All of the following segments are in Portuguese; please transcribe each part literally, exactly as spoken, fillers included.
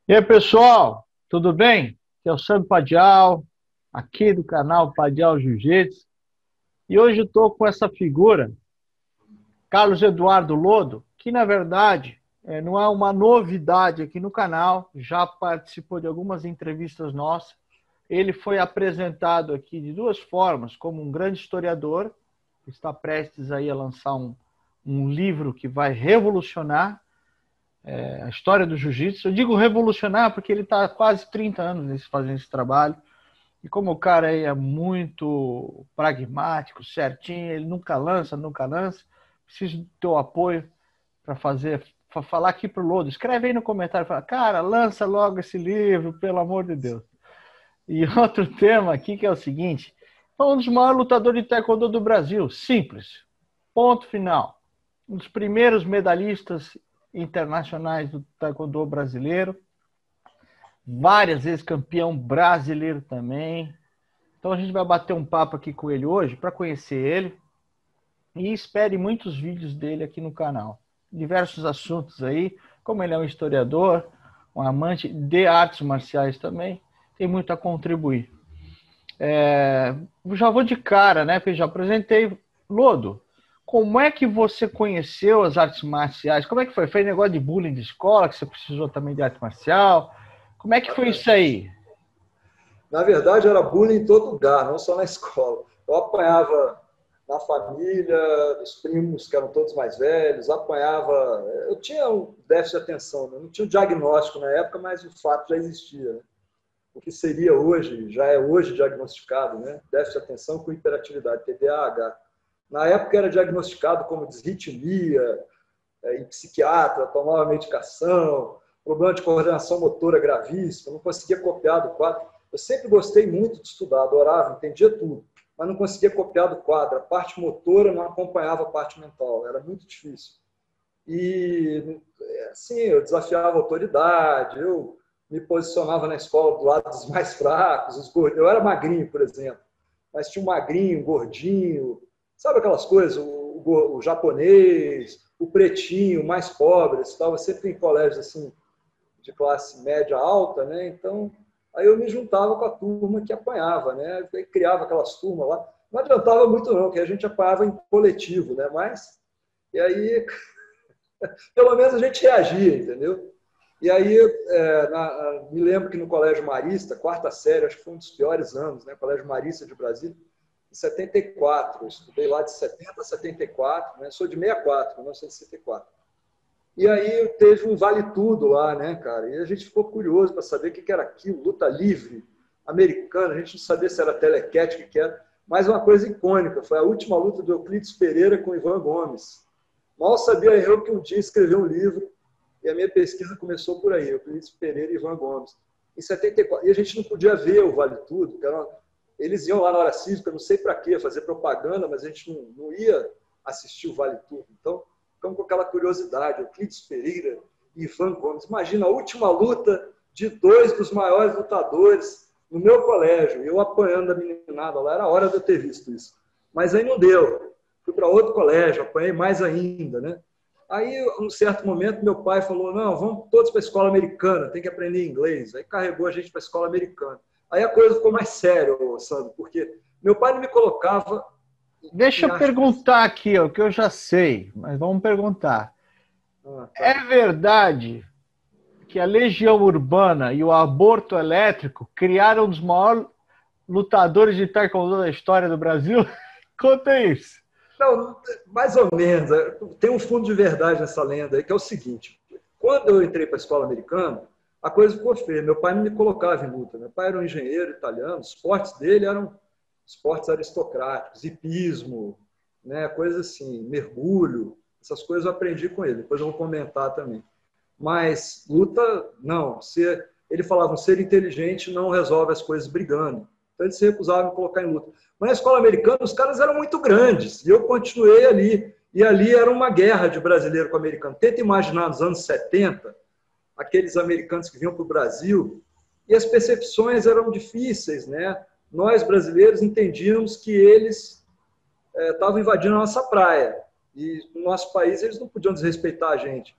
E aí, pessoal, tudo bem? Aqui é o Sandro Padial, aqui do canal Padial Jiu-Jitsu. E hoje eu estou com essa figura, Carlos Eduardo Lodo, que na verdade eh, não é uma novidade aqui no canal, já participou de algumas entrevistas nossas. Ele foi apresentado aqui de duas formas, como um grande historiador, que está prestes aí a lançar um, um livro que vai revolucionar a história do jiu-jitsu. Eu digo revolucionar porque ele está há quase trinta anos fazendo esse trabalho. E como o cara aí é muito pragmático, certinho, ele nunca lança, nunca lança, preciso do teu apoio para fazer, para falar aqui pro Lodo. Escreve aí no comentário, fala, cara, lança logo esse livro, pelo amor de Deus. E outro tema aqui que é o seguinte, foi um dos maiores lutadores de taekwondo do Brasil, simples, ponto final. Um dos primeiros medalhistas internacionais do taekwondo brasileiro, várias vezes campeão brasileiro também. Então a gente vai bater um papo aqui com ele hoje para conhecer ele e espere muitos vídeos dele aqui no canal. Diversos assuntos aí, como ele é um historiador, um amante de artes marciais também, tem muito a contribuir. É, já vou de cara, né? Porque já apresentei. Lodo, como é que você conheceu as artes marciais? Como é que foi? Foi negócio de bullying de escola, que você precisou também de arte marcial? Como é que foi isso aí? Na verdade, era bullying em todo lugar, não só na escola. Eu apanhava na família, dos primos, que eram todos mais velhos, apanhava. Eu tinha um déficit de atenção, né? Não tinha um diagnóstico na época, mas o fato já existia. Né? O que seria hoje, já é hoje diagnosticado, né? Déficit de atenção com hiperatividade, T D A H. Na época era diagnosticado como disritmia, é, em psiquiatra, tomava medicação, problema de coordenação motora gravíssimo, não conseguia copiar do quadro. Eu sempre gostei muito de estudar, adorava, entendia tudo, mas não conseguia copiar do quadro. A parte motora não acompanhava a parte mental, era muito difícil. E, assim, eu desafiava a autoridade, eu me posicionava na escola do lado dos mais fracos, os gordos. Eu era magrinho, por exemplo, mas tinha um magrinho, um gordinho, sabe aquelas coisas, o, o, o japonês, o pretinho, o mais pobre, eu estava sempre em colégios assim, de classe média alta, né? Então, aí eu me juntava com a turma que apanhava, né? Eu criava aquelas turmas lá. Não adiantava muito não, que a gente apanhava em coletivo, né? Mas, e aí, pelo menos a gente reagia, entendeu? E aí, é, na, me lembro que no Colégio Marista, quarta série, acho que foi um dos piores anos, né? Colégio Marista de Brasília, em setenta e quatro, eu estudei lá de setenta a setenta e quatro, né? Sou de sessenta e quatro, mil novecentos e sessenta e quatro. E aí teve um vale tudo lá, né, cara? E a gente ficou curioso para saber o que era aquilo, luta livre americana, a gente não sabia se era telequete, o que era, mas uma coisa icônica, foi a última luta do Euclides Pereira com Ivan Gomes. Mal sabia eu que um dia escrevi um livro e a minha pesquisa começou por aí, Euclides Pereira e Ivan Gomes. Em setenta e quatro, e a gente não podia ver o Vale Tudo, que era, eles iam lá na hora cívica, não sei para quê, fazer propaganda, mas a gente não, não ia assistir o Vale Tudo. Então, ficamos com aquela curiosidade, Euclides Pereira e Ivan Gomes. Imagina a última luta de dois dos maiores lutadores no meu colégio, eu apanhando a meninada lá, era hora de eu ter visto isso. Mas aí não deu. Fui para outro colégio, apanhei mais ainda, né? Aí, um certo momento, meu pai falou, não, vamos todos para a escola americana, tem que aprender inglês. Aí carregou a gente para a escola americana. Aí a coisa ficou mais séria, Sandro, porque meu pai não me colocava Deixa em eu arte. perguntar aqui, o que eu já sei, mas vamos perguntar. Ah, É tá. verdade que a Legião Urbana e o aborto elétrico criaram um dos maiores lutadores de taekwondo da história do Brasil? Conta isso. Não, mais ou menos. Tem um fundo de verdade nessa lenda aí, que é o seguinte. Quando eu entrei para a escola americana, a coisa ficou feia. Meu pai não me colocava em luta. Meu pai era um engenheiro italiano, os esportes dele eram esportes aristocráticos, hipismo, né, coisas assim, mergulho, essas coisas eu aprendi com ele. Depois eu vou comentar também. Mas luta, não. Ser, ele falava, um ser inteligente não resolve as coisas brigando. Então ele se recusava a me colocar em luta. Mas na escola americana, os caras eram muito grandes. E eu continuei ali. E ali era uma guerra de brasileiro com americano. Tenta imaginar nos anos setenta, aqueles americanos que vinham para o Brasil, e as percepções eram difíceis, né? Nós, brasileiros, entendíamos que eles estavam é, invadindo a nossa praia. E no nosso país, eles não podiam desrespeitar a gente.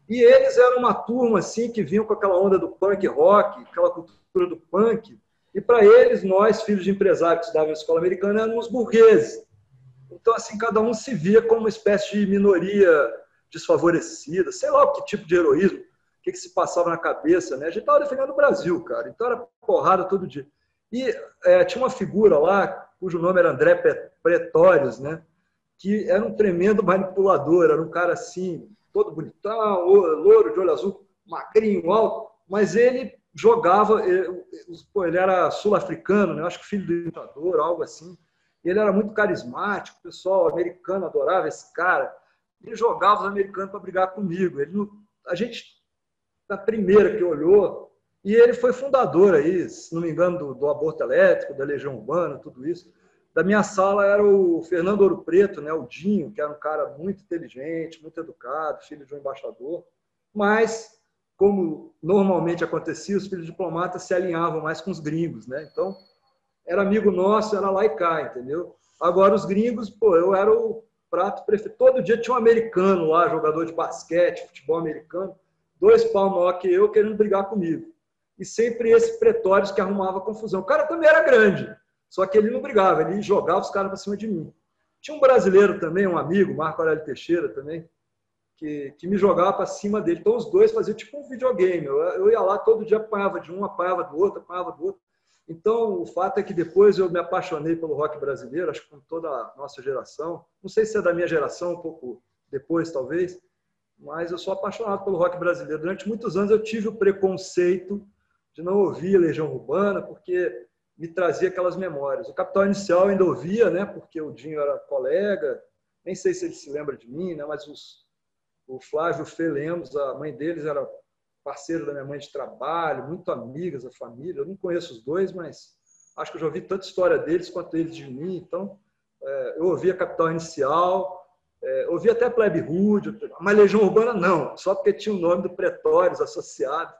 E eles eram uma turma assim que vinham com aquela onda do punk rock, aquela cultura do punk. E para eles, nós, filhos de empresários que estudavam na escola americana, éramos burgueses. Então, assim, cada um se via como uma espécie de minoria desfavorecida, sei lá que tipo de heroísmo, o que, que se passava na cabeça, né? A gente estava defendendo o Brasil, cara. Então era porrada todo dia. E é, tinha uma figura lá, cujo nome era André Pretórios, né? Que era um tremendo manipulador, era um cara assim, todo bonitão, louro, de olho azul, magrinho, alto, mas ele jogava, ele, ele era sul-africano, né? Eu acho que filho do ditador, algo assim. Ele era muito carismático, o pessoal americano adorava esse cara. Ele jogava os americanos para brigar comigo. Ele, a gente, na primeira que olhou, e ele foi fundador aí, se não me engano, do, do aborto elétrico, da Legião Urbana, tudo isso. Da minha sala era o Fernando Ouro Preto, né, o Dinho, que era um cara muito inteligente, muito educado, filho de um embaixador. Mas, como normalmente acontecia, os filhos diplomatas se alinhavam mais com os gringos, né? Então, era amigo nosso, era lá e cá, entendeu? Agora, os gringos, pô, eu era o prato preferido. Todo dia tinha um americano lá, jogador de basquete, futebol americano, dois pau maior que eu, querendo brigar comigo. E sempre esse Pretórios que arrumava confusão. O cara também era grande, só que ele não brigava, ele jogava os caras para cima de mim. Tinha um brasileiro também, um amigo, Marco Aurélio Teixeira também, que, que me jogava para cima dele. Então, os dois faziam tipo um videogame. Eu, eu ia lá, todo dia apanhava de um, apanhava do outro, apanhava do outro. Então, o fato é que depois eu me apaixonei pelo rock brasileiro, acho que com toda a nossa geração. Não sei se é da minha geração, um pouco depois, talvez, mas eu sou apaixonado pelo rock brasileiro. Durante muitos anos eu tive o preconceito de não ouvir Legião Urbana, porque me trazia aquelas memórias. O Capital Inicial eu ainda ouvia, né, porque o Dinho era colega, nem sei se ele se lembra de mim, né, mas os, o Flávio Fê Lemos, a mãe deles era parceiro da minha mãe de trabalho, muito amigas, a família. Eu não conheço os dois, mas acho que eu já ouvi tanta história deles quanto eles de mim. Então, é, eu ouvia Capital Inicial, é, ouvia até Plebe Rude, mas Legião Urbana não, só porque tinha o nome do Pretórios associado.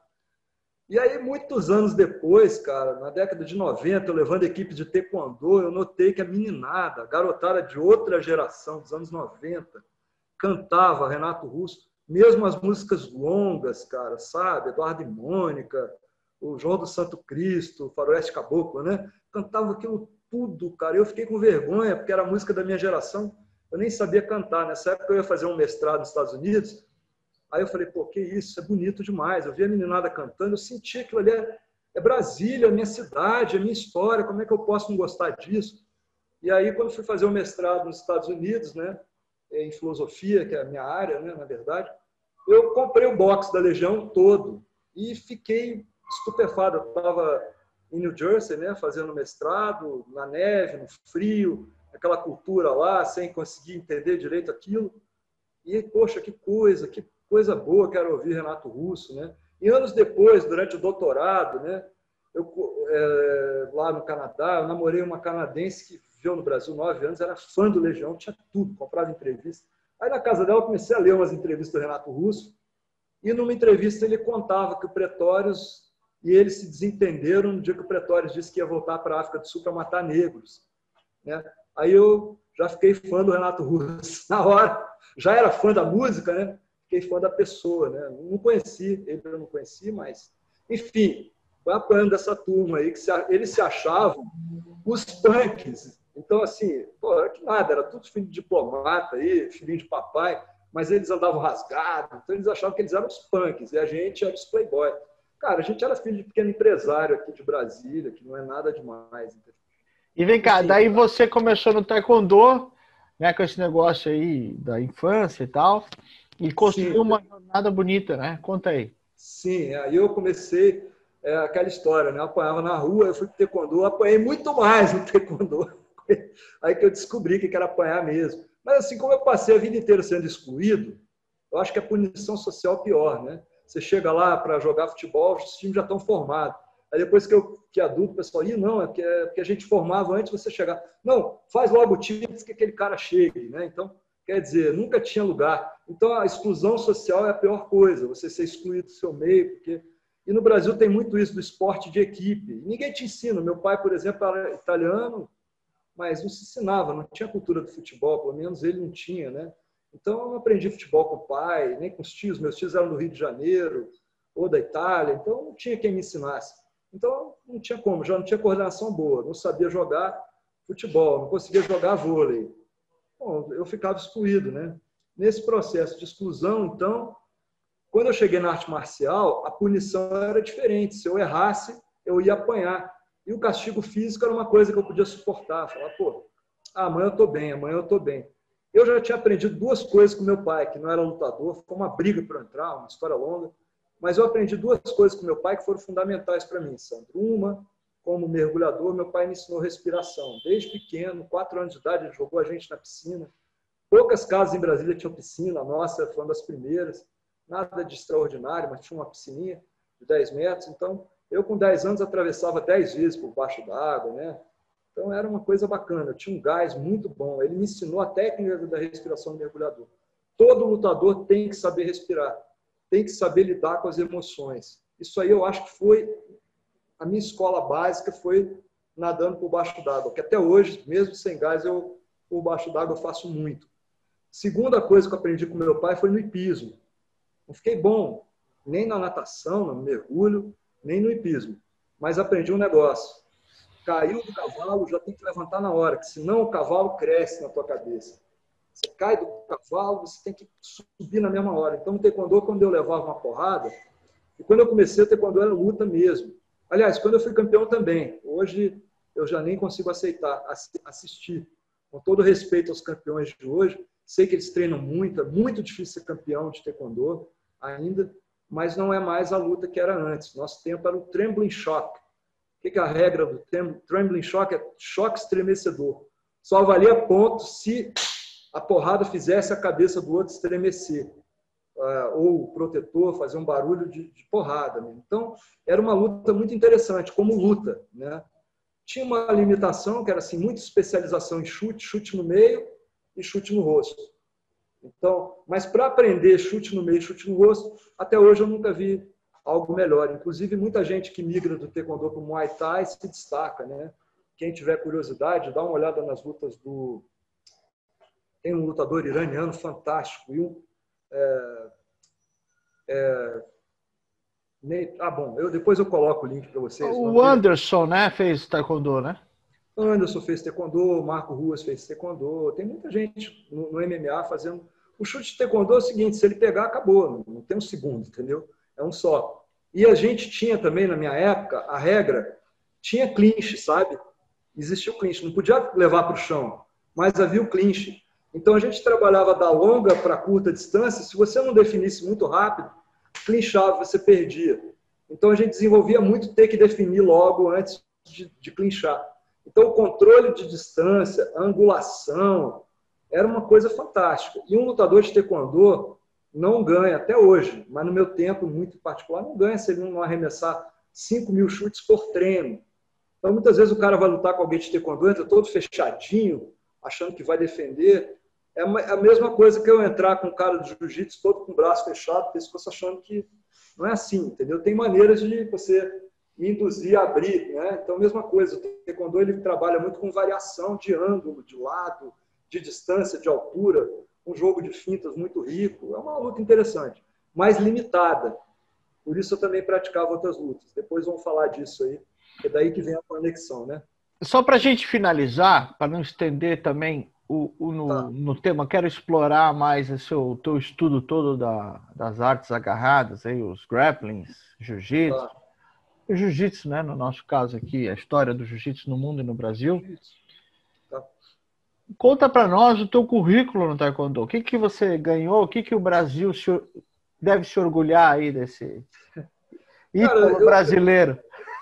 E aí, muitos anos depois, cara, na década de noventa, eu levando a equipe de taekwondo, eu notei que a meninada, a garotada de outra geração, dos anos noventa, cantava Renato Russo, mesmo as músicas longas, cara, sabe? Eduardo e Mônica, o João do Santo Cristo, o Faroeste Caboclo, né? Cantava aquilo tudo, cara. Eu fiquei com vergonha, porque era a música da minha geração. Eu nem sabia cantar. Nessa época eu ia fazer um mestrado nos Estados Unidos. Aí eu falei, pô, que isso, é bonito demais. Eu vi a meninada cantando, eu senti aquilo ali, é, é Brasília, é minha cidade, é minha história, como é que eu posso não gostar disso? E aí, quando fui fazer o mestrado nos Estados Unidos, né? Em filosofia, que é a minha área, né, na verdade, eu comprei o box da Legião todo e fiquei estupefado. Eu estava em New Jersey, né, fazendo mestrado, na neve, no frio, aquela cultura lá, sem conseguir entender direito aquilo. E, poxa, que coisa, que coisa boa, quero ouvir Renato Russo, né? E anos depois, durante o doutorado, né, eu, é, lá no Canadá, eu namorei uma canadense que viveu no Brasil nove anos, era fã do Legião, tinha tudo, comprava entrevista. Aí na casa dela eu comecei a ler umas entrevistas do Renato Russo, e numa entrevista ele contava que o Pretórios e eles se desentenderam no dia que o Pretórios disse que ia voltar para a África do Sul para matar negros, né? Aí eu já fiquei fã do Renato Russo. Na hora, já era fã da música, né? Fiquei fã da pessoa, né? Não conheci, ele eu não conheci, mas... Enfim, foi apanhando dessa turma aí, que se, eles se achavam os punks. Então, assim, pô, era que nada, era tudo filho de diplomata aí, filhinho de papai, mas eles andavam rasgados, então eles achavam que eles eram os punks, e a gente era os playboy. Cara, a gente era filho de pequeno empresário aqui de Brasília, que não é nada demais. Entendeu? E vem cá, daí você começou no taekwondo, né, com esse negócio aí da infância e tal, e construiu Sim. uma jornada bonita, né? Conta aí. Sim, aí eu comecei é, aquela história, né? Eu apanhava na rua, eu fui pro taekwondo, eu apanhei muito mais no taekwondo. Aí que eu descobri que era apanhar mesmo. Mas assim, como eu passei a vida inteira sendo excluído, eu acho que a punição social é pior, né? Você chega lá para jogar futebol, os times já estão formados. Aí depois que eu que adulto, o pessoal, Ih, não, é porque, é porque a gente formava antes de você chegar. Não, faz logo o time antes que aquele cara chegue, né? Então, quer dizer, nunca tinha lugar. Então, a exclusão social é a pior coisa, você ser excluído do seu meio, porque... E no Brasil tem muito isso do esporte de equipe. Ninguém te ensina. Meu pai, por exemplo, era italiano, mas não se ensinava, não tinha cultura do futebol, pelo menos ele não tinha, né? Então, eu não aprendi futebol com o pai, nem com os tios. Meus tios eram do Rio de Janeiro ou da Itália, então não tinha quem me ensinasse. Então, não tinha como, já não tinha coordenação boa, não sabia jogar futebol, não conseguia jogar vôlei. Bom, eu ficava excluído, né? Nesse processo de exclusão, então, quando eu cheguei na arte marcial, a punição era diferente. Se eu errasse, eu ia apanhar. E o castigo físico era uma coisa que eu podia suportar. Falar, pô, amanhã eu estou bem, amanhã eu estou bem. Eu já tinha aprendido duas coisas com meu pai, que não era lutador, foi uma briga para entrar, uma história longa, mas eu aprendi duas coisas com meu pai que foram fundamentais para mim, Sandro. Uma, como mergulhador, meu pai me ensinou respiração. Desde pequeno, quatro anos de idade, ele jogou a gente na piscina. Poucas casas em Brasília tinham piscina, a nossa foi uma das primeiras. Nada de extraordinário, mas tinha uma piscininha de dez metros. Então, eu com dez anos atravessava dez vezes por baixo d'água, né? Então, era uma coisa bacana. Eu tinha um gás muito bom. Ele me ensinou a técnica da respiração do mergulhador. Todo lutador tem que saber respirar. Tem que saber lidar com as emoções. Isso aí eu acho que foi a minha escola básica, foi nadando por baixo d'água. Que até hoje, mesmo sem gás, eu por baixo d'água eu faço muito. Segunda coisa que eu aprendi com meu pai foi no hipismo. Não fiquei bom nem na natação, no mergulho, nem no hipismo. Mas aprendi um negócio. Caiu do cavalo, já tem que levantar na hora, que senão o cavalo cresce na tua cabeça. Você cai do cavalo, você tem que subir na mesma hora. Então, no taekwondo, quando eu levava uma porrada, e quando eu comecei, o taekwondo era luta mesmo. Aliás, quando eu fui campeão também. Hoje, eu já nem consigo aceitar, assistir. Com todo respeito aos campeões de hoje, sei que eles treinam muito, é muito difícil ser campeão de taekwondo ainda, mas não é mais a luta que era antes. Nosso tempo era o trembling shock. O que é a regra do trembling shock? É choque estremecedor. Só valia ponto se a porrada fizesse a cabeça do outro estremecer. Ou o protetor fazer um barulho de, de porrada. Então, era uma luta muito interessante, como luta, né? Tinha uma limitação, que era assim, muita especialização em chute, chute no meio e chute no rosto. Então, mas para aprender chute no meio e chute no rosto, até hoje eu nunca vi algo melhor. Inclusive, muita gente que migra do taekwondo para o Muay Thai se destaca, né? Quem tiver curiosidade, dá uma olhada nas lutas do... Tem um lutador iraniano fantástico. E um, é... É... Ah, bom, eu, depois eu coloco o link para vocês. O Anderson, né, fez taekwondo, né? Anderson fez taekwondo, Marco Ruas fez taekwondo. Tem muita gente no, no M M A fazendo... O chute de taekwondo é o seguinte, se ele pegar, acabou. Não tem um segundo, entendeu? É um só. E a gente tinha também, na minha época, a regra, tinha clinch, sabe? Existia o clinch. Não podia levar para o chão, mas havia o clinch. Então, a gente trabalhava da longa para curta distância. Se você não definisse muito rápido, clinchava, você perdia. Então, a gente desenvolvia muito ter que definir logo antes de, de clinchar. Então, o controle de distância, a angulação, era uma coisa fantástica. E um lutador de taekwondo não ganha, até hoje, mas no meu tempo, muito particular, não ganha se ele não arremessar cinco mil chutes por treino. Então, muitas vezes o cara vai lutar com alguém de taekwondo, entra todo fechadinho, achando que vai defender. É a mesma coisa que eu entrar com um cara de jiu-jitsu todo com o braço fechado, pescoço, achando que não é assim, entendeu? Tem maneiras de você me induzir a abrir, né? Então, a mesma coisa. O taekwondo, ele trabalha muito com variação de ângulo, de lado, de distância, de altura, um jogo de fintas muito rico. É uma luta interessante, mas limitada. Por isso eu também praticava outras lutas. Depois vamos falar disso aí, é daí que vem a conexão, né? Só para a gente finalizar, para não estender também o, o, no, tá. no tema, quero explorar mais esse, o teu estudo todo da, das artes agarradas, aí, os grapplings, jiu-jitsu. Tá. O jiu-jitsu, né, no nosso caso aqui, a história do jiu-jitsu no mundo e no Brasil. Tá. Conta para nós o teu currículo no taekwondo. O que, que você ganhou? O que, que o Brasil se, deve se orgulhar aí desse ídolo eu... brasileiro?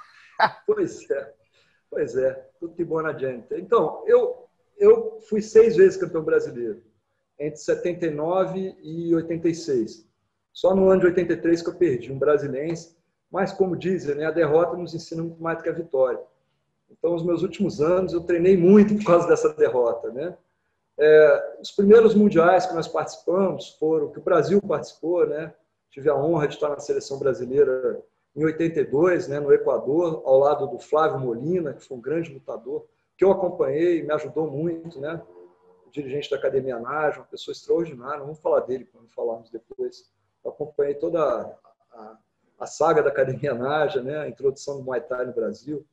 Pois é, pois é, tudo que bom na gente. Então, eu, eu fui seis vezes campeão brasileiro, entre setenta e nove e oitenta e seis. Só no ano de oitenta e três que eu perdi, um brasilense, mas como dizem, né, a derrota nos ensina muito mais do que a vitória. Então, os meus últimos anos, eu treinei muito por causa dessa derrota, né? É, os primeiros mundiais que nós participamos foram, que o Brasil participou, né? Tive a honra de estar na seleção brasileira em oitenta e dois, né, no Equador, ao lado do Flávio Molina, que foi um grande lutador, que eu acompanhei, me ajudou muito, né? dirigente da Academia Nage, uma pessoa extraordinária, vamos falar dele quando falarmos depois. Eu acompanhei toda a, a, a saga da Academia Nage, né, a introdução do Muay Thai no Brasil.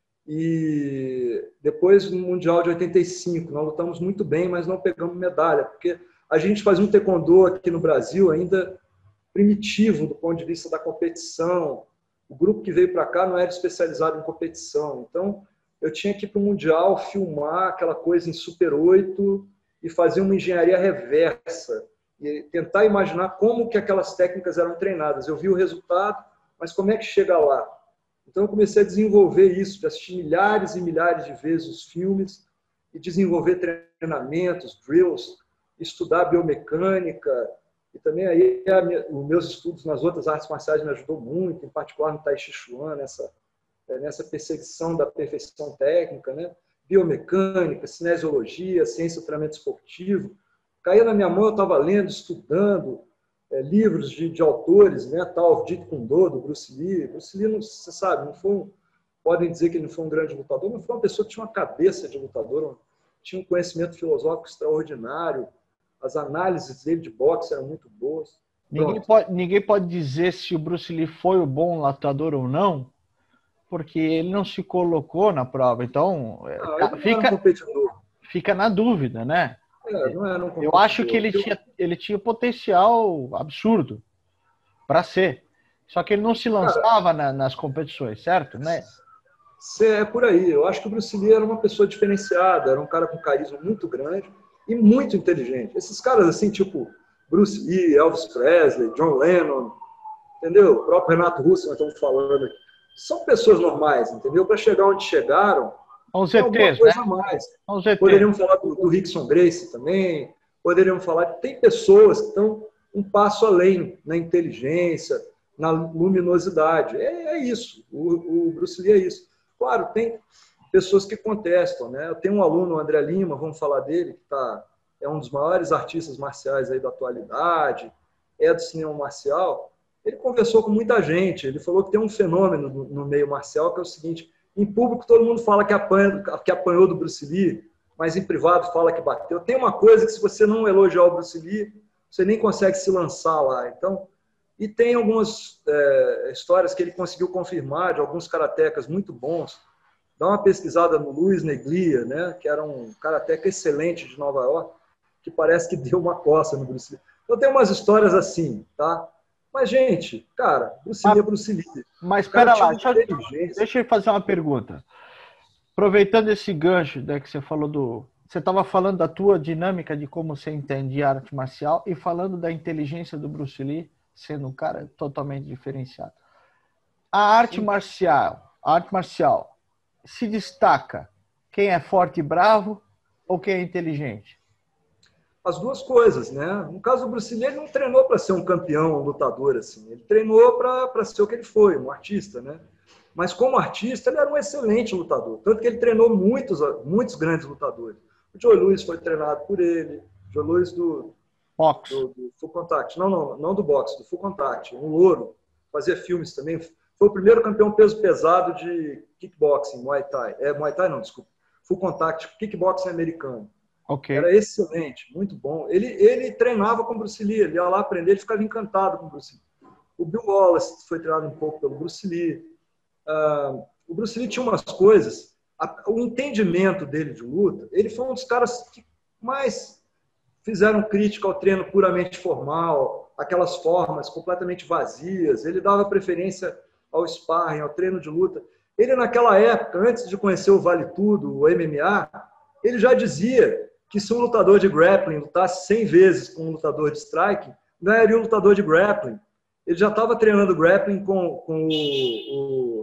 E depois, no Mundial de oitenta e cinco, nós lutamos muito bem, mas não pegamos medalha, porque a gente fazia um taekwondo aqui no Brasil ainda primitivo do ponto de vista da competição. O grupo que veio para cá não era especializado em competição. Então, eu tinha que ir para o Mundial, filmar aquela coisa em Super oito e fazer uma engenharia reversa e tentar imaginar como que aquelas técnicas eram treinadas. Eu vi o resultado, mas como é que chega lá? Então, eu comecei a desenvolver isso, de assistir milhares e milhares de vezes os filmes e desenvolver treinamentos, drills, estudar biomecânica. E também aí os meus estudos nas outras artes marciais me ajudou muito, em particular no Tai Chi Chuan, nessa, nessa perseguição da perfeição técnica, né? Biomecânica, cinesiologia, ciência do treinamento esportivo. Caía na minha mão, eu estava lendo, estudando é, livros de, de autores, né? Tal Jeet Kune Do, do Bruce Lee. Bruce Lee, não, você sabe, não foi um, podem dizer que ele não foi um grande lutador, mas foi uma pessoa que tinha uma cabeça de lutador, tinha um conhecimento filosófico extraordinário. As análises dele de boxe eram muito boas. Ninguém pode, ninguém pode dizer se o Bruce Lee foi o bom lutador ou não, porque ele não se colocou na prova. Então, não, fica, fica na dúvida, né? É, não era um Eu acho que ele tinha, ele tinha potencial absurdo para ser. Só que ele não se lançava Cara, na, nas competições, certo? Né? É por aí. Eu acho que o Bruce Lee era uma pessoa diferenciada, era um cara com carisma muito grande e muito inteligente. Esses caras assim, tipo Bruce Lee, Elvis Presley, John Lennon, entendeu? O próprio Renato Russo, nós estamos falando aqui. São pessoas normais, entendeu? Para chegar onde chegaram, Os E Tês, coisa né? a mais. Os E Tês. Poderíamos falar do, do Rickson Gracie também, poderíamos falar que tem pessoas que estão um passo além na inteligência, na luminosidade. É, é isso. O, o Bruce Lee é isso. Claro, tem pessoas que contestam, né? Eu tenho um aluno, o André Lima, vamos falar dele, que tá, é um dos maiores artistas marciais aí da atualidade, é do cinema marcial. Ele conversou com muita gente, ele falou que tem um fenômeno no, no meio marcial que é o seguinte: em público todo mundo fala que, apanha, que apanhou do Bruce Lee, mas em privado fala que bateu. Tem uma coisa que se você não elogiar o Bruce Lee, você nem consegue se lançar lá. Então, e tem algumas é, histórias que ele conseguiu confirmar de alguns karatecas muito bons. Dá uma pesquisada no Luiz Neglia, né, que era um karateca excelente de Nova York, que parece que deu uma coça no Bruce Lee. Então tem umas histórias assim, tá? Mas, gente, cara, Bruce Lee é Bruce Lee. Mas espera lá, deixa, deixa eu fazer uma pergunta. Aproveitando esse gancho, né, que você falou do... Você estava falando da tua dinâmica de como você entende a arte marcial e falando da inteligência do Bruce Lee, sendo um cara totalmente diferenciado. A arte Sim. marcial, a arte marcial se destaca quem é forte e bravo ou quem é inteligente? As duas coisas, né? No caso do Bruce Lee, ele não treinou para ser um campeão, um lutador, assim. Ele treinou para ser o que ele foi, um artista, né? Mas como artista, ele era um excelente lutador. Tanto que ele treinou muitos, muitos grandes lutadores. O Joe Louis foi treinado por ele. O Joe Louis do, boxe. do, do Full Contact. Não, não, não do boxe, do Full Contact. Um louro. Fazia filmes também. Foi o primeiro campeão peso pesado de kickboxing, Muay Thai. É, Muay Thai não, desculpa. Full Contact, kickboxing americano. Okay. Era excelente, muito bom. Ele, ele treinava com o Bruce Lee, ele ia lá aprender, ele ficava encantado com o Bruce Lee. O Bill Wallace foi treinado um pouco pelo Bruce Lee. Uh, o Bruce Lee tinha umas coisas, a, o entendimento dele de luta, ele foi um dos caras que mais fizeram crítica ao treino puramente formal, aquelas formas completamente vazias. Ele dava preferência ao sparring, ao treino de luta. Ele, naquela época, antes de conhecer o Vale Tudo, o M M A, ele já dizia que se um lutador de grappling lutasse cem vezes com um lutador de strike, ganharia um lutador de grappling. Ele já estava treinando grappling com, com o, o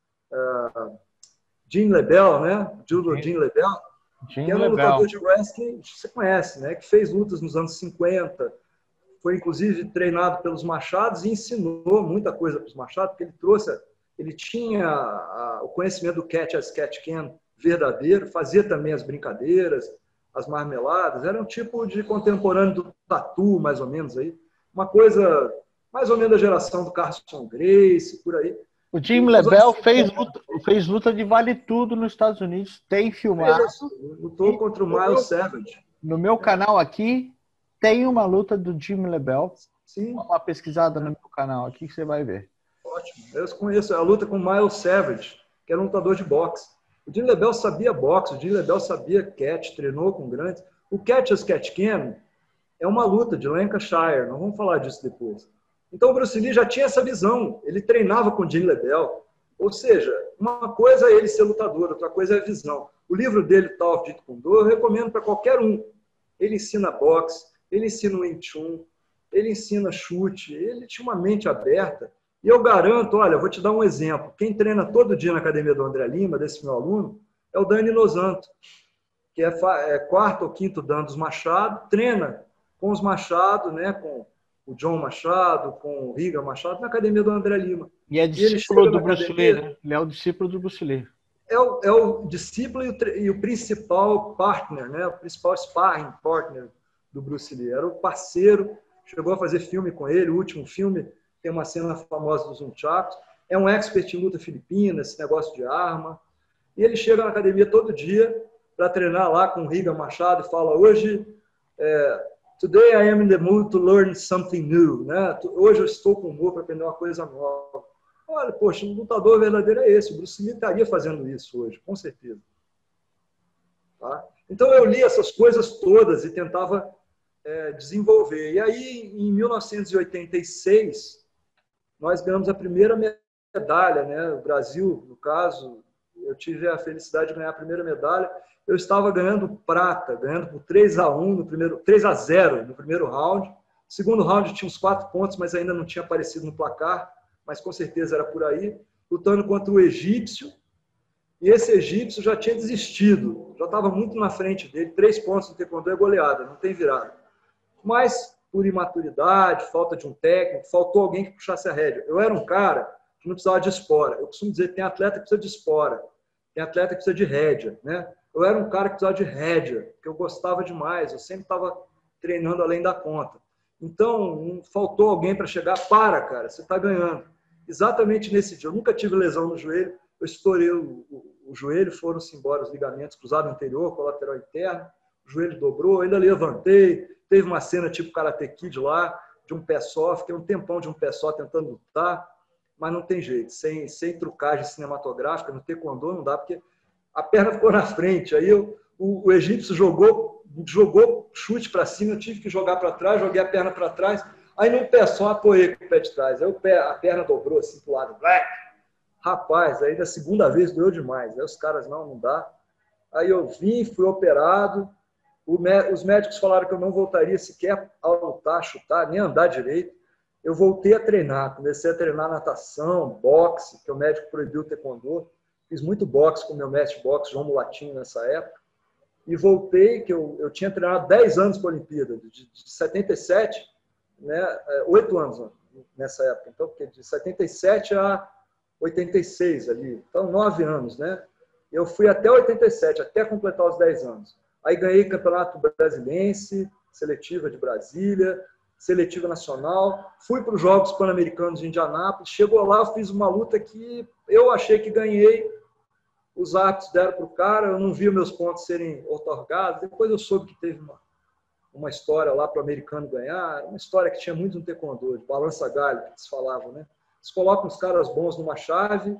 uh, Jim Lebel, né? Judo Jim Lebel, Jim que era um Lebel. lutador de wrestling, você conhece, né? Que fez lutas nos anos cinquenta, foi inclusive treinado pelos Machados e ensinou muita coisa para os Machados, porque ele trouxe, ele tinha a, o conhecimento do catch as catch can verdadeiro, fazia também as brincadeiras, as marmeladas, era um tipo de contemporâneo do tatu, mais ou menos aí, uma coisa mais ou menos da geração do Carson Gracie, por aí. O Jim Lebel fez luta, fez luta de vale tudo nos Estados Unidos, tem filmado. Isso, lutou contra o Miles Savage. no meu canal aqui tem uma luta do Jim LeBell. Sim. Dá uma pesquisada no meu canal aqui que você vai ver. Ótimo. Eu conheço a luta com o Miles Savage, que era um lutador de boxe. O Jim LeBell sabia boxe, o Jim LeBell sabia catch, treinou com grandes. O Catch as Catch Can é uma luta de Lancashire, nós vamos falar disso depois. Então o Bruce Lee já tinha essa visão, ele treinava com o Jim LeBell. Ou seja, uma coisa é ele ser lutador, outra coisa é a visão. O livro dele, Tao of Jeet Kune Do, eu recomendo para qualquer um. Ele ensina boxe, ele ensina Wing Chun, ele ensina chute, ele tinha uma mente aberta. E eu garanto, olha, eu vou te dar um exemplo. Quem treina todo dia na academia do André Lima, desse meu aluno, é o Dani Nosanto, que é, é quarto ou quinto dan dos Machado, treina com os Machado, né, com o John Machado, com o Riga Machado, na academia do André Lima. E é discípulo e do Bruce Lee, né? Ele é o discípulo do Bruce Lee. É o, é o discípulo e o, e o principal partner, né? O principal sparring partner do Bruce Lee. Era o parceiro, chegou a fazer filme com ele, o último filme tem uma cena famosa dos Nunchakus. É um expert em luta filipina, esse negócio de arma. E ele chega na academia todo dia para treinar lá com o Riga Machado e fala, hoje, é, today I am in the mood to learn something new. Né? Hoje eu estou com humor para aprender uma coisa nova. Olha, poxa, um lutador verdadeiro é esse. O Bruce Lee estaria fazendo isso hoje, com certeza. Tá? Então eu li essas coisas todas e tentava é, desenvolver. E aí, em mil novecentos e oitenta e seis, nós ganhamos a primeira medalha, né? O Brasil, no caso, eu tive a felicidade de ganhar a primeira medalha. Eu estava ganhando prata, ganhando por três a um no primeiro, três a zero no primeiro round. No segundo round tinha uns quatro pontos, mas ainda não tinha aparecido no placar, mas com certeza era por aí, lutando contra o egípcio. E esse egípcio já tinha desistido, já estava muito na frente dele, três pontos no taekwondo é goleada, não tem virada. Mas por imaturidade, falta de um técnico, faltou alguém que puxasse a rédea. Eu era um cara que não precisava de espora. Eu costumo dizer que tem atleta que precisa de espora, tem atleta que precisa de rédea, né? Eu era um cara que precisava de rédea, porque eu gostava demais, eu sempre estava treinando além da conta. Então, faltou alguém para chegar, para, cara, você está ganhando. Exatamente nesse dia, eu nunca tive lesão no joelho, eu estourei o, o, o joelho, foram-se embora os ligamentos, cruzado anterior, colateral interno, o joelho dobrou, ainda levantei, teve uma cena tipo Karate Kid lá, de um pé só, fiquei um tempão de um pé só tentando lutar, mas não tem jeito, sem, sem trucagem cinematográfica, no taekwondo não dá, porque a perna ficou na frente, aí eu, o, o egípcio jogou, jogou chute para cima, eu tive que jogar para trás, joguei a perna para trás, aí num pé só apoiei com o pé de trás, aí o pé, a perna dobrou assim pro lado, rapaz, aí da segunda vez doeu demais, aí os caras, não, não dá, aí eu vim, fui operado, o, os médicos falaram que eu não voltaria sequer a lutar, chutar, nem andar direito, eu voltei a treinar, comecei a treinar natação, boxe, que o médico proibiu o taekwondo, fiz muito boxe com o meu mestre boxe, João Mulatinho, nessa época, e voltei, que eu, eu tinha treinado dez anos para a Olimpíada, de, de setenta e sete, né, oito anos nessa época, então, porque de setenta e sete a oitenta e seis ali, então nove anos, né? Eu fui até oitenta e sete, até completar os dez anos. Aí ganhei campeonato brasiliense, seletiva de Brasília, seletiva nacional, fui para os Jogos Pan-Americanos de Indianápolis, chegou lá, eu fiz uma luta que eu achei que ganhei, os árbitros deram para o cara, eu não vi meus pontos serem otorgados, depois eu soube que teve uma, uma história lá para o americano ganhar, uma história que tinha muito no taekwondo, de balança galho, que eles falavam, né? Eles colocam os caras bons numa chave,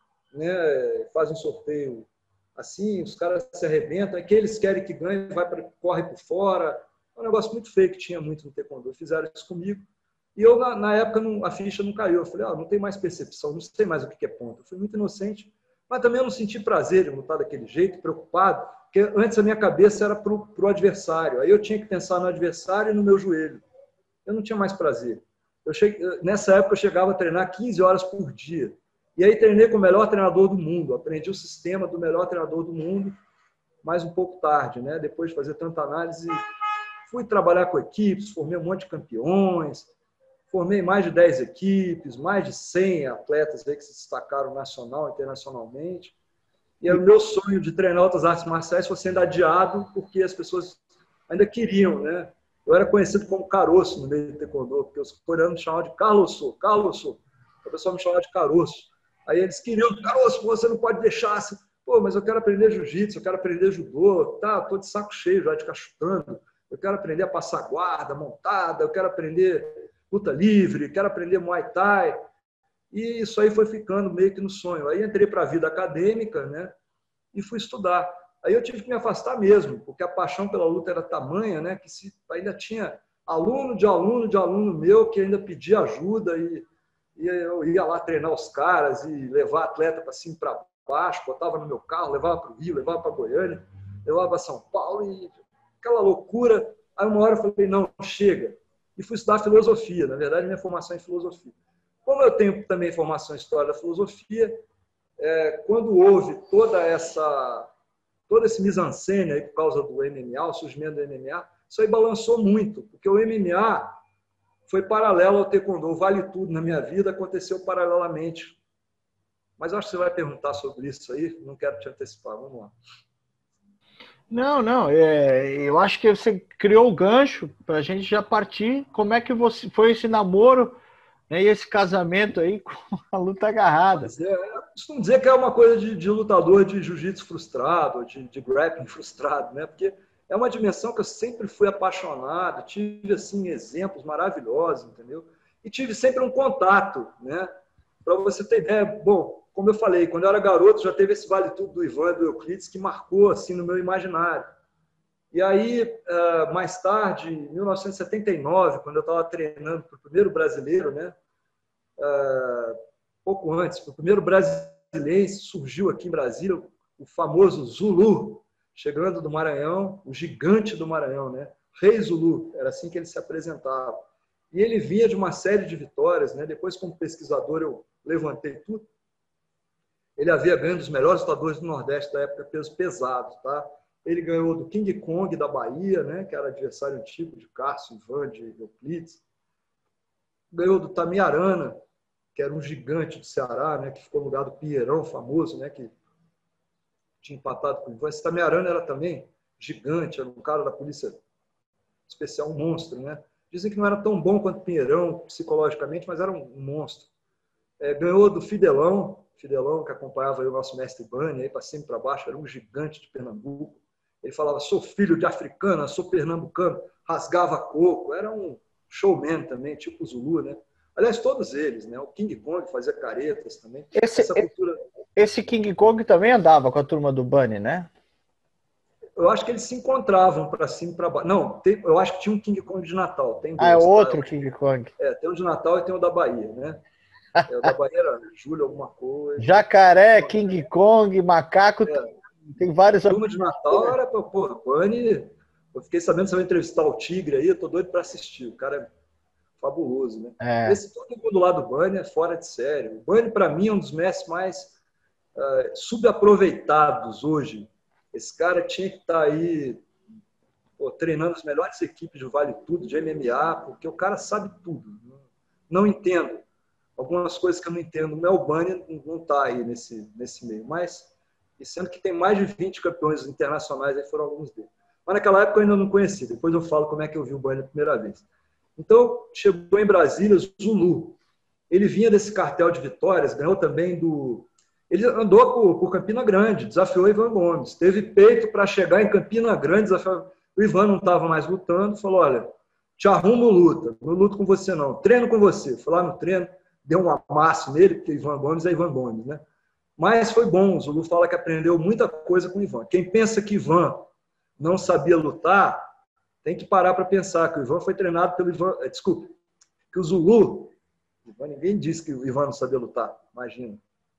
né? Fazem um sorteio assim, os caras se arrebentam, é que eles querem que ganhe, vai pra, corre por fora, é um negócio muito feio que tinha muito no taekwondo, fizeram isso comigo, e eu na, na época não, a ficha não caiu, eu falei, ah, não tem mais percepção, não sei mais o que é ponto, eu fui muito inocente, mas também eu não senti prazer em lutar daquele jeito, preocupado, porque antes a minha cabeça era para o adversário, aí eu tinha que pensar no adversário e no meu joelho, eu não tinha mais prazer. Eu cheguei, nessa época eu chegava a treinar quinze horas por dia, e aí treinei com o melhor treinador do mundo, aprendi o sistema do melhor treinador do mundo, mas um pouco tarde, né? Depois de fazer tanta análise, fui trabalhar com equipes, formei um monte de campeões, formei mais de dez equipes, mais de cem atletas aí que se destacaram nacional e internacionalmente. E o meu sonho de treinar outras artes marciais foi sendo adiado porque as pessoas ainda queriam, né? Eu era conhecido como caroço no meio do taekwondo, porque os coreanos me chamavam de Carlosso, Carlosso. O pessoal me chamava de caroço. Aí eles queriam, caroço, você não pode deixar assim. Pô, mas eu quero aprender jiu-jitsu, eu quero aprender judô, tá, tô de saco cheio já de ficar chutando. Eu quero aprender a passar guarda, montada, eu quero aprender luta livre, quero aprender Muay Thai. E isso aí foi ficando meio que no sonho. Aí entrei para a vida acadêmica, né? E fui estudar. Aí eu tive que me afastar mesmo, porque a paixão pela luta era tamanha, né? Que se, ainda tinha aluno de aluno de aluno meu que ainda pedia ajuda e, e eu ia lá treinar os caras e levar atleta para cima e para baixo, botava no meu carro, levava para o Rio, levava para Goiânia, levava para São Paulo e aquela loucura. Aí uma hora eu falei, não, chega. E fui estudar filosofia. Na verdade, minha formação é em filosofia. Como eu tenho também formação em história da filosofia, é, quando houve toda essa, todo esse mise-en-scène aí por causa do M M A, o surgimento do M M A, isso aí balançou muito, porque o M M A foi paralelo ao Taekwondo. O Vale Tudo na minha vida aconteceu paralelamente. Mas eu acho que você vai perguntar sobre isso aí, não quero te antecipar. Vamos lá. Não, não, é, eu acho que você criou o gancho para a gente já partir. Como é que você foi esse namoro, né, e esse casamento aí com a luta agarrada? É, eu costumo dizer que é uma coisa de, de lutador de jiu-jitsu frustrado, de, de grappling frustrado, né? Porque é uma dimensão que eu sempre fui apaixonado, tive assim exemplos maravilhosos, entendeu? E tive sempre um contato, né? Para você ter ideia, bom, como eu falei, quando eu era garoto já teve esse Vale Tudo do Ivan e do Euclides que marcou assim no meu imaginário. E aí, mais tarde, em mil novecentos e setenta e nove, quando eu estava treinando para o primeiro brasileiro, né? Pouco antes, o primeiro brasileiro surgiu aqui em Brasília, o famoso Zulu, chegando do Maranhão, o gigante do Maranhão, né? Rei Zulu, era assim que ele se apresentava. E ele vinha de uma série de vitórias, né? Depois, como pesquisador, eu levantei tudo. Ele havia ganho dos melhores lutadores do Nordeste da época, peso pesado, tá? Ele ganhou do King Kong da Bahia, né? Que era adversário antigo de Cássio, Ivan, de Euclides. Ganhou do Tamiarana, que era um gigante do Ceará, né? Que ficou no lugar do Pinheirão, famoso, né? Que tinha empatado com o Ivan. Esse Tamiarana era também gigante, era um cara da polícia especial, um monstro, né? Dizem que não era tão bom quanto o Pinheirão, psicologicamente, mas era um monstro. É, ganhou do Fidelão, Fidelão que acompanhava aí o nosso mestre Bani, aí para cima e para baixo, era um gigante de Pernambuco. Ele falava, sou filho de africana, sou pernambucano, rasgava coco, era um showman também, tipo o Zulu, né? Aliás, todos eles, né? O King Kong fazia caretas também. Esse, Essa cultura... esse King Kong também andava com a turma do Bani, né? Eu acho que eles se encontravam para cima e para baixo. Não, tem, eu acho que tinha um King Kong de Natal. Tem dois, ah, é outro tá? King Kong. É, tem o de Natal e tem o da Bahia, né? É, o da Bahia era Júlio alguma coisa. Jacaré, King Kong, macaco, é. Tem vários... A turma de Natal era, pô, Bani... Eu fiquei sabendo que você vai entrevistar o Tigre aí, eu tô doido para assistir. O cara é fabuloso, né? É. Esse todo mundo lá do Bani é fora de série. O Bani, para mim, é um dos mestres mais uh, subaproveitados hoje. Esse cara tinha que estar aí pô, treinando as melhores equipes do Vale Tudo, de M M A, porque o cara sabe tudo. Não entendo. Algumas coisas que eu não entendo. O Mel Bani não está aí nesse, nesse meio. Mas, e sendo que tem mais de vinte campeões internacionais, aí foram alguns deles. Mas naquela época eu ainda não conhecia. Depois eu falo como é que eu vi o Bani a primeira vez. Então, chegou em Brasília, Zulu. Ele vinha desse cartel de vitórias, ganhou também do... Ele andou por, por Campina Grande, desafiou Ivan Gomes. Teve peito para chegar em Campina Grande, desafiou... O Ivan não estava mais lutando, falou, olha, te arrumo luta, não luto com você não, treino com você. Foi lá no treino, deu um amasso nele, porque Ivan Gomes é Ivan Gomes, né? Mas foi bom, o Zulu fala que aprendeu muita coisa com o Ivan. Quem pensa que Ivan não sabia lutar, tem que parar para pensar que o Ivan foi treinado pelo Ivan... Desculpe, que o Zulu... Ninguém disse que o Ivan não sabia lutar, imagina.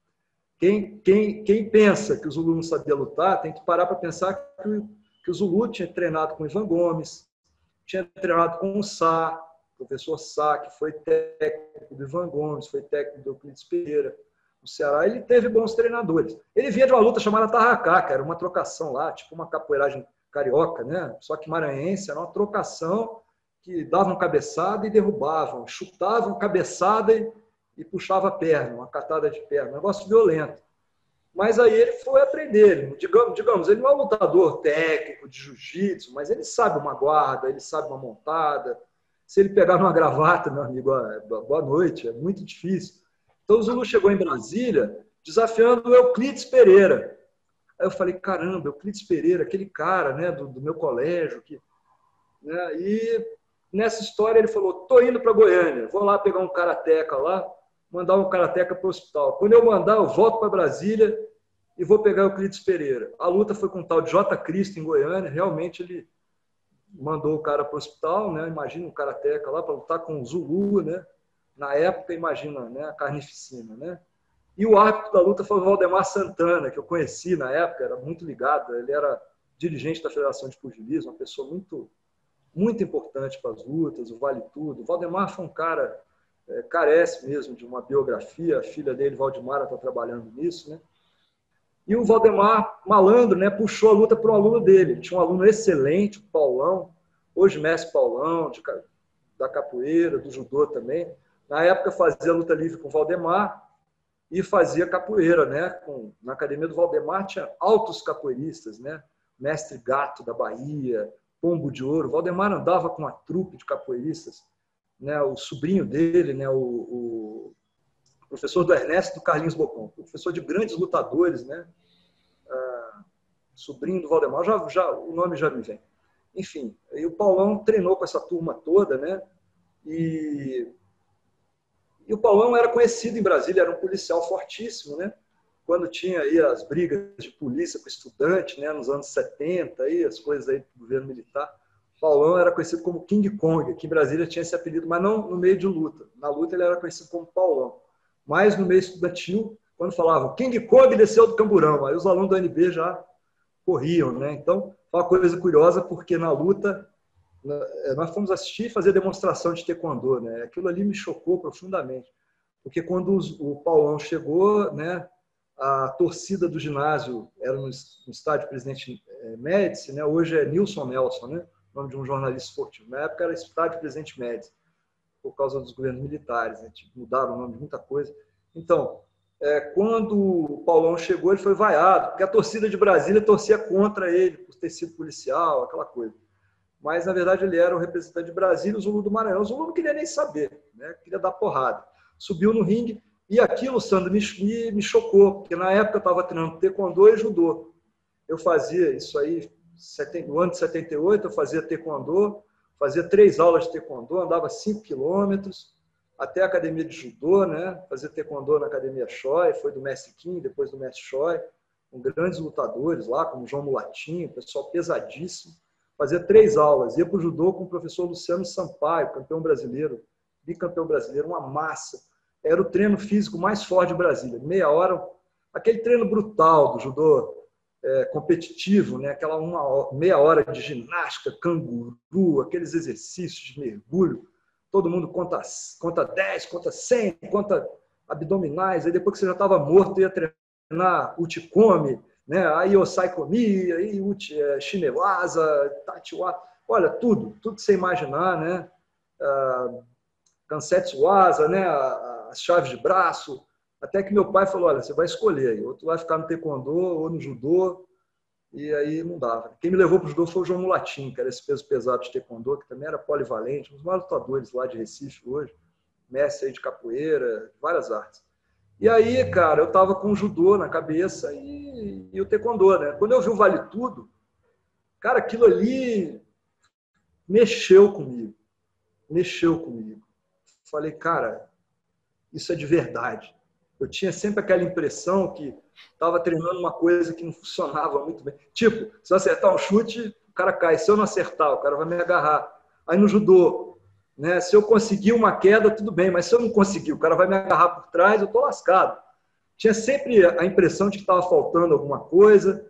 Quem, quem, quem pensa que o Zulu não sabia lutar, tem que parar para pensar que o, que o Zulu tinha treinado com o Ivan Gomes, tinha treinado com o Sá, o professor Sá, que foi técnico do Ivan Gomes, foi técnico do Euclides Pereira, no Ceará. Ele teve bons treinadores. Ele vinha de uma luta chamada Tarracá, que era uma trocação lá, tipo uma capoeiragem carioca, né? Só que maranhense, era uma trocação que davam cabeçada e derrubavam, chutavam cabeçada e, e puxava a perna, uma catada de perna, um negócio violento. Mas aí ele foi aprender, digamos, digamos ele não é um lutador técnico de jiu-jitsu, mas ele sabe uma guarda, ele sabe uma montada. Se ele pegar numa gravata, meu amigo, boa noite, é muito difícil. Então o Zulu chegou em Brasília desafiando o Euclides Pereira. Aí eu falei, caramba, Euclides Pereira, aquele cara, né, do, do meu colégio. Que, né, e nessa história ele falou, tô indo para Goiânia, vou lá pegar um karateca lá, mandar um karateca para o hospital. Quando eu mandar, eu volto para Brasília e vou pegar Euclides Pereira. A luta foi com o tal de J. Cristo em Goiânia, realmente ele mandou o cara para o hospital, né? Imagina um karateca lá para lutar com o Zulu, né? Na época, imagina, né? A carnificina, né? E o árbitro da luta foi o Valdemar Santana, que eu conheci na época, era muito ligado, ele era dirigente da Federação de Pugilismo, uma pessoa muito, muito importante para as lutas, o Vale Tudo. O Valdemar foi um cara, é, carece mesmo de uma biografia, a filha dele, Valdemara, está trabalhando nisso, né? E o Valdemar, malandro, né, puxou a luta para um aluno dele. Ele tinha um aluno excelente, o Paulão, hoje mestre Paulão, de, da capoeira, do judô também. Na época fazia luta livre com o Valdemar e fazia capoeira, né? Com, na academia do Valdemar tinha altos capoeiristas, né? Mestre Gato da Bahia, Pombo de Ouro. O Valdemar andava com uma trupe de capoeiristas, né? O sobrinho dele, né? o, o professor do Ernesto do Carlinhos Bocão, professor de grandes lutadores, né? Ah, sobrinho do Valdemar, já, já, o nome já me vem. Enfim, e o Paulão treinou com essa turma toda, né? E, e o Paulão era conhecido em Brasília, era um policial fortíssimo, né? Quando tinha aí as brigas de polícia com estudante, né? Nos anos setenta, aí, as coisas aí do governo militar, o Paulão era conhecido como King Kong, aqui em Brasília tinha esse apelido, mas não no meio de luta. Na luta ele era conhecido como Paulão. Mas no meio estudantil, quando falavam King Kong desceu do camburão, aí os alunos do A N B já corriam, né? Então, foi uma coisa curiosa, porque na luta nós fomos assistir e fazer demonstração de taekwondo, né? Aquilo ali me chocou profundamente, porque quando o Paulão chegou, né, a torcida do ginásio era no estádio Presidente Médici, né? Hoje é Nilson Nelson, né? O nome de um jornalista esportivo. Na época era estádio Presidente Médici, por causa dos governos militares, né? Mudaram o nome de muita coisa. Então, é, quando o Paulão chegou, ele foi vaiado, porque a torcida de Brasília torcia contra ele, por ter sido policial, aquela coisa. Mas, na verdade, ele era o representante de Brasília, o Zulu do Maranhão. O Zulu não queria nem saber, né? Queria dar porrada. Subiu no ringue, e aquilo, Sandro, me, me, me chocou, porque na época eu estava treinando taekwondo e judô. Eu fazia isso aí, no ano de setenta e oito, eu fazia taekwondo, fazia três aulas de taekwondo, andava cinco quilômetros, até a academia de judô, né? Fazia taekwondo na academia Choi, foi do mestre Kim, depois do mestre Choi, com grandes lutadores lá, como João Mulatinho, pessoal pesadíssimo. Fazia três aulas, ia para o judô com o professor Luciano Sampaio, campeão brasileiro, bicampeão brasileiro, uma massa. Era o treino físico mais forte de Brasília, meia hora, aquele treino brutal do judô, É, competitivo, né? Aquela uma, meia hora de ginástica, canguru, aqueles exercícios de mergulho, todo mundo conta, conta dez, conta cem, conta abdominais, aí depois que você já estava morto, ia treinar Uchikome, né? Aí Osai Komi, aí Uchi, é, Shinewasa, Tachiwa, olha, tudo, tudo que você imaginar, né? Ah, Kansetsuasa, né? As chaves de braço. Até que meu pai falou, olha, você vai escolher, ou tu vai ficar no taekwondo ou no judô, e aí não dava. Quem me levou para o judô foi o João Mulatinho, que era esse peso pesado de taekwondo, que também era polivalente, um dos maiores lutadores lá de Recife hoje, mestre aí de capoeira, várias artes. E aí, cara, eu estava com o judô na cabeça e, e o taekwondo, né? Quando eu vi o Vale Tudo, cara, aquilo ali mexeu comigo, mexeu comigo. Falei, cara, isso é de verdade. Eu tinha sempre aquela impressão que estava treinando uma coisa que não funcionava muito bem. Tipo, se eu acertar um chute, o cara cai. Se eu não acertar, o cara vai me agarrar. Aí no judô, né, se eu conseguir uma queda, tudo bem. Mas se eu não conseguir, o cara vai me agarrar por trás, eu estou lascado. Tinha sempre a impressão de que estava faltando alguma coisa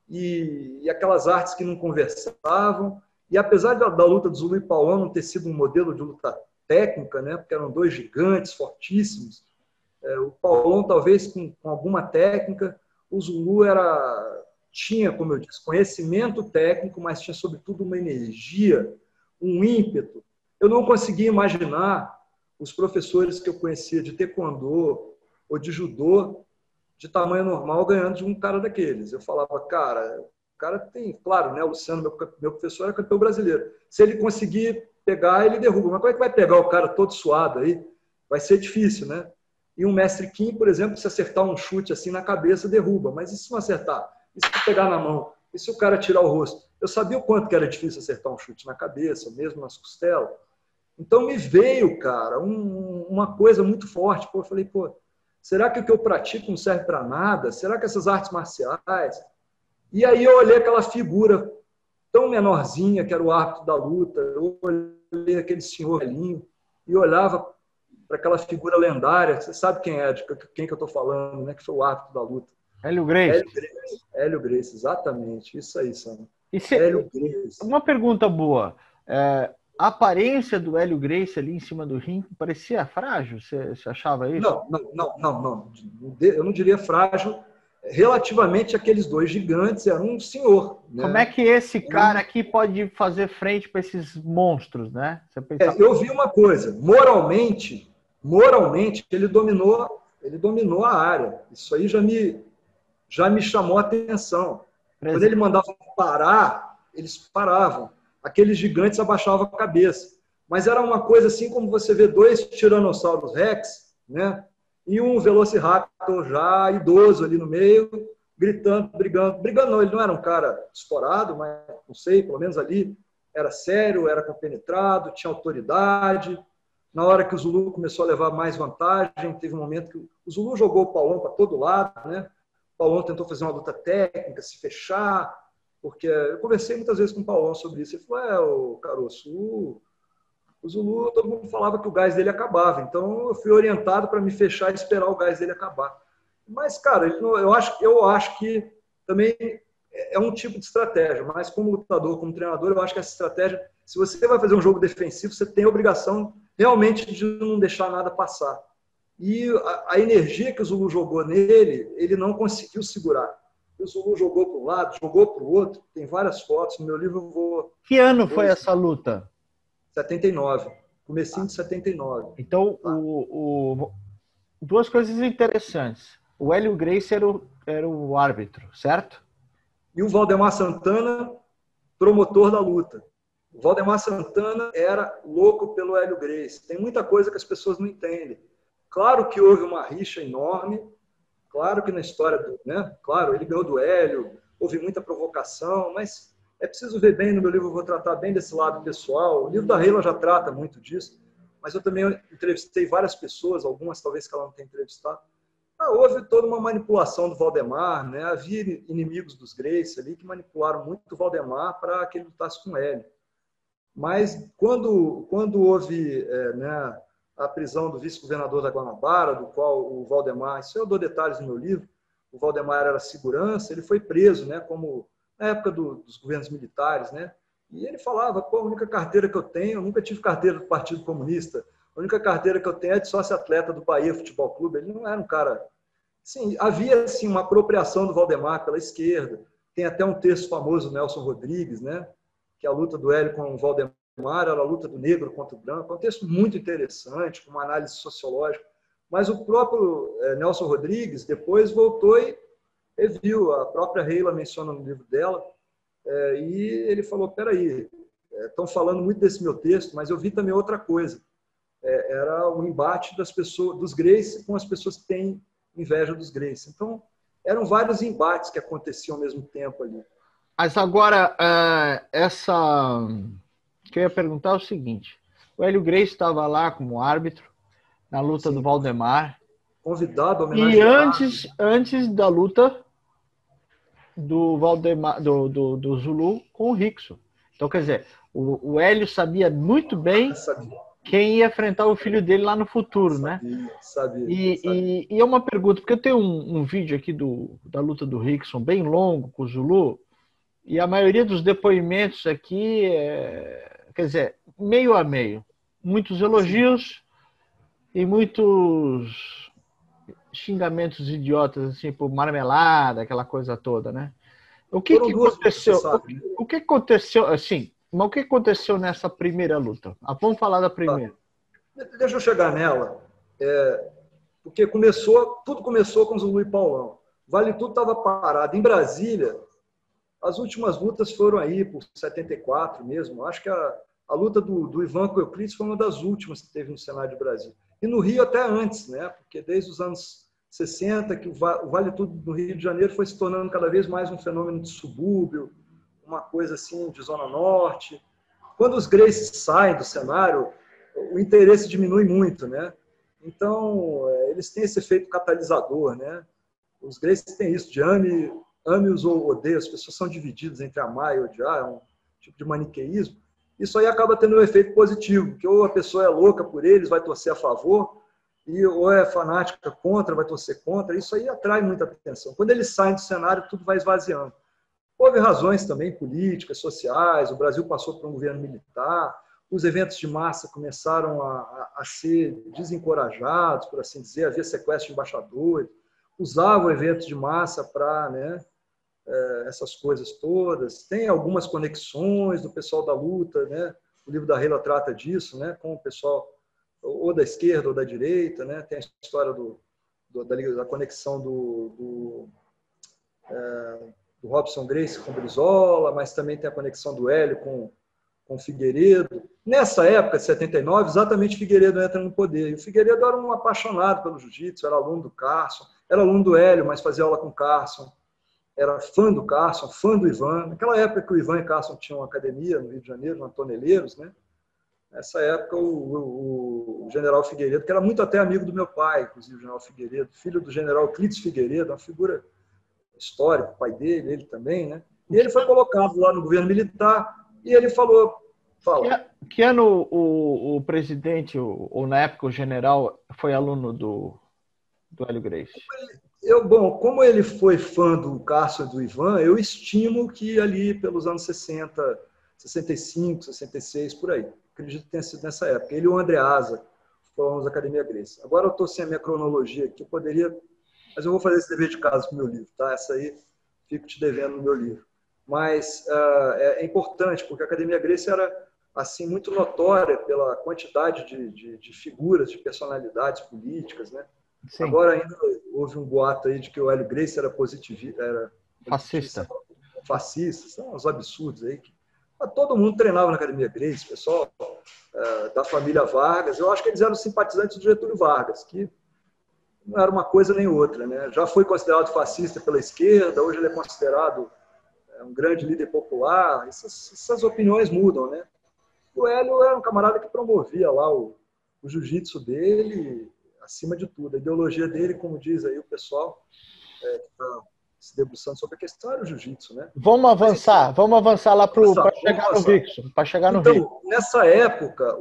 e, e aquelas artes que não conversavam. E apesar da, da luta do Zulu e Paulão não ter sido um modelo de luta técnica, né, porque eram dois gigantes fortíssimos, É, o Paulão, talvez, com, com alguma técnica, o Zulu era, tinha, como eu disse, conhecimento técnico, mas tinha, sobretudo, uma energia, um ímpeto. Eu não conseguia imaginar os professores que eu conhecia de taekwondo ou de judô de tamanho normal ganhando de um cara daqueles. Eu falava, cara, o cara tem, claro, né, o Luciano, meu, meu professor, é campeão brasileiro. Se ele conseguir pegar, ele derruba. Mas como é que vai pegar o cara todo suado aí? Vai ser difícil, né? E um mestre Kim, por exemplo, se acertar um chute assim na cabeça, derruba. Mas e se não acertar? E se pegar na mão? E se o cara tirar o rosto? Eu sabia o quanto que era difícil acertar um chute na cabeça, mesmo nas costelas. Então me veio, cara, um, uma coisa muito forte. Pô, eu falei, pô, será que o que eu pratico não serve para nada? Será que essas artes marciais... E aí eu olhei aquela figura tão menorzinha, que era o árbitro da luta, eu olhei aquele senhor velhinho e olhava para aquela figura lendária, você sabe quem é, de quem que eu estou falando, né? Que foi o árbitro da luta. Hélio Gracie. Hélio Gracie, Hélio Gracie, exatamente, isso aí, Sam. Se, Hélio Gracie. Uma pergunta boa. É, a aparência do Hélio Gracie ali em cima do ringue parecia frágil? Você, você achava isso? Não, não, não, não, não. Eu não diria frágil. Relativamente àqueles dois gigantes, era um senhor. Né? Como é que esse cara aqui pode fazer frente para esses monstros, né? Você pensava... é, eu vi uma coisa. Moralmente, moralmente, ele dominou, ele dominou a área. Isso aí já me, já me chamou a atenção. Presente. Quando ele mandava parar, eles paravam. Aqueles gigantes abaixavam a cabeça. Mas era uma coisa assim como você vê dois Tiranossauros Rex, né? E um Velociraptor já idoso ali no meio, gritando, brigando. Brigando não, ele não era um cara estourado, mas não sei, pelo menos ali era sério, era compenetrado, tinha autoridade. Na hora que o Zulu começou a levar mais vantagem, teve um momento que o Zulu jogou o Paulão para todo lado, né? O Paulão tentou fazer uma luta técnica, se fechar, porque eu conversei muitas vezes com o Paulão sobre isso. Ele falou, é, o Caroço, o... O Zulu, todo mundo falava que o gás dele acabava. Então, eu fui orientado para me fechar e esperar o gás dele acabar. Mas, cara, ele não, eu, acho, eu acho que também é um tipo de estratégia. Mas, como lutador, como treinador, eu acho que essa estratégia, se você vai fazer um jogo defensivo, você tem a obrigação realmente de não deixar nada passar. E a, a energia que o Zulu jogou nele, ele não conseguiu segurar. O Zulu jogou para um lado, jogou para o outro. Tem várias fotos. No meu livro eu vou... Que ano foi essa luta? setenta e nove. Comecinho de setenta e nove. Então, tá. o, o, duas coisas interessantes. O Hélio Gracie era o, era o árbitro, certo? E o Valdemar Santana, promotor da luta. O Valdemar Santana era louco pelo Hélio Gracie. Tem muita coisa que as pessoas não entendem. Claro que houve uma rixa enorme. Claro que na história, do, né? Claro, ele ganhou do Hélio. Houve muita provocação, mas... É preciso ver bem, no meu livro eu vou tratar bem desse lado pessoal. O livro da Reila já trata muito disso, mas eu também entrevistei várias pessoas, algumas talvez que ela não tenha entrevistado. Ah, houve toda uma manipulação do Valdemar, né? Havia inimigos dos Gracie ali que manipularam muito o Valdemar para que ele lutasse com ele. Mas quando, quando houve é, né, a prisão do vice-governador da Guanabara, do qual o Valdemar, isso eu dou detalhes no meu livro, o Valdemar era segurança, ele foi preso, né, como... na época do, dos governos militares, né? E ele falava, pô, a única carteira que eu tenho, eu nunca tive carteira do Partido Comunista, a única carteira que eu tenho é de sócio-atleta do Bahia Futebol Clube. Ele não era um cara... Sim, havia, assim, uma apropriação do Valdemar pela esquerda. Tem até um texto famoso do Nelson Rodrigues, né? Que a luta do Hélio com o Valdemar era a luta do negro contra o branco. É um texto muito interessante, com uma análise sociológica. Mas o próprio Nelson Rodrigues depois voltou e viu, a própria Reila menciona no livro dela, é, e ele falou, peraí, estão é, falando muito desse meu texto, mas eu vi também outra coisa. É, era o embate das pessoas, dos Gracie com as pessoas que têm inveja dos Gracie. Então, eram vários embates que aconteciam ao mesmo tempo ali. Mas agora, essa... O que eu ia perguntar é o seguinte, o Hélio Gracie estava lá como árbitro, na luta Sim. do Valdemar. Convidado, homenageado. E antes, antes da luta... do Valdemar, do, do, do Zulu com o Rickson. Então, quer dizer, o, o Hélio sabia muito bem sabia. quem ia enfrentar o filho dele lá no futuro, sabia, né? Sabia, e, sabia. E, e é uma pergunta, porque eu tenho um, um vídeo aqui do, da luta do Rickson, bem longo, com o Zulu, e a maioria dos depoimentos aqui, é, quer dizer, meio a meio. Muitos elogios Sim. e muitos... xingamentos idiotas, assim, por marmelada, aquela coisa toda, né? O que, que aconteceu? Sabe, né? O que aconteceu, assim, mas o que aconteceu nessa primeira luta? Ah, vamos falar da primeira. Tá. Deixa eu chegar nela, é, porque começou, tudo começou com Zulu e Paulão. Vale Tudo estava parado. Em Brasília, as últimas lutas foram aí, por setenta e quatro mesmo. Acho que a, a luta do, do Ivan com o Euclides foi uma das últimas que teve no Senado de Brasília. E no Rio até antes, né? Porque desde os anos sessenta, que o Vale Tudo do Rio de Janeiro foi se tornando cada vez mais um fenômeno de subúrbio, uma coisa assim de Zona Norte. Quando os Gracies saem do cenário, o interesse diminui muito, né? Então, eles têm esse efeito catalisador, né? Os Gracies têm isso, de ame, ame-os ou odeia, as pessoas são divididas entre amar e odiar, é um tipo de maniqueísmo. Isso aí acaba tendo um efeito positivo, que ou a pessoa é louca por eles, vai torcer a favor, e, ou é fanática contra, vai torcer contra. Isso aí atrai muita atenção. Quando eles saem do cenário, tudo vai esvaziando. Houve razões também políticas, sociais, o Brasil passou por um governo militar, os eventos de massa começaram a, a, a ser desencorajados, por assim dizer, havia sequestro de embaixadores, usavam eventos de massa para, né, essas coisas todas. Tem algumas conexões do pessoal da luta, né? O livro da Reila trata disso, né? Com o pessoal ou da esquerda ou da direita, né? Tem a história do, do, da, da conexão do, do, é, do Robson Gracie com Brizola, mas também tem a conexão do Hélio com, com Figueiredo. Nessa época, de setenta e nove, exatamente Figueiredo entra no poder. E o Figueiredo era um apaixonado pelo jiu-jitsu, era aluno do Carson, era aluno do Hélio, mas fazia aula com o Carson. Era fã do Carson, fã do Ivan. Naquela época que o Ivan e o Carson tinham uma academia no Rio de Janeiro, na Toneleiros, né? Nessa época, o, o, o general Figueiredo, que era muito até amigo do meu pai, inclusive o general Figueiredo, filho do general Clítis Figueiredo, uma figura histórica, o pai dele, ele também, né? E ele foi colocado lá no governo militar e ele falou... Fala. Que ano o, o presidente, ou, ou na época o general, foi aluno do, do Hélio Gracie? Eu, bom, como ele foi fã do Carson e do Ivan, eu estimo que ali pelos anos sessenta, sessenta e cinco, sessenta e seis, por aí. Acredito que tenha sido nessa época. Ele e o Andreasa foram da Academia Gracie. Agora eu estou sem a minha cronologia aqui, eu poderia... Mas eu vou fazer esse dever de casa com o meu livro, tá? Essa aí fico te devendo no meu livro. Mas uh, é, é importante, porque a Academia Gracie era assim, muito notória pela quantidade de, de, de figuras, de personalidades políticas, né? Sim. Agora ainda houve um boato aí de que o Hélio Gracie era positivista, era fascista. Fascista, são uns absurdos aí. Que, todo mundo treinava na Academia Gracie, pessoal uh, da família Vargas. Eu acho que eles eram simpatizantes do Getúlio Vargas, que não era uma coisa nem outra, né? Já foi considerado fascista pela esquerda, hoje ele é considerado um grande líder popular. Essas, essas opiniões mudam, né? O Hélio era um camarada que promovia lá o, o jiu-jitsu dele acima de tudo. A ideologia dele, como diz aí o pessoal é, que está se debruçando sobre a questão, era o jiu-jitsu, né? Vamos avançar, Mas, vamos avançar lá para chegar no Rickson, para chegar no Então, Rickson. Nessa época,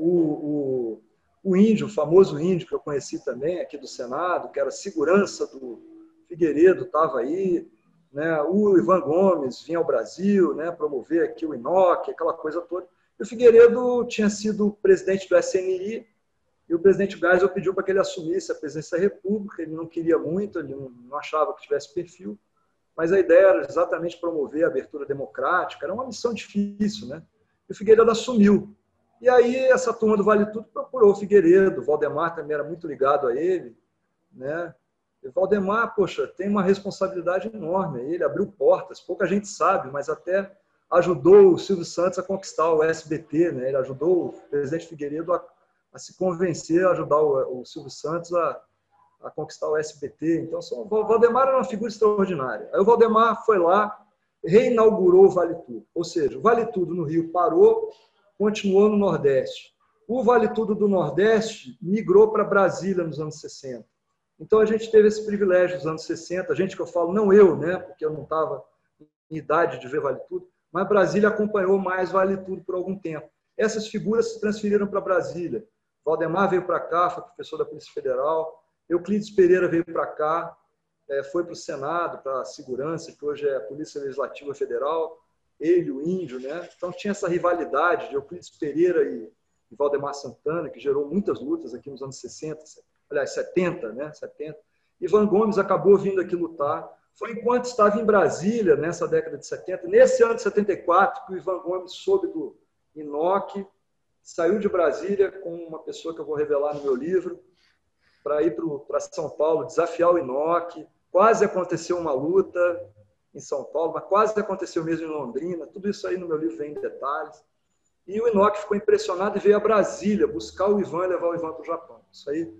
o, o, o índio, o famoso índio que eu conheci também aqui do Senado, que era segurança do Figueiredo, estava aí, né? O Ivan Gomes vinha ao Brasil, né? Promover aqui o I N O C, aquela coisa toda. E o Figueiredo tinha sido presidente do S N I e o presidente Geisel pediu para que ele assumisse a presidência da República. Ele não queria muito, ele não achava que tivesse perfil, mas a ideia era exatamente promover a abertura democrática. Era uma missão difícil, né? E o Figueiredo assumiu. E aí essa turma do Vale Tudo procurou o Figueiredo, o Valdemar também era muito ligado a ele, né? E o Valdemar, poxa, tem uma responsabilidade enorme. Ele abriu portas, pouca gente sabe, mas até ajudou o Silvio Santos a conquistar o S B T, né? Ele ajudou o presidente Figueiredo a, a se convencer, a ajudar o, o Silvio Santos a, a conquistar o S B T. Então, o Valdemar era uma figura extraordinária. Aí o Valdemar foi lá, reinaugurou o Vale Tudo. Ou seja, o Vale Tudo no Rio parou, continuou no Nordeste. O Vale Tudo do Nordeste migrou para Brasília nos anos sessenta. Então, a gente teve esse privilégio nos anos sessenta, a gente que eu falo, não eu, né? Porque eu não estava em idade de ver Vale Tudo, mas Brasília acompanhou mais Vale Tudo por algum tempo. Essas figuras se transferiram para Brasília. Valdemar veio para cá, foi professor da Polícia Federal. Euclides Pereira veio para cá, foi para o Senado, para a Segurança, que hoje é a Polícia Legislativa Federal. Ele, o Índio, né? Então tinha essa rivalidade de Euclides Pereira e Valdemar Santana, que gerou muitas lutas aqui nos anos sessenta, aliás, setenta, né? setenta. Ivan Gomes acabou vindo aqui lutar. Foi enquanto estava em Brasília, nessa década de setenta, nesse ano de setenta e quatro, que o Ivan Gomes soube do I N O C, saiu de Brasília com uma pessoa que eu vou revelar no meu livro, para ir para São Paulo, desafiar o I N O C. Quase aconteceu uma luta em São Paulo, mas quase aconteceu mesmo em Londrina. Tudo isso aí no meu livro vem em detalhes. E o I N O C ficou impressionado e veio a Brasília buscar o Ivan e levar o Ivan para o Japão. Isso aí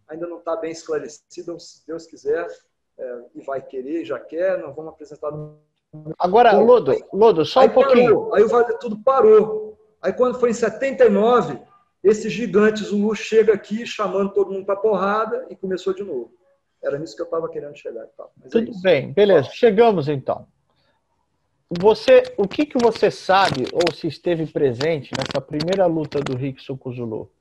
ainda não está bem esclarecido, se Deus quiser, é, e vai querer, já quer, nós vamos apresentar... Agora, Bom, Lodo, aí, Lodo, só um pouquinho. Parou, aí o Vale Tudo parou. Aí quando foi em setenta e nove, esse gigante Zulu chega aqui chamando todo mundo para porrada e começou de novo. Era nisso que eu estava querendo chegar. Mas Tudo é bem, beleza. Chegamos então. Você, o que, que você sabe ou se esteve presente nessa primeira luta do Rickson com o Zulu?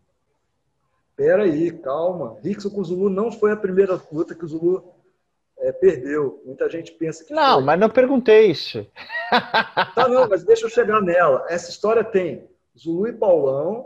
Espera aí, calma. Rickson com o Zulu não foi a primeira luta que o Zulu é, perdeu. Muita gente pensa que Não, foi. mas não perguntei isso. Tá, não, mas deixa eu chegar nela. Essa história tem Zulu e Paulão.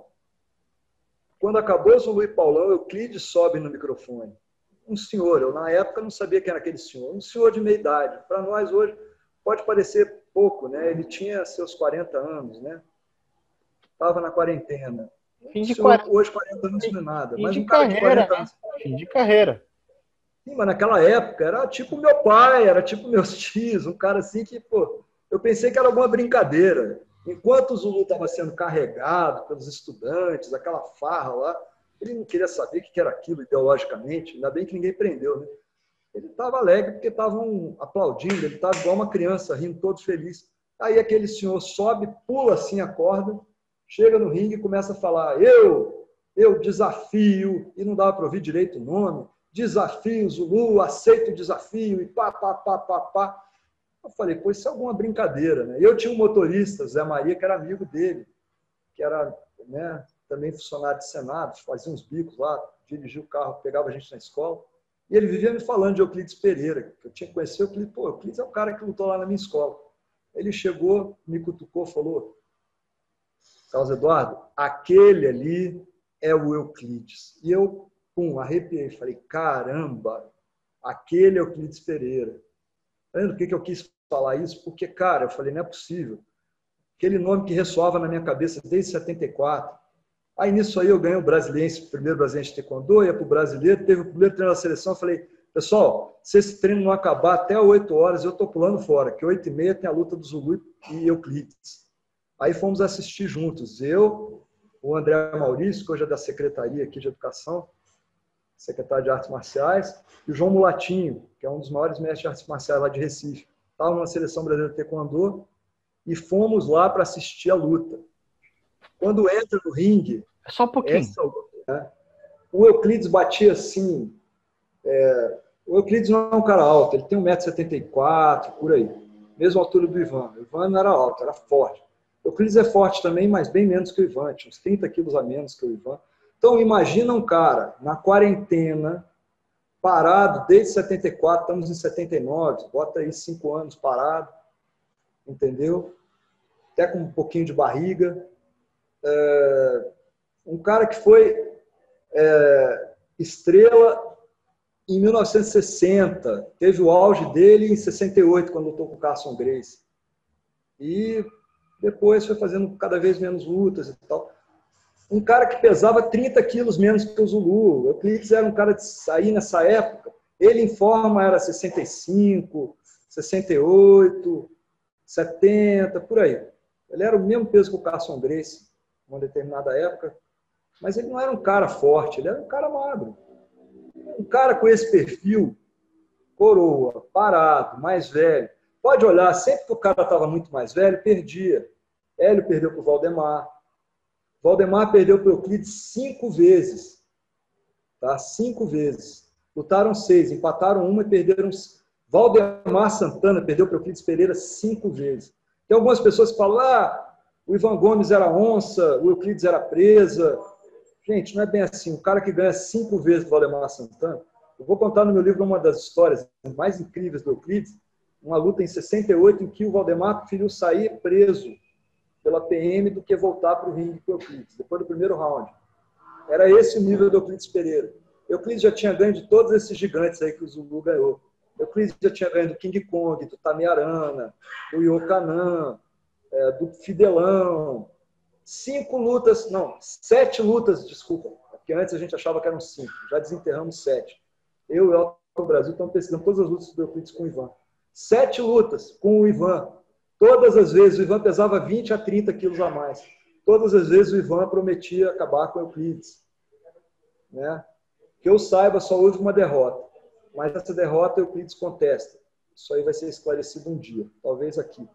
Quando acabou Zulu e Paulão, Euclides sobe no microfone. Um senhor, eu na época não sabia quem era aquele senhor. Um senhor de meia idade. Para nós hoje pode parecer pouco, né? Ele tinha seus quarenta anos, né? Estava na quarentena. Fim de senhor, quarenta... Hoje quarenta anos não é nada. Fim Mas de um cara carreira, de quarenta anos... né? Fim de carreira. Sim, mas naquela época era tipo meu pai, era tipo meus tios, um cara assim que, pô, eu pensei que era alguma brincadeira. Enquanto o Zulu estava sendo carregado pelos estudantes, aquela farra lá, ele não queria saber o que era aquilo ideologicamente, ainda bem que ninguém prendeu, né? Ele estava alegre porque estavam aplaudindo, ele estava igual uma criança, rindo todo feliz. Aí aquele senhor sobe, pula assim a corda, chega no ringue e começa a falar, eu, eu desafio, e não dava para ouvir direito o nome, desafio, Zulu, aceito o desafio, e pá, pá, pá, pá, pá. Eu falei, pô, isso é alguma brincadeira, né? Eu tinha um motorista, Zé Maria, que era amigo dele, que era, né, também funcionário de Senado, fazia uns bicos lá, dirigia o carro, pegava a gente na escola, e ele vivia me falando de Euclides Pereira, que eu tinha que conhecer o Euclides. Pô, Euclides é o cara que lutou lá na minha escola. Ele chegou, me cutucou, falou, Carlos Eduardo, aquele ali é o Euclides. E eu, pum, arrepiei, falei, caramba, aquele é o Euclides Pereira. Lembra por que eu quis falar isso? Porque, cara, eu falei, não é possível. Aquele nome que ressoava na minha cabeça desde setenta e quatro. Aí, nisso aí, eu ganhei o brasileiro, o primeiro brasileiro de taekwondo, ia para o brasileiro, teve o primeiro treino da seleção, eu falei, pessoal, se esse treino não acabar até oito horas, eu estou pulando fora, que oito e meia tem a luta do Zulu e Euclides. Aí fomos assistir juntos, eu, o André Maurício, que hoje é da Secretaria aqui de Educação, secretário de Artes Marciais, e o João Mulatinho, que é um dos maiores mestres de artes marciais lá de Recife. Estava na seleção brasileira de taekwondo e fomos lá para assistir a luta. Quando entra no ringue... É só um pouquinho. Essa, né, o Euclides batia assim... É, o Euclides não é um cara alto, ele tem um metro e setenta e quatro, por aí. Mesma altura do Ivan. O Ivan não era alto, era forte. O Euclides é forte também, mas bem menos que o Ivan. Tinha uns trinta quilos a menos que o Ivan. Então, imagina um cara na quarentena, parado desde setenta e quatro, estamos em setenta e nove, bota aí cinco anos parado, entendeu? Até com um pouquinho de barriga. É, um cara que foi é, estrela em mil novecentos e sessenta, teve o auge dele em sessenta e oito, quando lutou com o Carson Gracie. E depois foi fazendo cada vez menos lutas e tal. Um cara que pesava trinta quilos menos que o Zulu. O Euclides era um cara de sair nessa época. Ele em forma era sessenta e cinco, sessenta e oito, setenta, por aí. Ele era o mesmo peso que o Carson Gracie, em uma determinada época. Mas ele não era um cara forte, ele era um cara magro. Um cara com esse perfil, coroa, parado, mais velho. Pode olhar, sempre que o cara estava muito mais velho, perdia. Hélio perdeu para o Valdemar. Valdemar perdeu para o Euclides cinco vezes. Tá? Cinco vezes. Lutaram seis, empataram uma e perderam... Valdemar Santana perdeu para o Euclides Pereira cinco vezes. Tem algumas pessoas que falam, ah, o Ivan Gomes era onça, o Euclides era presa. Gente, não é bem assim. O cara que ganha cinco vezes do Valdemar Santana, eu vou contar no meu livro uma das histórias mais incríveis do Euclides, uma luta em sessenta e oito em que o Valdemar preferiu sair preso pela P M do que voltar para o ringue com o Euclides, depois do primeiro round. Era esse o nível do Euclides Pereira. Euclides já tinha ganho de todos esses gigantes aí que o Zulu ganhou. Euclides já tinha ganho do King Kong, do Tamiarana, do Iocanã, é, do Fidelão. Cinco lutas, não, sete lutas, desculpa, porque antes a gente achava que eram cinco, já desenterramos sete. Eu e o Elton Brasil estamos pesquisando todas as lutas do Euclides com o Ivan. Sete lutas com o Ivan. Todas as vezes o Ivan pesava vinte a trinta quilos a mais. Todas as vezes o Ivan prometia acabar com o Euclides. Né? Que eu saiba, só houve uma derrota. Mas essa derrota Euclides contesta. Isso aí vai ser esclarecido um dia, talvez aqui.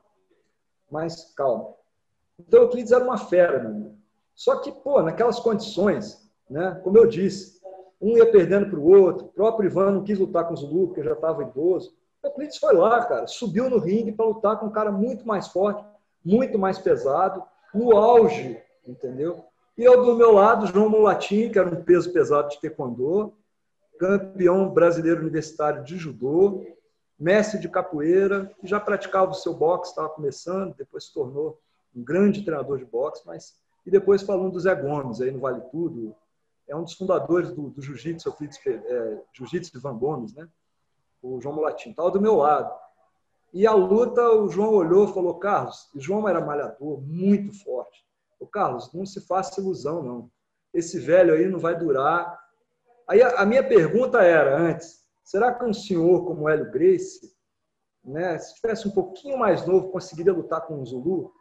Mas calma. Então Euclides era uma fera, meu irmão. Só que, pô, naquelas condições, né, como eu disse, um ia perdendo para o outro, o próprio Ivan não quis lutar com o Zulu, porque já estava idoso. Euclides foi lá, cara, subiu no ringue para lutar com um cara muito mais forte, muito mais pesado, no auge, entendeu? E eu, do meu lado, João Mulatin, que era um peso pesado de taekwondo, campeão brasileiro universitário de judô, mestre de capoeira, que já praticava o seu boxe, estava começando, depois se tornou um grande treinador de boxe, mas... E depois falando do Zé Gomes, aí no Vale Tudo, é um dos fundadores do, do Jiu-Jitsu, é, Jiu-Jitsu de Van Gomes, né? O João Mulatin, estava do meu lado. E a luta, o João olhou e falou, Carlos, e o João era malhador, muito forte. O Carlos, não se faça ilusão, não. Esse velho aí não vai durar. Aí a, a minha pergunta era, antes, será que um senhor como Hélio Gracie, né, se tivesse um pouquinho mais novo, conseguiria lutar com o Zulu?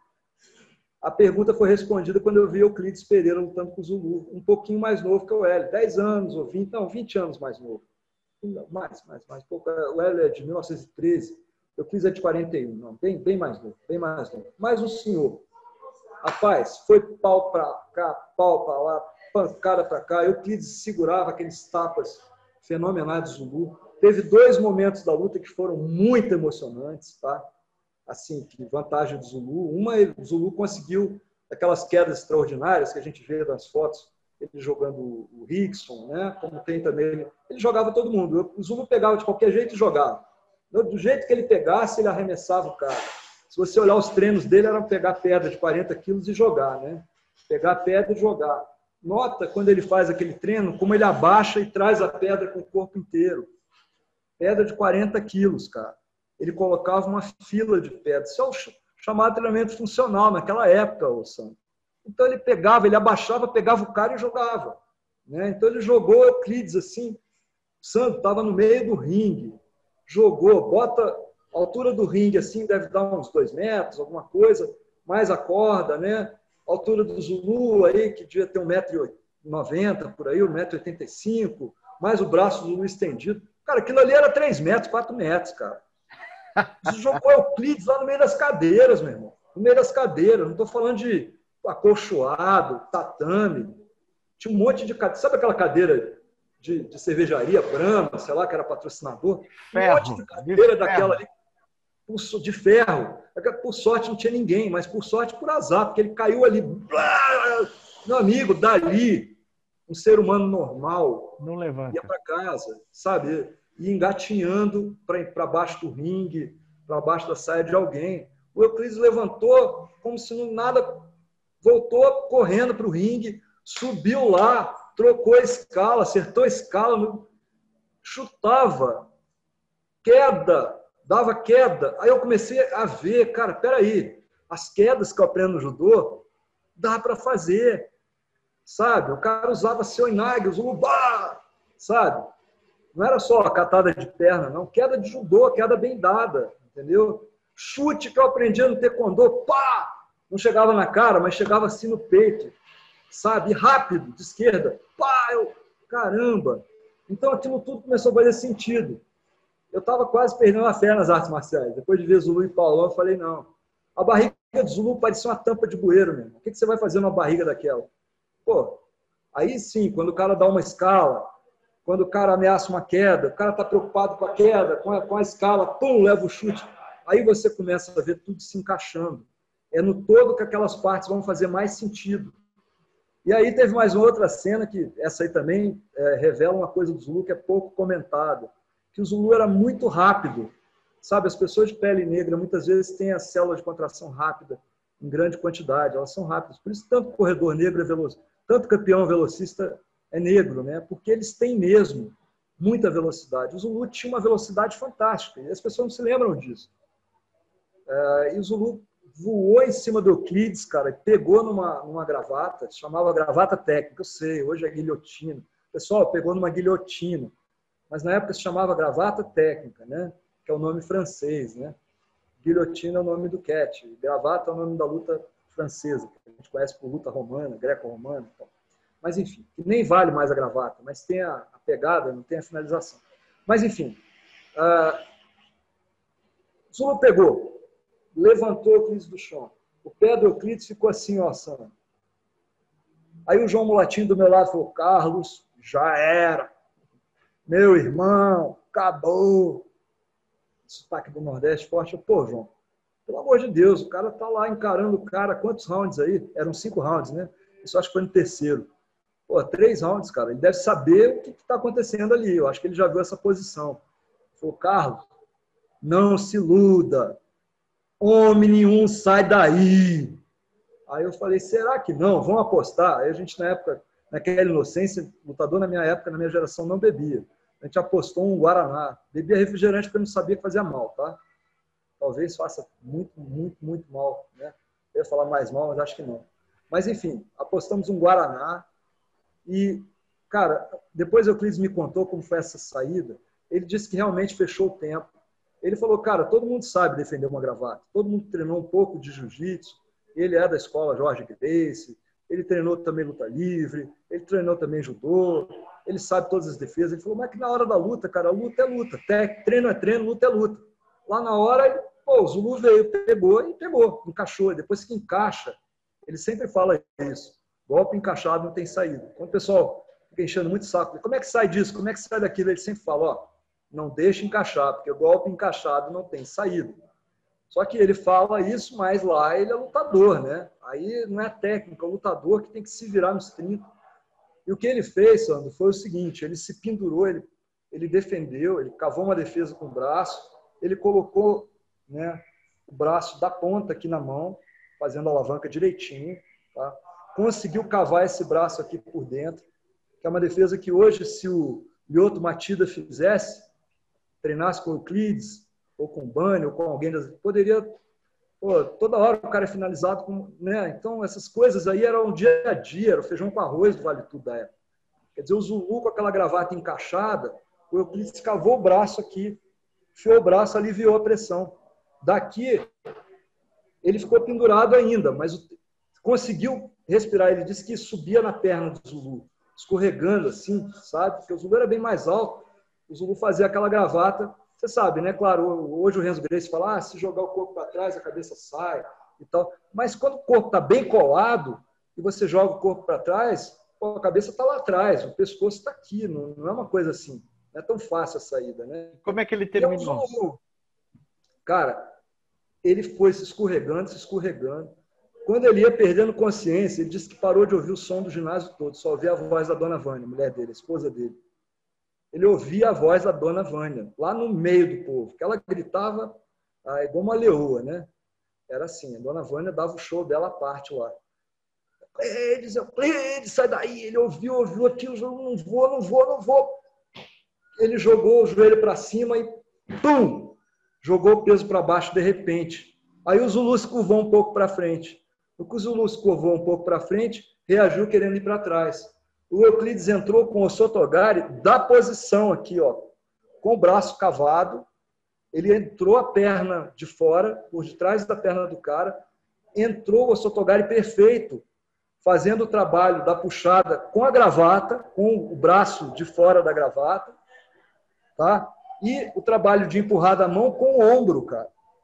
A pergunta foi respondida quando eu vi Euclides Pereira lutando com o Zulu, um pouquinho mais novo que o Hélio, dez anos ou vinte, não, vinte anos mais novo. Não, mais, mais, mais pouco. O Hélio é de mil novecentos e treze, Euclides é de quarenta e um, não, bem, bem mais novo, bem mais novo. Mas o senhor, rapaz, foi pau para cá, pau para lá, pancada para cá, Euclides segurava aqueles tapas fenomenais do Zulu. Teve dois momentos da luta que foram muito emocionantes, tá? Assim, que vantagem do Zulu. Uma, o Zulu conseguiu aquelas quedas extraordinárias que a gente vê nas fotos, ele jogando o Rickson, né? Como tem também. Ele jogava todo mundo. O Zulu pegava de qualquer jeito e jogava. Do jeito que ele pegasse, ele arremessava o cara. Se você olhar os treinos dele, era pegar pedra de quarenta quilos e jogar, né? Pegar pedra e jogar. Nota quando ele faz aquele treino, como ele abaixa e traz a pedra com o corpo inteiro. Pedra de quarenta quilos, cara. Ele colocava uma fila de pedras. Isso é o chamado treinamento funcional naquela época, o Sandro. Então ele pegava, ele abaixava, pegava o cara e jogava. Né? Então ele jogou Euclides assim. O Sandro estava no meio do ringue. Jogou, bota a altura do ringue assim, deve dar uns dois metros, alguma coisa, mais a corda, né? A altura do Zulu aí, que devia ter um metro e noventa por aí, um metro e oitenta e cinco, mais o braço do Zulu estendido. Cara, aquilo ali era três metros, quatro metros, cara. Jogou Euclides lá no meio das cadeiras, meu irmão. No meio das cadeiras. Não estou falando de acolchoado, tatame. Tinha um monte de cadeira. Sabe aquela cadeira de, de cervejaria, Brahma, sei lá, que era patrocinador? Ferro, um monte de cadeira de daquela ferro. ali, de ferro. Por sorte não tinha ninguém, mas por sorte por azar, porque ele caiu ali. Meu amigo, dali, um ser humano normal, não levanta. Ia para casa, sabe? Ia engatinhando para baixo do ringue, para baixo da saia de alguém. O Euclides levantou como se não nada, voltou correndo para o ringue, subiu lá, trocou a escala, acertou a escala, chutava, queda, dava queda. Aí eu comecei a ver, cara, peraí, as quedas que eu aprendo no judô, dá para fazer, sabe? O cara usava seu inag, o Zulubá, sabe? Não era só a catada de perna, não. Queda de judô, queda bem dada, entendeu? Chute que eu aprendi no taekwondo, pá! Não chegava na cara, mas chegava assim no peito, sabe? Rápido, de esquerda, pá! Eu, caramba! Então aquilo tudo começou a fazer sentido. Eu estava quase perdendo a fé nas artes marciais. Depois de ver Zulu e Paulão, eu falei, não. A barriga do Zulu parecia uma tampa de bueiro mesmo. O que você vai fazer numa barriga daquela? Pô, aí sim, quando o cara dá uma escala, quando o cara ameaça uma queda, o cara está preocupado com a queda, com a, com a escala, pum, leva o chute. Aí você começa a ver tudo se encaixando. É no todo que aquelas partes vão fazer mais sentido. E aí teve mais uma outra cena, que essa aí também é, revela uma coisa do Zulu que é pouco comentada, que o Zulu era muito rápido. Sabe, as pessoas de pele negra muitas vezes têm a célula de contração rápida em grande quantidade, elas são rápidas. Por isso tanto corredor negro é veloz, tanto campeão velocista é negro, né? Porque eles têm mesmo muita velocidade. O Zulu tinha uma velocidade fantástica, e as pessoas não se lembram disso. É, e o Zulu voou em cima do Euclides, cara, pegou numa, numa gravata, se chamava gravata técnica, eu sei, hoje é guilhotina. Pessoal, pegou numa guilhotina, mas na época se chamava gravata técnica, né? Que é o nome francês, né? Guilhotina é o nome do catch, gravata é o nome da luta francesa, que a gente conhece por luta romana, greco-romana e tal. Mas, enfim, que nem vale mais a gravata, mas tem a, a pegada, não tem a finalização. Mas, enfim, uh, o Zulu pegou, levantou o Euclides do chão. O pé do Euclides ficou assim, ó, Sam. Aí o João Mulatinho do meu lado falou, Carlos, já era. Meu irmão, acabou. Sotaque do Nordeste forte. Pô, João, pelo amor de Deus, o cara tá lá encarando o cara. Quantos rounds aí? Eram cinco rounds, né? Isso acho que foi no terceiro. Pô, três rounds, cara. Ele deve saber o que está acontecendo ali. Eu acho que ele já viu essa posição. Ele falou, Carlos, não se iluda. Homem nenhum sai daí. Aí eu falei, será que não? Vamos apostar. Aí a gente, na época, naquela inocência, lutador na minha época, na minha geração, não bebia. A gente apostou um Guaraná. Bebia refrigerante porque eu não sabia que fazia mal, tá? Talvez faça muito, muito, muito mal, né? Eu ia falar mais mal, mas acho que não. Mas, enfim, apostamos um Guaraná e, cara, depois o Euclides me contou como foi essa saída. Ele disse que realmente fechou o tempo. Ele falou, cara, todo mundo sabe defender uma gravata. Todo mundo treinou um pouco de jiu-jitsu. Ele é da escola Jorge Gracie. Ele treinou também luta livre. Ele treinou também judô. Ele sabe todas as defesas. Ele falou, mas que na hora da luta, cara, luta é luta. Treino é treino, luta é luta. Lá na hora, pô, o Zulu veio, pegou e pegou, encaixou. Depois que encaixa, ele sempre fala isso. Golpe encaixado não tem saída. Quando o pessoal fica enchendo muito saco, como é que sai disso? Como é que sai daquilo? Ele sempre fala, ó, não deixa encaixar, porque o golpe encaixado não tem saída. Só que ele fala isso, mas lá ele é lutador, né? Aí não é técnica, é o lutador que tem que se virar nos trinta. E o que ele fez, Sandro, foi o seguinte, ele se pendurou, ele, ele defendeu, ele cavou uma defesa com o braço, ele colocou, né, o braço da ponta aqui na mão, fazendo a alavanca direitinho, tá? Conseguiu cavar esse braço aqui por dentro, que é uma defesa que hoje, se o Lyoto Machida fizesse, treinasse com o Euclides, ou com o Bunny, ou com alguém, poderia... Pô, toda hora o cara é finalizado com... Né? Então, essas coisas aí eram o dia a dia, era o feijão com arroz do Vale Tudo da época. Quer dizer, o Zulu com aquela gravata encaixada, o Euclides cavou o braço aqui, enfiou o braço, aliviou a pressão. Daqui, ele ficou pendurado ainda, mas conseguiu respirar. Ele disse que subia na perna do Zulu, escorregando assim, sabe? Porque o Zulu era bem mais alto. O Zulu fazia aquela gravata, você sabe, né? Claro, hoje o Renzo Gracie fala, ah, se jogar o corpo para trás, a cabeça sai e tal. Mas quando o corpo está bem colado e você joga o corpo para trás, pô, a cabeça está lá atrás, o pescoço está aqui, não, não é uma coisa assim. Não é tão fácil a saída, né? Como é que ele terminou? Zulu, cara, ele foi se escorregando, se escorregando. Quando ele ia perdendo consciência, ele disse que parou de ouvir o som do ginásio todo, só ouvia a voz da dona Vânia, mulher dele, a esposa dele. Ele ouvia a voz da dona Vânia, lá no meio do povo, que ela gritava ah, igual uma leoa, né? Era assim, a dona Vânia dava o show dela à parte lá. Euclides, Euclides, sai daí! Ele ouviu, ouviu aquilo, não vou, não vou, não vou. Ele jogou o joelho para cima e pum! Jogou o peso para baixo de repente. Aí o Zulu se curvou um pouco para frente. O que o Zulu se curvou um pouco para frente, reagiu querendo ir para trás. O Euclides entrou com o Sotogari da posição aqui, ó, com o braço cavado. Ele entrou a perna de fora, por detrás da perna do cara. Entrou o Sotogari perfeito, fazendo o trabalho da puxada com a gravata, com o braço de fora da gravata, tá? E o trabalho de empurrar da mão com o ombro, cara.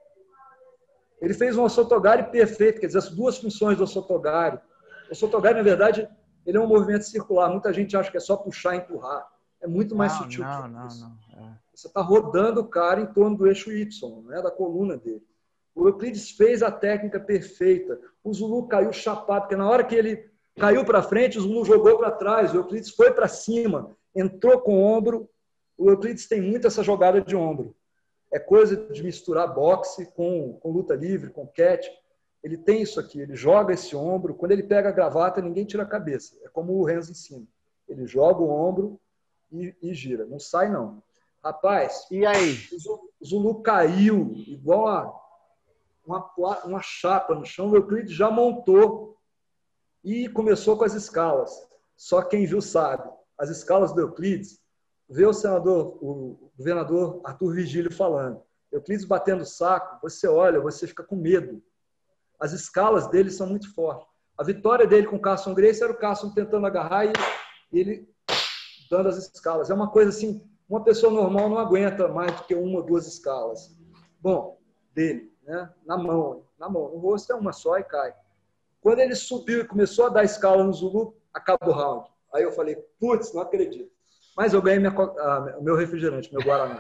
Ele fez um Osotogari perfeito, quer dizer, as duas funções do Osotogari. O Osotogari, na verdade, ele é um movimento circular. Muita gente acha que é só puxar e empurrar. É muito mais não, sutil não, que não, isso. não, é. Você está rodando o cara em torno do eixo Y, né, da coluna dele. O Euclides fez a técnica perfeita. O Zulu caiu chapado, porque na hora que ele caiu para frente, o Zulu jogou para trás. O Euclides foi para cima, entrou com o ombro. O Euclides tem muito essa jogada de ombro. É coisa de misturar boxe com, com luta livre, com catch. Ele tem isso aqui, ele joga esse ombro. Quando ele pega a gravata, ninguém tira a cabeça. É como o Renzo ensina. Ele joga o ombro e, e gira. Não sai, não. Rapaz, e aí? O Zulu caiu igual a uma, uma chapa no chão. O Euclides já montou e começou com as escalas. Só quem viu sabe. As escalas do Euclides, vê o senador, o governador Arthur Vigílio falando. Euclides batendo o saco, você olha, você fica com medo. As escalas dele são muito fortes. A vitória dele com o Carson Gracie era o Carson tentando agarrar e ele dando as escalas. É uma coisa assim, uma pessoa normal não aguenta mais do que uma ou duas escalas. Bom, dele, né? Na mão, na mão. No rosto é uma só e cai. Quando ele subiu e começou a dar escala no Zulu, acaba o round. Aí eu falei, putz, não acredito. Mas eu ganhei minha, ah, meu refrigerante, meu Guaraná.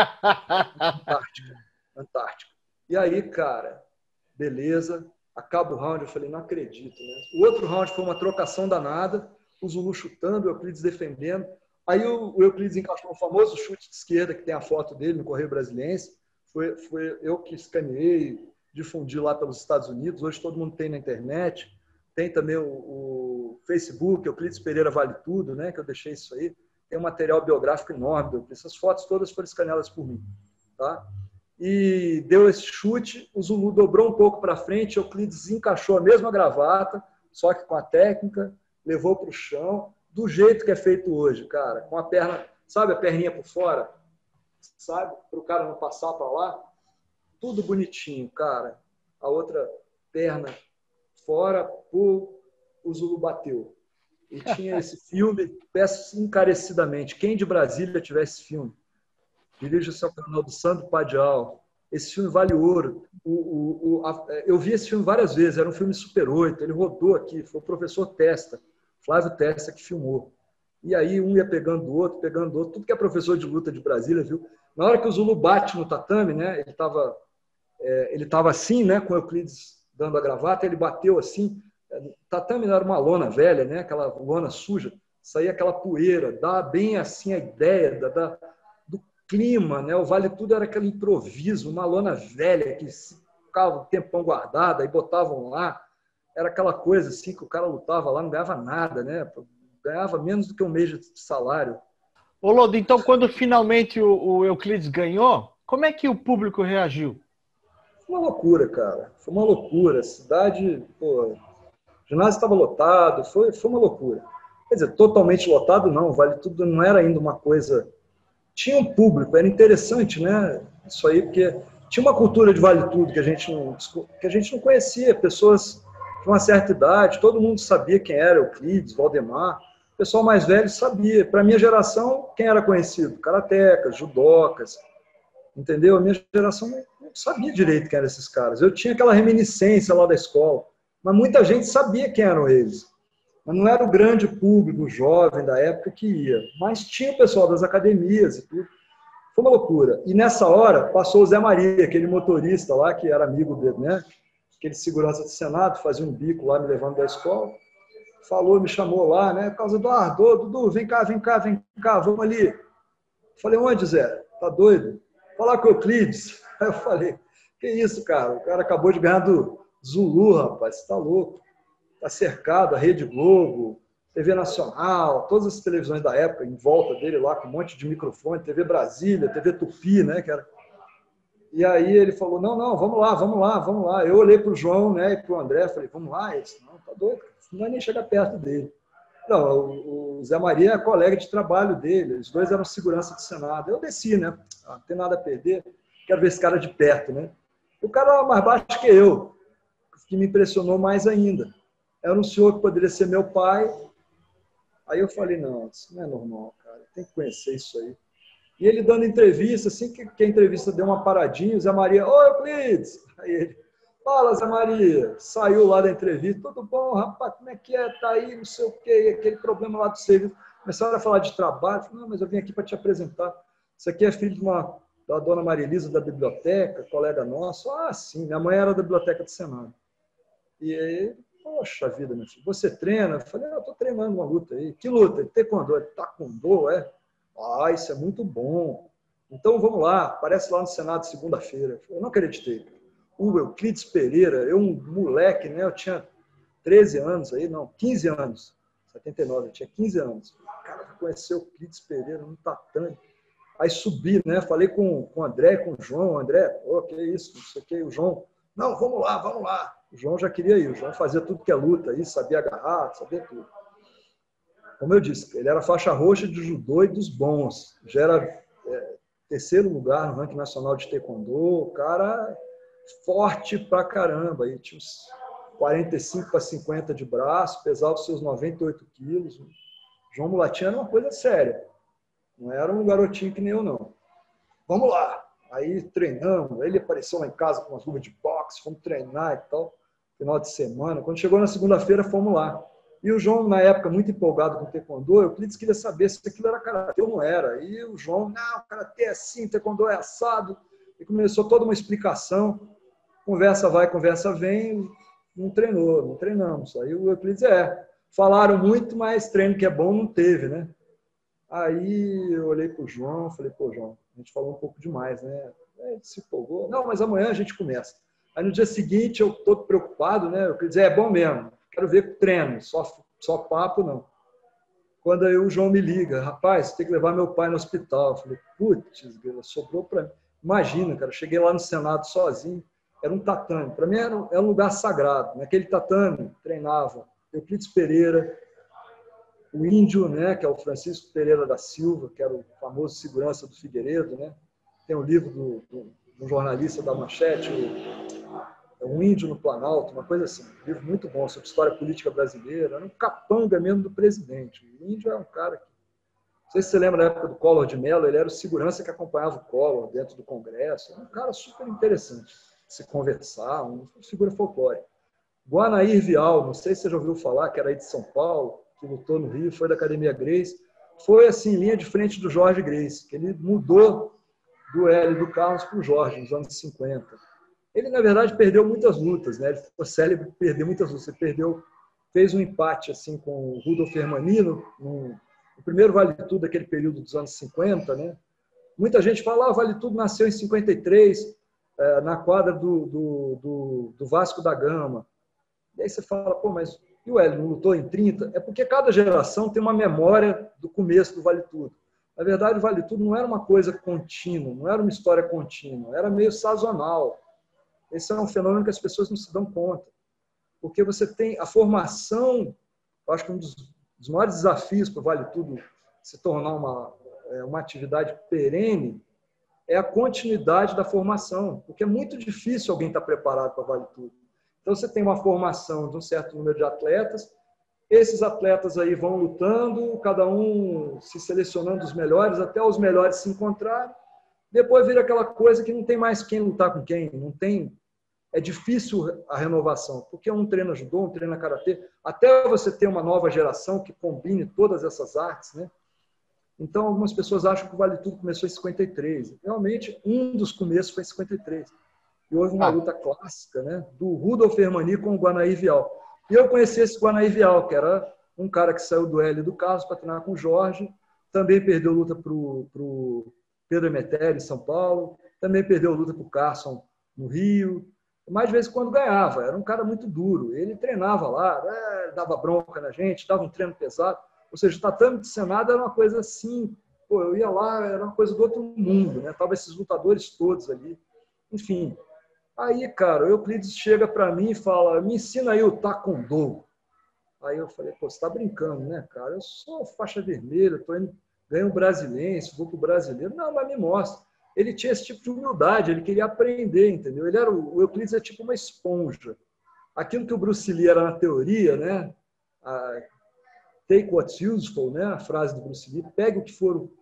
Antártica. Antártica. E aí, cara, beleza, acaba o round. Eu falei, não acredito, né? O outro round foi uma trocação danada, o Zulu chutando, o Euclides defendendo. Aí o, o Euclides encaixou o famoso chute de esquerda, que tem a foto dele no Correio Brasiliense. Foi, foi eu que escaneei, difundi lá pelos Estados Unidos. Hoje todo mundo tem na internet. Tem também o, o Facebook, Euclides Pereira Vale Tudo, né? Que eu deixei isso aí. Tem um material biográfico enorme. Essas fotos todas foram escaneadas por mim. Tá? E deu esse chute, o Zulu dobrou um pouco para frente, o Euclides encaixou a mesma gravata, só que com a técnica, levou para o chão, do jeito que é feito hoje, cara, com a perna, sabe a perninha por fora? Sabe? Para o cara não passar para lá. Tudo bonitinho, cara. A outra perna fora, pô, o Zulu bateu. E tinha esse filme, peço encarecidamente, quem de Brasília tivesse esse filme, dirija-se ao canal do Sandro Padial. Esse filme vale ouro. O, o, o, a, eu vi esse filme várias vezes, era um filme Super oito, ele rodou aqui, foi o professor Testa, Flávio Testa, que filmou. E aí um ia pegando do outro, pegando do outro, tudo que é professor de luta de Brasília, viu? Na hora que o Zulu bate no tatame, né, ele estava é, ele tava assim, né, com o Euclides dando a gravata, ele bateu assim, o tatame não era uma lona velha, né, aquela lona suja, saía aquela poeira, dá bem assim a ideia da, da clima, né? O Vale Tudo era aquele improviso, uma lona velha que ficava um tempão guardada e botavam lá. Era aquela coisa assim que o cara lutava lá, não ganhava nada, né? Ganhava menos do que um mês de salário. Ô, Lodo, então quando finalmente o, o Euclides ganhou, como é que o público reagiu? Foi uma loucura, cara. Foi uma loucura. A cidade, pô, o ginásio estava lotado, foi, foi uma loucura. Quer dizer, totalmente lotado não, o Vale Tudo não era ainda uma coisa... Tinha um público, era interessante, né? Isso aí, porque tinha uma cultura de Vale Tudo que a gente não, que a gente não conhecia, pessoas de uma certa idade, todo mundo sabia quem era Euclides, Valdemar, o pessoal mais velho sabia. Para a minha geração, quem era conhecido? Karatecas, judocas, entendeu? A minha geração não sabia direito quem eram esses caras. Eu tinha aquela reminiscência lá da escola, mas muita gente sabia quem eram eles. Mas não era o grande público jovem da época que ia. Mas tinha o pessoal das academias e tudo. Foi uma loucura. E nessa hora passou o Zé Maria, aquele motorista lá, que era amigo dele, né? Aquele segurança do Senado, fazia um bico lá me levando da escola. Falou, me chamou lá, né? Por causa do Eduardo, Dudu, vem cá, vem cá, vem cá, vamos ali. Falei, onde, Zé? Tá doido? Falar com o Euclides. Aí eu falei, que isso, cara? O cara acabou de ganhar do Zulu, rapaz, você tá louco. Está cercado, a Rede Globo, T V Nacional, todas as televisões da época, em volta dele lá, com um monte de microfone, T V Brasília, T V Tupi, né, que era... E aí ele falou, não, não, vamos lá, vamos lá, vamos lá. Eu olhei para o João, né, e para o André, falei, vamos lá. Ele disse, não, tá doido, não vai nem chegar perto dele. Não, o, o Zé Maria é colega de trabalho dele, os dois eram segurança do Senado. Eu desci, né, ah, não tem nada a perder, quero ver esse cara de perto, né. O cara era mais baixo que eu, que me impressionou mais ainda. Era um senhor que poderia ser meu pai. Aí eu falei, não, isso não é normal, cara. Tem que conhecer isso aí. E ele dando entrevista, assim que, que a entrevista deu uma paradinha, o Zé Maria, ô Euclides! Aí ele, fala, Zé Maria. Saiu lá da entrevista, tudo bom, rapaz, como é que é? Tá aí, não sei o quê, aquele problema lá do serviço. Começaram a falar de trabalho. Falei, não, mas eu vim aqui para te apresentar. Isso aqui é filho de uma, da dona Maria Elisa da biblioteca, colega nosso. Ah, sim, minha mãe era da biblioteca do Senado. E aí... Poxa vida, meu filho, você treina? Eu falei, ah, eu estou treinando uma luta aí. Que luta? Taekwondo. Taekwondo, é? Ah, isso é muito bom. Então, vamos lá, aparece lá no Senado segunda-feira. Eu não acreditei. O Euclides Pereira, eu um moleque, né? Eu tinha treze anos aí, não, quinze anos. setenta e nove, eu tinha quinze anos. O cara conheceu o Euclides Pereira no tatame. Aí subi, né? Falei com, com o André, com o João. André, oh, que isso, não sei o que. O João, não, vamos lá, vamos lá. O João já queria ir, o João fazia tudo que é luta, aí, sabia agarrar, sabia tudo. Como eu disse, ele era faixa roxa de judô e dos bons. Já era é, terceiro lugar no ranking nacional de taekwondo, o cara forte pra caramba. Aí tinha uns quarenta e cinco para cinquenta de braço, pesava os seus noventa e oito quilos. João Mulatinho era uma coisa séria. Não era um garotinho que nem eu, não. Vamos lá. Aí treinamos. Ele apareceu lá em casa com umas luvas de boxe, fomos treinar e tal, final de semana. Quando chegou na segunda-feira, fomos lá. E o João, na época, muito empolgado com o taekwondo, o Euclides queria saber se aquilo era karatê ou não era. E o João, não, karatê é assim, taekwondo é assado. E começou toda uma explicação. Conversa vai, conversa vem. Não treinou, não treinamos. Aí o Euclides, é, falaram muito, mas treino que é bom não teve, né? Aí eu olhei para o João, falei, pô, João, a gente falou um pouco demais, né? Ele se empolgou. Não, mas amanhã a gente começa. Aí no dia seguinte eu todo preocupado, né? Eu queria dizer, é bom mesmo, quero ver treino, só, só papo não. Quando aí o João me liga, rapaz, tem que levar meu pai no hospital. Eu falei, putz, sobrou para mim. Imagina, cara, eu cheguei lá no Senado sozinho, era um tatame. Para mim era um, era um lugar sagrado. Naquele tatame treinava Euclides Pereira, o índio, né, que é o Francisco Pereira da Silva, que era o famoso segurança do Figueiredo, né? Tem um livro do, do, do jornalista da Manchete, o, o Índio no Planalto, uma coisa assim, um livro muito bom sobre história política brasileira, era um capanga mesmo do presidente. O índio é um cara que, não sei se você lembra da época do Collor de Mello, ele era o segurança que acompanhava o Collor dentro do Congresso, era um cara super interessante de se conversar, uma figura folclórica. Guanair Vial, não sei se você já ouviu falar, que era aí de São Paulo, que lutou no Rio, foi da Academia Gracie, foi assim, linha de frente do Jorge Gracie, que ele mudou do Hélio do Carlos para o Jorge, nos anos cinquenta. Ele, na verdade, perdeu muitas lutas, né? Ele ficou célebre por perder muitas lutas. Ele perdeu, fez um empate assim, com o Rudolf Hermanino, no, no primeiro Vale Tudo daquele período dos anos cinquenta. Né? Muita gente fala, ah, o Vale Tudo nasceu em cinquenta e três, é, na quadra do, do, do, do Vasco da Gama. E aí você fala, pô, mas e o Hélio não lutou em trinta? É porque cada geração tem uma memória do começo do Vale Tudo. Na verdade, o Vale Tudo não era uma coisa contínua, não era uma história contínua, era meio sazonal. Esse é um fenômeno que as pessoas não se dão conta. Porque você tem a formação, eu acho que um dos, dos maiores desafios para o Vale Tudo se tornar uma, uma atividade perene é a continuidade da formação, porque é muito difícil alguém estar preparado para o Vale Tudo. Então, você tem uma formação de um certo número de atletas, esses atletas aí vão lutando, cada um se selecionando os melhores, até os melhores se encontrarem. Depois vira aquela coisa que não tem mais quem lutar com quem, não tem. É difícil a renovação, porque um treina judô, um treina karatê, até você ter uma nova geração que combine todas essas artes, né? Então, algumas pessoas acham que o Vale Tudo começou em cinquenta e três. Realmente, um dos começos foi em cinquenta e três. E houve uma luta clássica, né, do Rudolf Hermani com o Guanair Vial. E eu conheci esse Guanair Vial, que era um cara que saiu do Hélio do Carlos para treinar com o Jorge, também perdeu luta para o Pedro Emetério em São Paulo, também perdeu luta para o Carson no Rio, mas de vez em quando ganhava. Era um cara muito duro. Ele treinava lá, é, dava bronca na gente, dava um treino pesado. Ou seja, o tatame de Senado era uma coisa assim, pô, eu ia lá, era uma coisa do outro mundo, né? Tava esses lutadores todos ali. Enfim. Aí, cara, o Euclides chega para mim e fala, me ensina aí o taekwondo. Aí eu falei, pô, você tá brincando, né, cara? Eu sou faixa vermelha, tô indo, ganho um brasileiro, vou pro brasileiro. Não, mas me mostra. Ele tinha esse tipo de humildade, ele queria aprender, entendeu? Ele era, o Euclides é tipo uma esponja. Aquilo que o Bruce Lee era na teoria, né? A, take what's useful, né? A frase do Bruce Lee, pegue o que for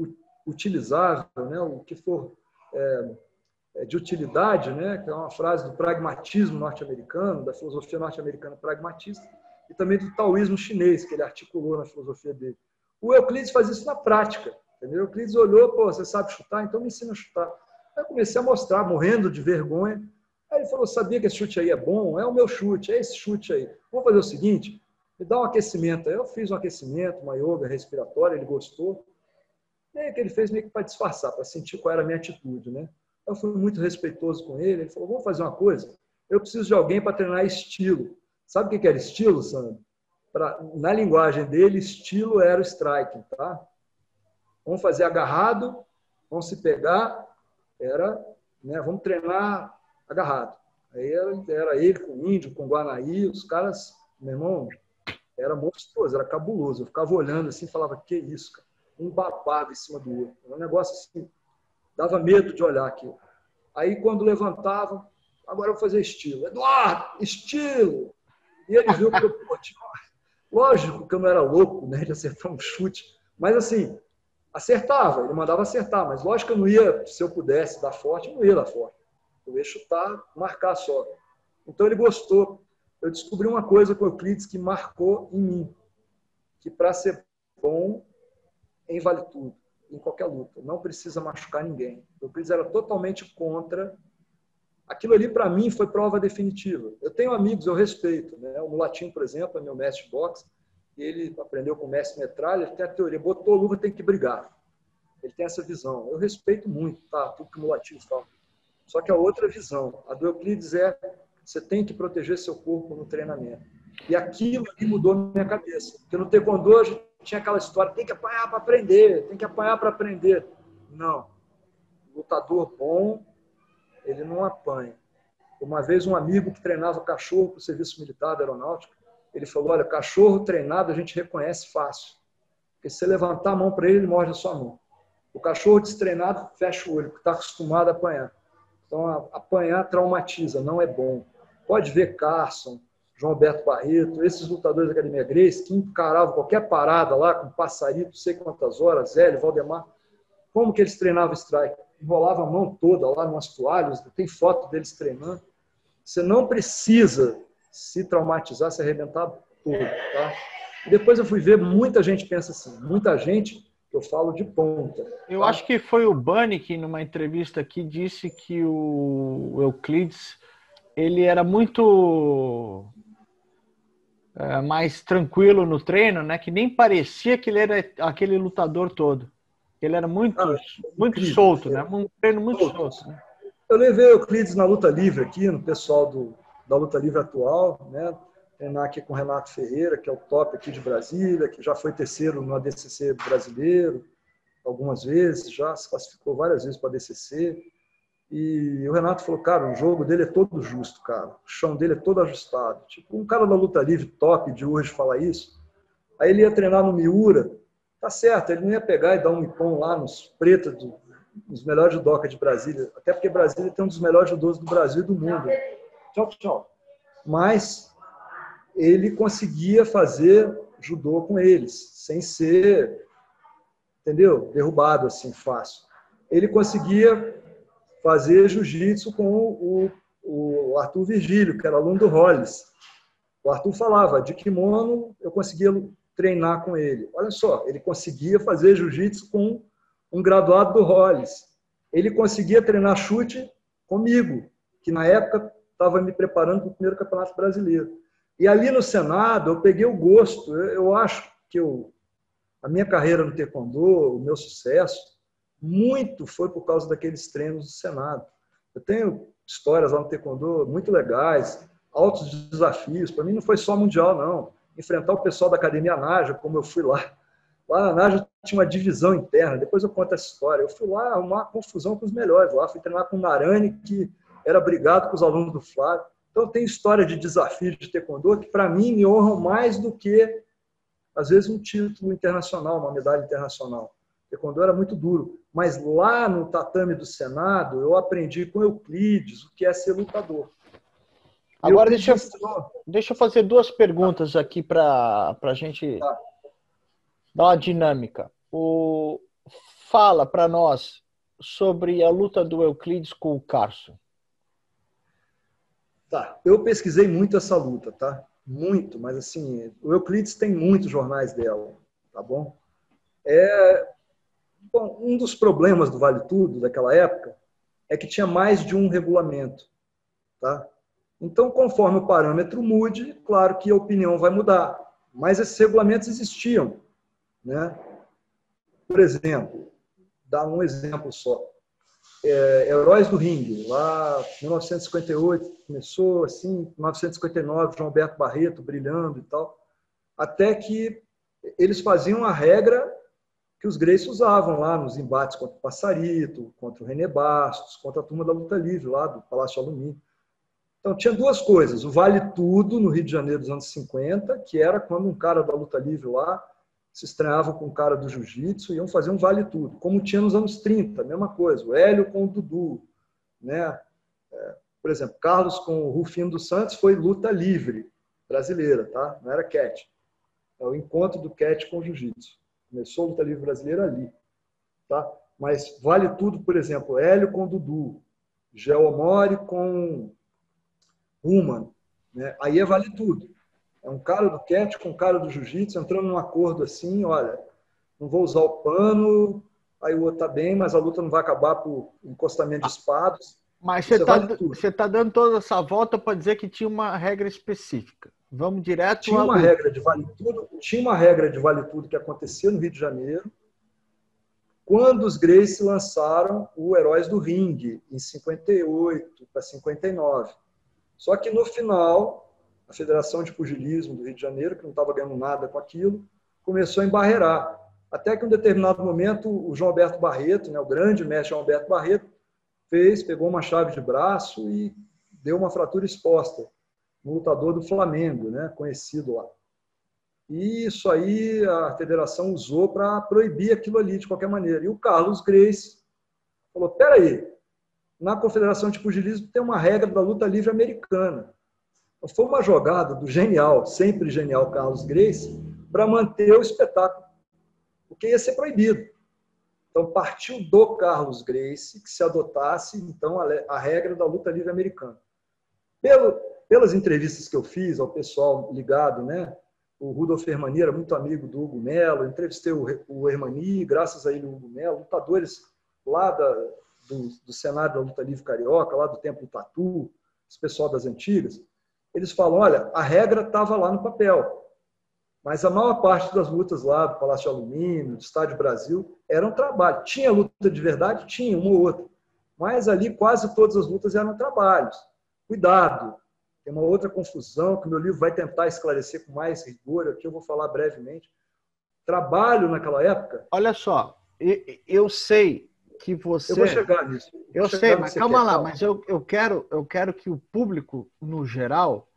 utilizável, né? O que for é, de utilidade, né? Que é uma frase do pragmatismo norte-americano, da filosofia norte-americana pragmatista, e também do taoísmo chinês, que ele articulou na filosofia dele. O Euclides faz isso na prática. Entendeu? O Euclides olhou, pô, você sabe chutar? Então me ensina a chutar. Aí eu comecei a mostrar, morrendo de vergonha. Aí ele falou, sabia que esse chute aí é bom? É o meu chute, é esse chute aí. Vamos fazer o seguinte, me dá um aquecimento. Aí eu fiz um aquecimento, uma yoga respiratória, ele gostou. E aí o que ele fez meio que para disfarçar, para sentir qual era a minha atitude, né? Eu fui muito respeitoso com ele. Ele falou, vamos fazer uma coisa? Eu preciso de alguém para treinar estilo. Sabe o que era estilo, Sandro? Pra, na linguagem dele, estilo era o striking, tá? Vamos fazer agarrado, vamos se pegar, era, né, vamos treinar agarrado. Aí era, era ele com o índio, com o Guanaí, os caras, meu irmão, era monstruoso, era cabuloso. Eu ficava olhando assim e falava, que isso, cara? Um babado em cima do outro. Era um negócio assim, dava medo de olhar aquilo. Aí quando levantavam, agora eu vou fazer estilo. Eduardo, estilo! E ele viu que eu, pô, tinha... lógico que eu não era louco, né, de acertar um chute, mas assim, acertava, ele mandava acertar, mas lógico que eu não ia, se eu pudesse dar forte, eu não ia dar forte. Eu ia chutar, marcar só. Então ele gostou. Eu descobri uma coisa com o Euclides que marcou em mim, que para ser bom, em vale tudo, em qualquer luta, não precisa machucar ninguém. O Euclides era totalmente contra. Aquilo ali, para mim, foi prova definitiva. Eu tenho amigos, eu respeito. Né? O Mulatinho, por exemplo, é meu mestre de boxe. Ele aprendeu com o mestre Metralha, ele tem a teoria, botou luva, tem que brigar. Ele tem essa visão. Eu respeito muito, tá? Tudo que o Mulatinho fala. Só que a outra visão, a do Euclides é, você tem que proteger seu corpo no treinamento. E aquilo ali mudou minha cabeça. Porque no taekwondo a gente tinha aquela história, tem que apanhar para aprender, tem que apanhar para aprender. Não. Lutador bom, ele não apanha. Uma vez um amigo que treinava cachorro para o serviço militar da aeronáutica, ele falou, olha, cachorro treinado a gente reconhece fácil. Porque se você levantar a mão para ele, ele morde a sua mão. O cachorro destreinado fecha o olho, porque está acostumado a apanhar. Então, apanhar traumatiza, não é bom. Pode ver Carson, João Alberto Barreto, esses lutadores da Academia Gracie, que encaravam qualquer parada lá, com Passarito, sei quantas horas, Zélio, Valdemar. Como que eles treinavam strike? Enrolavam a mão toda lá, umas toalhas, tem foto deles treinando. Você não precisa se traumatizar, se arrebentar todo, tá? E depois eu fui ver, muita gente pensa assim, muita gente que eu falo de ponta. Eu tá? acho que foi o Bunny que, numa entrevista aqui, disse que o Euclides ele era muito é, mais tranquilo no treino, né? Que nem parecia que ele era aquele lutador todo. Ele era muito, ah, muito incrível, solto, né? Um treino muito solto. solto né? Eu levei o Euclides na luta livre aqui, no pessoal do, da luta livre atual, né? Treinar aqui com o Renato Ferreira, que é o top aqui de Brasília, que já foi terceiro no A D C C brasileiro, algumas vezes, já se classificou várias vezes para a D C C. E o Renato falou, cara, o jogo dele é todo justo, cara. O chão dele é todo ajustado. Tipo, um cara da luta livre top de hoje fala isso. Aí ele ia treinar no Miura, tá certo, ele não ia pegar e dar um ipom lá nos pretos, do, nos melhores judoca de Brasília, até porque Brasília tem um dos melhores judôs do Brasil e do mundo. Tchau, tchau. Mas ele conseguia fazer judô com eles, sem ser, entendeu? Derrubado assim, fácil. Ele conseguia fazer jiu-jitsu com o, o Arthur Virgílio, que era aluno do Hollis. O Arthur falava, de kimono eu conseguia treinar com ele. Olha só, ele conseguia fazer jiu-jitsu com um graduado do Hollis. Ele conseguia treinar chute comigo, que na época estava me preparando para o primeiro campeonato brasileiro. E ali no Senado eu peguei o gosto. Eu, eu acho que eu, a minha carreira no taekwondo, o meu sucesso, muito foi por causa daqueles treinos do Senado. Eu tenho histórias lá no taekwondo muito legais, altos desafios. Para mim não foi só mundial, não. Enfrentar o pessoal da Academia Naja, como eu fui lá. Lá na Naja tinha uma divisão interna, depois eu conto essa história. Eu fui lá arrumar confusão com os melhores lá. Fui treinar com o Narani, que era brigado com os alunos do Flávio. Então tem história de desafios de taekwondo que, para mim, me honram mais do que, às vezes, um título internacional, uma medalha internacional. O taekwondo era muito duro. Mas lá no tatame do Senado, eu aprendi com Euclides o que é ser lutador. Agora, deixa eu, deixa eu fazer duas perguntas aqui para a gente tá. dar uma dinâmica. O, fala para nós sobre a luta do Euclides com o Carson. Tá, eu pesquisei muito essa luta, tá? Muito, mas assim, o Euclides tem muitos jornais dela, tá bom? É, bom, um dos problemas do Vale Tudo daquela época é que tinha mais de um regulamento, tá? Então, conforme o parâmetro mude, claro que a opinião vai mudar, mas esses regulamentos existiam, né? Por exemplo, dar um exemplo só. É, Heróis do Ringue, lá em mil novecentos e cinquenta e oito, começou assim, em mil novecentos e cinquenta e nove, João Alberto Barreto brilhando e tal, até que eles faziam a regra que os Gracie usavam lá nos embates contra o Passarito, contra o René Bastos, contra a turma da luta livre lá do Palácio Alumínio. Então tinha duas coisas, o Vale Tudo no Rio de Janeiro dos anos cinquenta, que era quando um cara da luta livre lá se estranhava com o cara do jiu-jitsu, iam fazer um vale tudo, como tinha nos anos trinta, a mesma coisa, o Hélio com o Dudu, né? É, por exemplo, Carlos com o Rufino dos Santos foi luta livre, brasileira, tá? Não era catch. É o encontro do catch com o jiu-jitsu. Começou a luta livre brasileira ali, tá? Mas vale tudo, por exemplo, Hélio com Dudu, Geomori com Human, né? Aí é vale tudo. É um cara do catch com um cara do jiu-jitsu entrando num acordo assim, olha, não vou usar o pano, aí o outro tá bem, mas a luta não vai acabar por encostamento de espadas. Mas você está vale você tá dando toda essa volta para dizer que tinha uma regra específica. Vamos direto tinha uma regra de vale tudo, tinha uma regra de vale tudo que acontecia no Rio de Janeiro, quando os Gracie lançaram o Heróis do Ringue, em cinquenta e oito para cinquenta e nove. Só que no final, a Federação de Pugilismo do Rio de Janeiro, que não estava ganhando nada com aquilo, começou a embarrear. Até que em um determinado momento, o João Alberto Barreto, né, o grande mestre João Alberto Barreto, fez, pegou uma chave de braço e deu uma fratura exposta no lutador do Flamengo, né, conhecido lá. E isso aí a federação usou para proibir aquilo ali de qualquer maneira. E o Carlos Gracie falou, peraí, na Confederação de Pugilismo tem uma regra da luta livre americana. Então, foi uma jogada do genial, sempre genial Carlos Gracie, para manter o espetáculo, porque ia ser proibido. Então, partiu do Carlos Gracie que se adotasse, então, a regra da luta livre americana. Pelo, pelas entrevistas que eu fiz ao pessoal ligado, né? O Rudolf Hermani era muito amigo do Hugo Melo, entrevistei o, o Hermani, graças a ele o Hugo Melo, lutadores lá da, do, do cenário da luta livre carioca, lá do tempo do Tatu, esse pessoal das antigas, eles falam, olha, a regra estava lá no papel, mas a maior parte das lutas lá do Palácio de Alumínio, do Estádio Brasil, eram trabalho. Tinha luta de verdade? Tinha, uma ou outra. Mas ali quase todas as lutas eram trabalhos. Cuidado! Tem uma outra confusão que o meu livro vai tentar esclarecer com mais rigor, aqui eu vou falar brevemente. Trabalho naquela época... Olha só, eu sei que você... Eu vou chegar nisso. Vou eu chegar sei, mas calma quer, lá, calma. mas eu, eu, quero, eu quero que o público, no geral,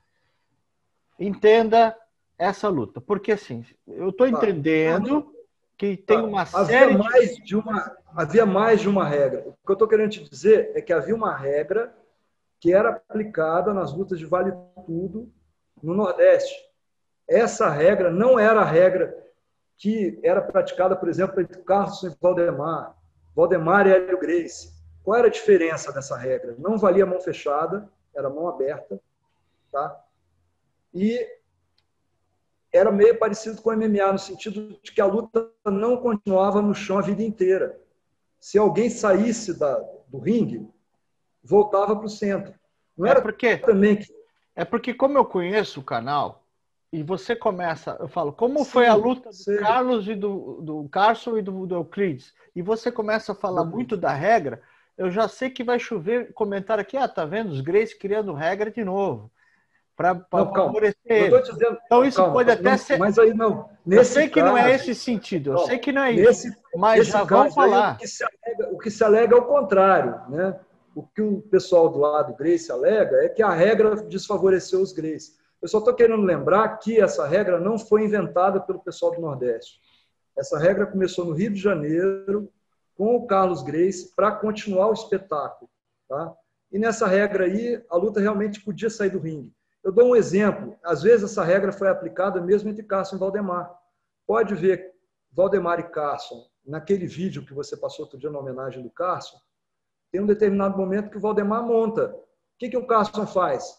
entenda essa luta. Porque, assim, eu estou entendendo que tem uma havia série mais de... de uma Havia mais de uma regra. O que eu estou querendo te dizer é que havia uma regra que era aplicada nas lutas de vale tudo no Nordeste. Essa regra não era a regra que era praticada, por exemplo, entre Carlos e Valdemar, Valdemar e Hélio Gracie. Qual era a diferença dessa regra? Não valia mão fechada, era mão aberta, tá? E era meio parecido com o M M A, no sentido de que a luta não continuava no chão a vida inteira. Se alguém saísse da, do ringue, voltava para o centro. Não era é porque, também que... É porque, como eu conheço o canal, e você começa, eu falo, como Sim, foi a luta do sei. Carlos e do, do Carson e do, do Euclides, e você começa a falar muito da regra, eu já sei que vai chover comentário aqui, ah, tá vendo, os Gracie criando regra de novo, para favorecer eles. Dizendo, então isso calma, pode até não, ser... Mas aí não. Nesse eu sei que caso, não é esse sentido, eu calma, sei que não é nesse, isso, mas nesse já caso, vamos falar. Aí, o, que se alega, o que se alega é o contrário, né? O que o pessoal do lado Gracie alega é que a regra desfavoreceu os Gracie. Eu só estou querendo lembrar que essa regra não foi inventada pelo pessoal do Nordeste. Essa regra começou no Rio de Janeiro, com o Carlos Gracie, para continuar o espetáculo. Tá? E nessa regra aí, a luta realmente podia sair do ringue. Eu dou um exemplo. Às vezes essa regra foi aplicada mesmo entre Carson e Valdemar. Pode ver Valdemar e Carson, naquele vídeo que você passou outro dia na homenagem do Carson, tem um determinado momento que o Valdemar monta. O que, que o Carson faz?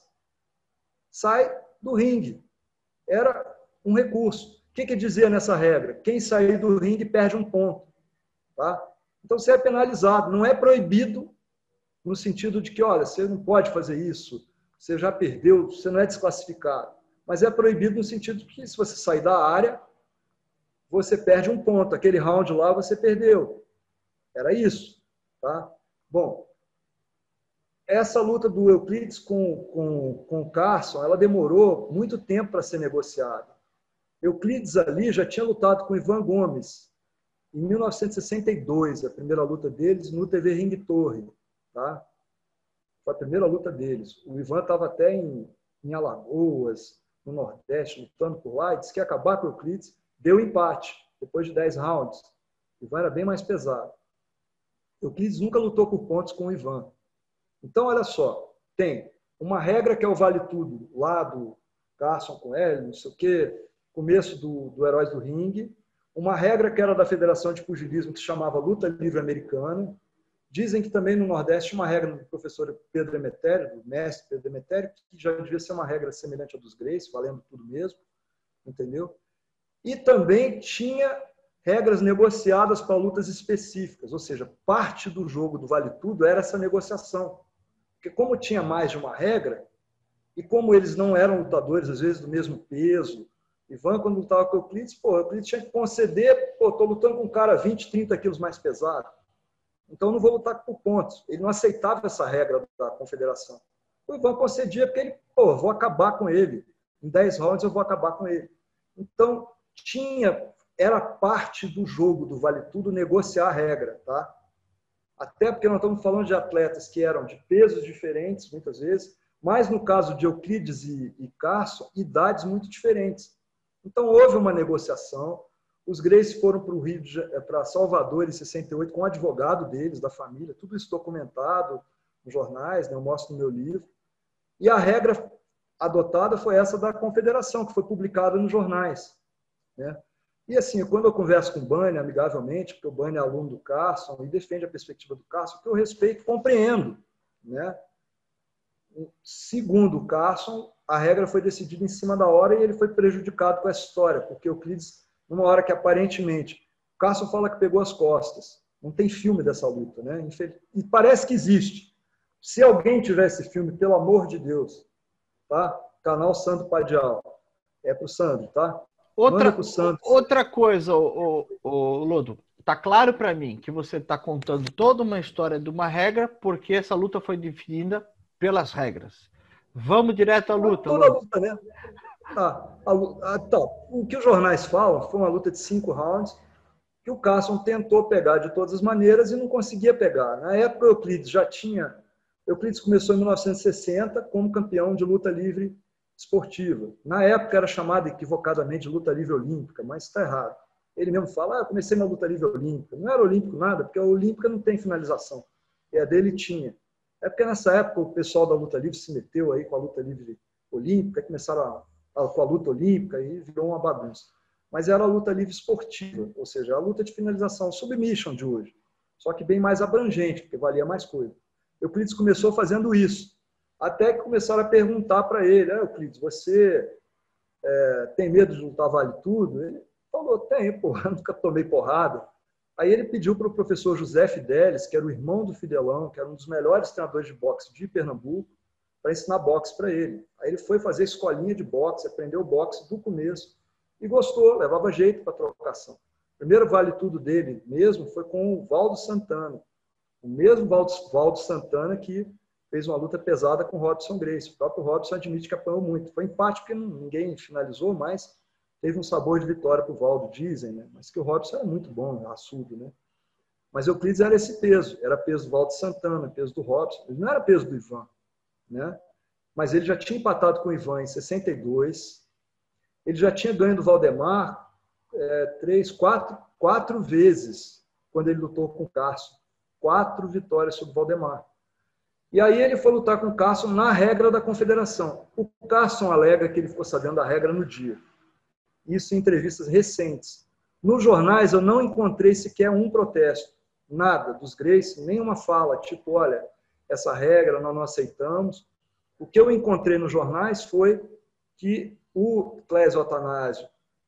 Sai do ringue. Era um recurso. O que, que dizia nessa regra? Quem sair do ringue perde um ponto. Tá? Então você é penalizado. Não é proibido no sentido de que, olha, você não pode fazer isso, você já perdeu, você não é desclassificado. Mas é proibido no sentido de que se você sair da área, você perde um ponto. Aquele round lá você perdeu. Era isso. Tá? Bom, essa luta do Euclides com, com, com o Carson, ela demorou muito tempo para ser negociada. Euclides ali já tinha lutado com o Ivan Gomes em mil novecentos e sessenta e dois, a primeira luta deles no T V Ring Torre. Tá? Foi a primeira luta deles. O Ivan estava até em, em Alagoas, no Nordeste, lutando por lá, e disse que ia acabar com o Euclides. Deu empate, depois de dez rounds. O Ivan era bem mais pesado. Euclides nunca lutou por pontos com o Ivan. Então, olha só, tem uma regra que é o vale tudo lá do Carson com L, não sei o quê, começo do, do Heróis do Ringue, uma regra que era da Federação de Pugilismo que se chamava Luta Livre Americana. Dizem que também no Nordeste tinha uma regra do professor Pedro Emetério, do mestre Pedro Emetério, que já devia ser uma regra semelhante à dos Gracie, valendo tudo mesmo, entendeu? E também tinha regras negociadas para lutas específicas, ou seja, parte do jogo do Vale Tudo era essa negociação. Porque como tinha mais de uma regra, e como eles não eram lutadores, às vezes, do mesmo peso, Ivan, quando lutava com o Euclides, pô, o Euclides tinha que conceder, pô, tô lutando com um cara vinte, trinta quilos mais pesado, então não vou lutar por pontos. Ele não aceitava essa regra da confederação. O Ivan concedia porque ele, pô, vou acabar com ele. Em dez rounds eu vou acabar com ele. Então, tinha, era parte do jogo do Vale Tudo negociar a regra, tá? Até porque nós estamos falando de atletas que eram de pesos diferentes, muitas vezes, mas no caso de Euclides e, e Carson, idades muito diferentes. Então, houve uma negociação. Os Gracie foram para o Rio, para Salvador em sessenta e oito, com o advogado deles, da família, tudo isso documentado nos jornais, né? Eu mostro no meu livro. E a regra adotada foi essa da confederação, que foi publicada nos jornais, né? E assim, quando eu converso com o Bani, amigavelmente, porque o Bani é aluno do Carson e defende a perspectiva do Carson, que eu respeito e compreendo, né? Segundo o Carson, a regra foi decidida em cima da hora e ele foi prejudicado com essa história, porque o Euclides, numa hora que aparentemente, o Carson fala que pegou as costas. Não tem filme dessa luta, né? E parece que existe. Se alguém tiver esse filme, pelo amor de Deus, tá? Canal Sandro Padial. É pro Sandro, tá? Outra, outra coisa, o, o, o Lodo, tá claro para mim que você está contando toda uma história de uma regra, porque essa luta foi definida pelas regras. Vamos direto à luta. Toda a luta, né? Tá, a, a, tá. O que os jornais falam foi uma luta de cinco rounds que o Carson tentou pegar de todas as maneiras e não conseguia pegar. Na época, o Euclides já tinha... Euclides começou em mil novecentos e sessenta como campeão de luta livre esportiva. Na época era chamada equivocadamente de luta livre olímpica, mas está errado. Ele mesmo fala, ah, eu comecei na luta livre olímpica. Não era olímpico nada, porque a olímpica não tem finalização. E a dele tinha. É porque nessa época o pessoal da luta livre se meteu aí com a luta livre olímpica, começaram a, a, com a luta olímpica e virou uma bagunça. Mas era a luta livre esportiva, ou seja, a luta de finalização, submission de hoje. Só que bem mais abrangente, porque valia mais coisa. Euclides começou fazendo isso. Até que começaram a perguntar para ele, ah, Euclides, você é, tem medo de lutar vale tudo? Ele falou, tenho, porra, nunca tomei porrada. Aí ele pediu para o professor José Fidelis, que era o irmão do Fidelão, que era um dos melhores treinadores de boxe de Pernambuco, para ensinar boxe para ele. Aí ele foi fazer escolinha de boxe, aprendeu boxe do começo e gostou, levava jeito para trocação. O primeiro vale tudo dele mesmo foi com o Valdo Santana. O mesmo Valdo, Valdo Santana que fez uma luta pesada com o Robson Gracie. O próprio Robson admite que apanhou muito. Foi empate porque ninguém finalizou, mas teve um sabor de vitória para o Valdo, dizem, né? Mas que o Robson era muito bom, raçudo, né? Mas o Euclides era esse peso. Era peso do Valdo Santana, peso do Robson. Ele não era peso do Ivan, né? Mas ele já tinha empatado com o Ivan em sessenta e dois. Ele já tinha ganho do Valdemar é, três, quatro, quatro vezes quando ele lutou com o Carson. Quatro vitórias sobre o Valdemar. E aí ele foi lutar com o Carson na regra da confederação. O Carson alega que ele ficou sabendo da regra no dia. Isso em entrevistas recentes. Nos jornais eu não encontrei sequer um protesto. Nada dos Gracie, nenhuma fala, tipo, olha, essa regra nós não aceitamos. O que eu encontrei nos jornais foi que o Clésio Atanásio,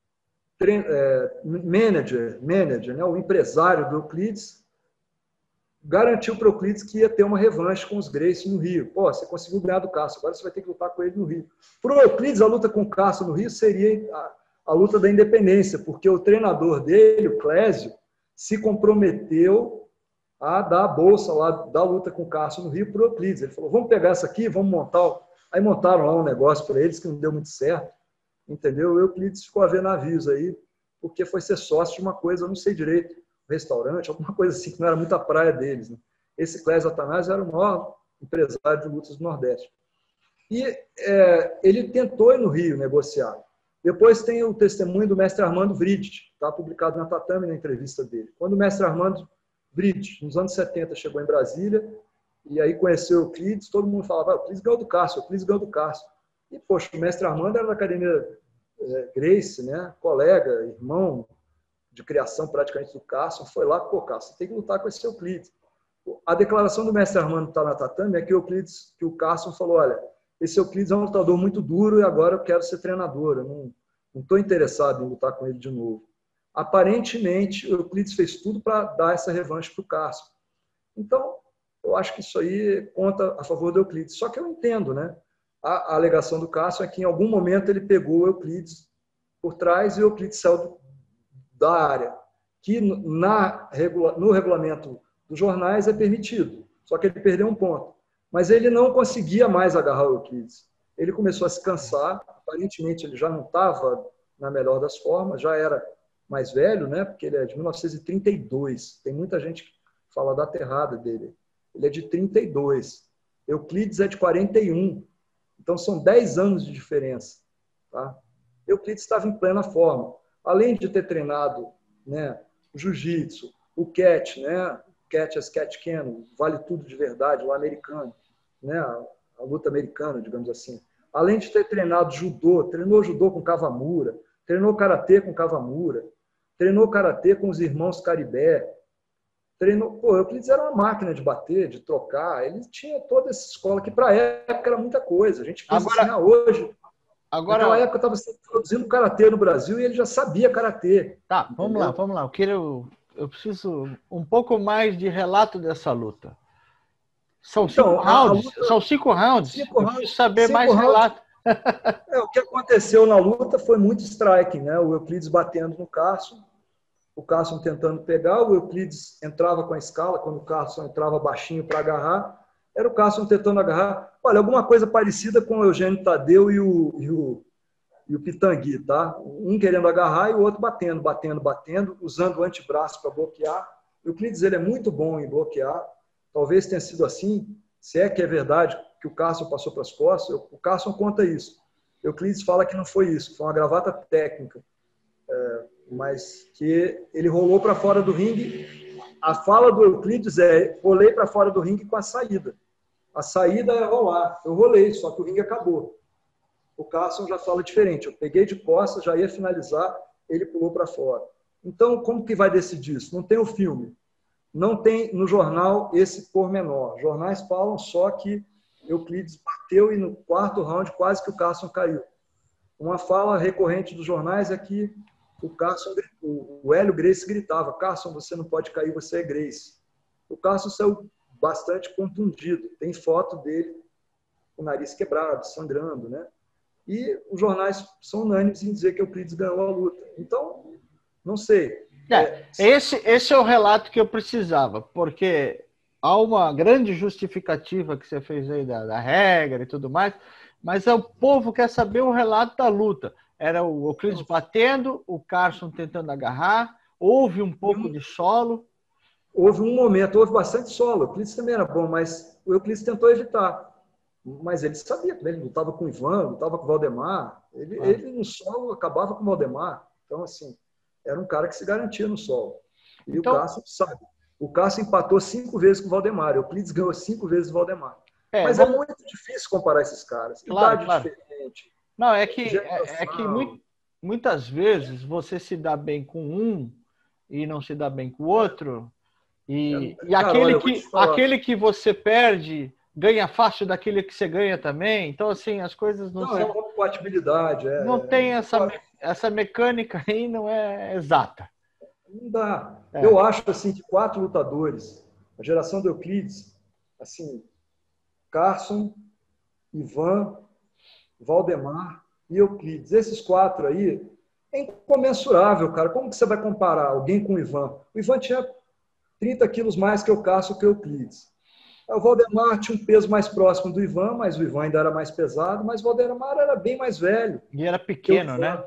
manager, manager, né, o empresário do Euclides, garantiu para o Euclides que ia ter uma revanche com os Gracie no Rio. Pô, você conseguiu ganhar do Carson, agora você vai ter que lutar com ele no Rio. Para o Euclides, a luta com o Carson no Rio seria a, a luta da independência, porque o treinador dele, o Clésio, se comprometeu a dar a bolsa lá da luta com o Carson no Rio para o Euclides. Ele falou, vamos pegar essa aqui, vamos montar... Aí montaram lá um negócio para eles que não deu muito certo, entendeu? O Euclides ficou a ver navios aí, porque foi ser sócio de uma coisa, eu não sei direito, restaurante, alguma coisa assim, que não era muita praia deles, né? Esse Clésio Atanásio era o maior empresário de lutas do Nordeste. E é, ele tentou ir no Rio negociar. Depois tem o testemunho do mestre Armando Vridt, está publicado na Tatame, na entrevista dele. Quando o mestre Armando Vridt, nos anos setenta, chegou em Brasília, e aí conheceu o Euclides, todo mundo falava, ah, o Euclides ganhou do Carson, o Euclides ganhou do Carson. E, poxa, o mestre Armando era da Academia é, Gracie, né? Colega, irmão de criação praticamente do Carson, foi lá, pô, Carson, você tem que lutar com esse Euclides. A declaração do mestre Armando tá na tatame é que o Euclides, que o Carson falou, olha, esse Euclides é um lutador muito duro e agora eu quero ser treinador, eu não estou interessado em lutar com ele de novo. Aparentemente, o Euclides fez tudo para dar essa revanche para o Carson. Então, eu acho que isso aí conta a favor do Euclides. Só que eu entendo, né? A, a alegação do Carson é que em algum momento ele pegou o Euclides por trás e o Euclides saiu do, da área, que na, no regulamento dos jornais é permitido, só que ele perdeu um ponto. Mas ele não conseguia mais agarrar o Euclides. Ele começou a se cansar, aparentemente ele já não estava na melhor das formas, já era mais velho, né? Porque ele é de mil novecentos e trinta e dois, tem muita gente que fala a data errada dele. Ele é de trinta e dois, Euclides é de quarenta e um, então são dez anos de diferença. Tá? Euclides estava em plena forma. Além de ter treinado, né, o jiu-jitsu, o catch, né, catch as catch can, vale tudo de verdade, o americano, né, a, a luta americana, digamos assim. Além de ter treinado judô, treinou judô com Kawamura, treinou karatê com Kawamura, treinou karatê com os irmãos Caribé, treinou, pô, Euclides era uma máquina de bater, de trocar, ele tinha toda essa escola que para a época era muita coisa. A gente pensa Agora, assim, ah, hoje... Agora, naquela época estava se produzindo karatê no Brasil e ele já sabia karatê. Tá, vamos entendeu? lá, vamos lá. Eu quero, eu preciso um pouco mais de relato dessa luta. São cinco então, rounds. Luta, são cinco rounds. Cinco eu rounds, preciso saber mais rounds, relato. É, o que aconteceu na luta foi muito striking, né? O Euclides batendo no Carson, o Carson tentando pegar, o Euclides entrava com a escala, quando o Carson entrava baixinho para agarrar, era o Carson tentando agarrar. Olha, alguma coisa parecida com o Eugênio Tadeu e o, e o, e o Pitangui, tá? Um querendo agarrar e o outro batendo, batendo, batendo, usando o antebraço para bloquear. O Euclides ele é muito bom em bloquear. Talvez tenha sido assim, se é que é verdade que o Carson passou para as costas, o Carson conta isso. O Euclides fala que não foi isso, foi uma gravata técnica, é, mas que ele rolou para fora do ringue. A fala do Euclides é: rolei para fora do ringue com a saída. A saída é rolar. Eu rolei, só que o ringue acabou. O Carson já fala diferente. Eu peguei de costas, já ia finalizar, ele pulou para fora. Então, como que vai decidir isso? Não tem o filme. Não tem no jornal esse pormenor. Os jornais falam só que Euclides bateu e no quarto round quase que o Carson caiu. Uma fala recorrente dos jornais é que o Carson, o Hélio Gracie gritava: Carson, você não pode cair, você é Gracie. O Carson saiu bastante contundido. Tem foto dele com o nariz quebrado, sangrando, né? E os jornais são unânimes em dizer que Euclides ganhou a luta. Então, não sei. É, esse, esse é o relato que eu precisava, porque há uma grande justificativa que você fez aí da, da regra e tudo mais, mas é o povo quer saber o relato da luta. Era o Euclides batendo, o Carson tentando agarrar, houve um pouco de solo. Houve um momento, houve bastante solo. O Euclides também era bom, mas o Euclides tentou evitar. Mas ele sabia, ele lutava com o Ivan, lutava com o Valdemar. Ele, ah. ele no solo acabava com o Valdemar. Então, assim, era um cara que se garantia no solo. E então, o Carson sabe. O Carson empatou cinco vezes com o Valdemar. O Euclides ganhou cinco vezes o Valdemar. É, mas vamos... é muito difícil comparar esses caras. Claro, Idade claro. diferente. Não, é que, é, é que muito, muitas vezes você se dá bem com um e não se dá bem com o outro. E, é, e cara, aquele, olha, que, aquele que você perde ganha fácil daquele que você ganha também. Então, assim, as coisas não, não são... é compatibilidade. É, não tem essa, essa mecânica aí, não é exata. Não dá. É. Eu acho, assim, que quatro lutadores, a geração do Euclides, assim, Carson, Ivan, Valdemar e Euclides, esses quatro aí, é incomensurável, cara. Como que você vai comparar alguém com o Ivan? O Ivan tinha trinta quilos mais que o Carson que o Euclides. O Valdemar tinha um peso mais próximo do Ivan, mas o Ivan ainda era mais pesado, mas o Valdemar era bem mais velho. E era pequeno, né?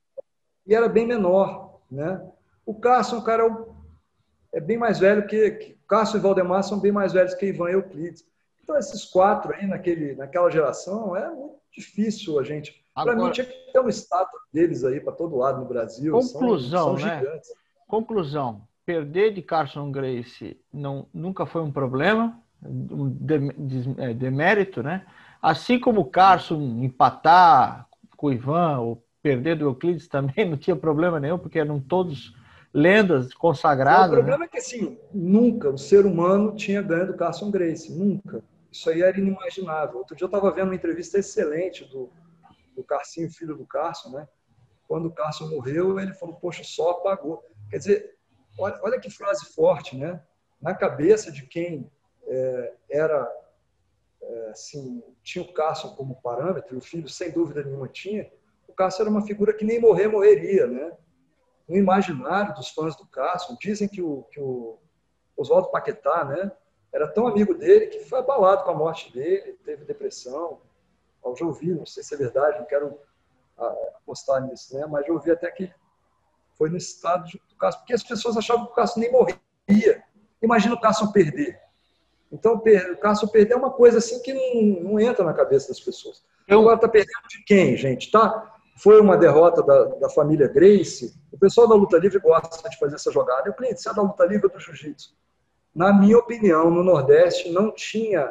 E era bem menor, né? O Carson, cara, é bem mais velho que... que Carson e Valdemar são bem mais velhos que Ivan e Euclides. Então, esses quatro aí, naquele, naquela geração, é muito difícil a gente... Para mim, tinha que ter um estátua deles aí para todo lado no Brasil. Conclusão, são, são né? gigantes. Conclusão. Perder de Carson Gracie não, nunca foi um problema, um demérito, né? Assim como o Carson empatar com o Ivan ou perder do Euclides também não tinha problema nenhum, porque eram todos lendas É, o consagradas, né? problema é que, assim, nunca o ser humano tinha ganho do Carson Gracie, nunca. Isso aí era inimaginável. Outro dia eu estava vendo uma entrevista excelente do, do Carcinho, filho do Carson, né? Quando o Carson morreu, ele falou, poxa, só apagou. Quer dizer, olha, olha que frase forte, né? Na cabeça de quem é, era, é, assim, tinha o Carson como parâmetro, e o filho, sem dúvida nenhuma, tinha, o Carson era uma figura que nem morrer, morreria, né? No imaginário dos fãs do Carson, dizem que o, que o Oswaldo Paquetá, né, era tão amigo dele que foi abalado com a morte dele, teve depressão. Eu já ouvi, não sei se é verdade, não quero apostar nisso, né, mas já ouvi até que foi no estado do Carson, porque as pessoas achavam que o Carson nem morria. Imagina o Carson perder. Então, o Carson perder é uma coisa assim que não, não entra na cabeça das pessoas. Eu, Agora está perdendo de quem, gente? Tá? Foi uma derrota da, da família Gracie. O pessoal da luta livre gosta de fazer essa jogada. Eu, cliente, você é da luta livre ou do jiu-jitsu? Na minha opinião, no Nordeste não tinha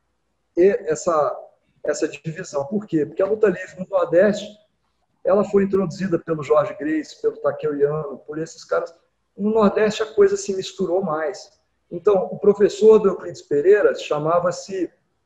essa, essa divisão. Por quê? Porque a luta livre no Nordeste ela foi introduzida pelo Jorge Gracie, pelo Takeo Yano, por esses caras. No Nordeste a coisa se misturou mais. Então, o professor do Euclides Pereira chamava-se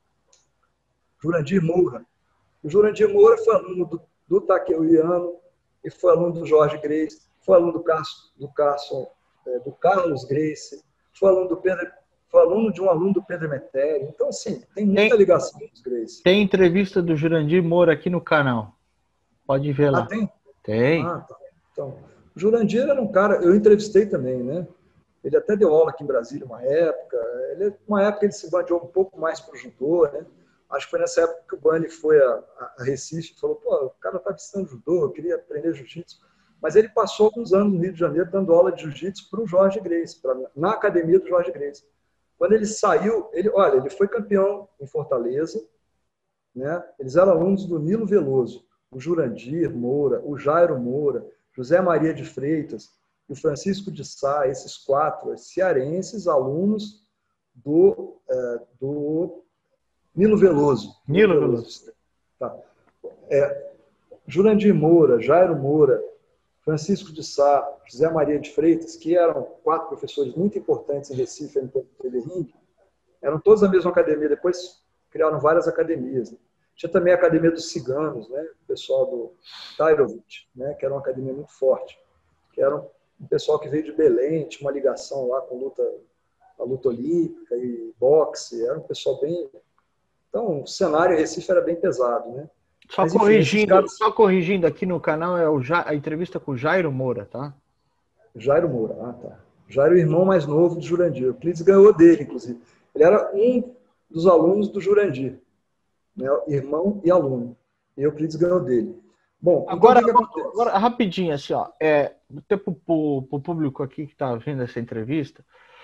Jurandir Moura. O Jurandir Moura foi aluno do, do Takeo Yano e foi aluno do Jorge Gracie, foi aluno do, Carson, do, Carson, é, do Carlos Gracie, foi aluno, do Pedro, foi aluno de um aluno do Pedro Emetério. Então, assim, tem muita tem, ligação com os Gracie. Tem entrevista do Jurandir Moura aqui no canal. Pode ver lá. Ah, tem? Tem. Ah, tá. Então, o Jurandir era um cara, eu entrevistei também, né? Ele até deu aula aqui em Brasília uma época. Ele, uma época ele se bandeou um pouco mais para o judô, né? Acho que foi nessa época que o Bani foi a, a Recife e falou, pô, o cara tá visitando judô, eu queria aprender jiu-jitsu. Mas ele passou alguns anos no Rio de Janeiro dando aula de jiu-jitsu para o Jorge Gracie, pra, na academia do Jorge Gracie. Quando ele saiu, ele, olha, ele foi campeão em Fortaleza, né? Eles eram alunos do Nilo Veloso, o Jurandir Moura, o Jairo Moura, José Maria de Freitas, o Francisco de Sá, esses quatro cearenses, alunos do, é, do Nilo Veloso. Nilo, Nilo Veloso. Veloso. Tá. É, Jurandir Moura, Jairo Moura, Francisco de Sá, José Maria de Freitas, que eram quatro professores muito importantes em Recife, em Ring, eram todos da mesma academia, depois criaram várias academias. Né? Tinha também a Academia dos Ciganos, né? O pessoal do Tairovich, né? Que era uma academia muito forte, que era um pessoal que veio de Belém, tinha uma ligação lá com luta, a luta olímpica e boxe, era um pessoal bem... Então, o cenário em Recife era bem pesado, né? Só, Mas, corrigindo, enfim, caras... só corrigindo aqui no canal, é o ja... a entrevista com o Jairo Moura, tá? Jairo Moura, ah, tá. Jairo é o irmão mais novo do Jurandir. O Euclides ganhou dele, inclusive. Ele era um dos alunos do Jurandir, né? Irmão e aluno. E o Euclides ganhou dele. Bom, agora, então, agora, agora rapidinho, assim, ó, é, até para o público aqui que está vendo essa entrevista,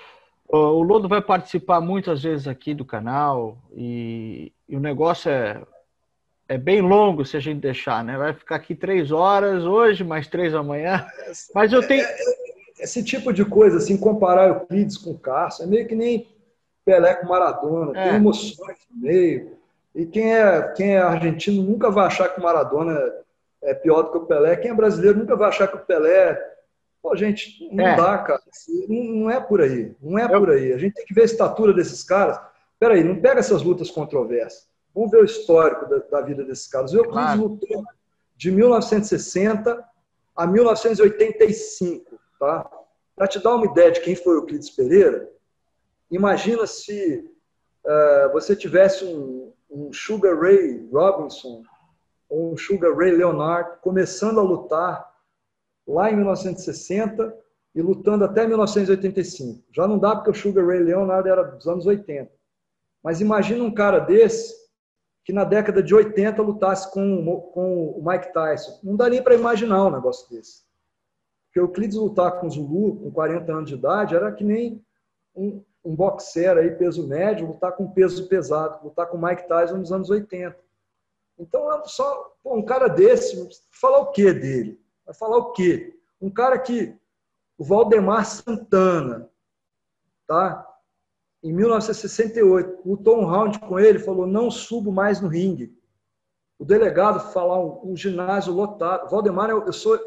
o Lodo vai participar muitas vezes aqui do canal e, e o negócio é, é bem longo se a gente deixar, né? Vai ficar aqui três horas hoje, mais três amanhã. Mas eu tenho... Esse tipo de coisa, assim, comparar Euclides com o Carson, é meio que nem Pelé com Maradona. É. Tem emoções no meio. E quem é, quem é argentino nunca vai achar que o Maradona é pior do que o Pelé. Quem é brasileiro nunca vai achar que o Pelé... Pô, gente, não é. dá, cara. Não, não é por aí. Não é Eu... por aí. A gente tem que ver a estatura desses caras. Peraí, não pega essas lutas controversas. Vamos ver o histórico da, da vida desses caras. O Euclides claro. lutou de mil novecentos e sessenta a mil novecentos e oitenta e cinco. Tá? Para te dar uma ideia de quem foi o Euclides Pereira, imagina se uh, você tivesse um, um Sugar Ray Robinson ou um Sugar Ray Leonard começando a lutar lá em mil novecentos e sessenta e lutando até mil novecentos e oitenta e cinco. Já não dá porque o Sugar Ray Leonard era dos anos oitenta. Mas imagina um cara desse que na década de oitenta lutasse com, com o Mike Tyson. Não dá nem para imaginar um negócio desse. Porque o Euclides lutar com o Zulu com quarenta anos de idade era que nem um, um boxer aí, peso médio, lutar com peso pesado, lutar com o Mike Tyson nos anos oitenta. Então, só pô, um cara desse, falar o quê dele? Vai falar o quê? Um cara que... O Valdemar Santana, tá? em mil novecentos e sessenta e oito, lutou um round com ele, falou, não subo mais no ringue. O delegado falar um, um ginásio lotado. Valdemar, eu, eu sou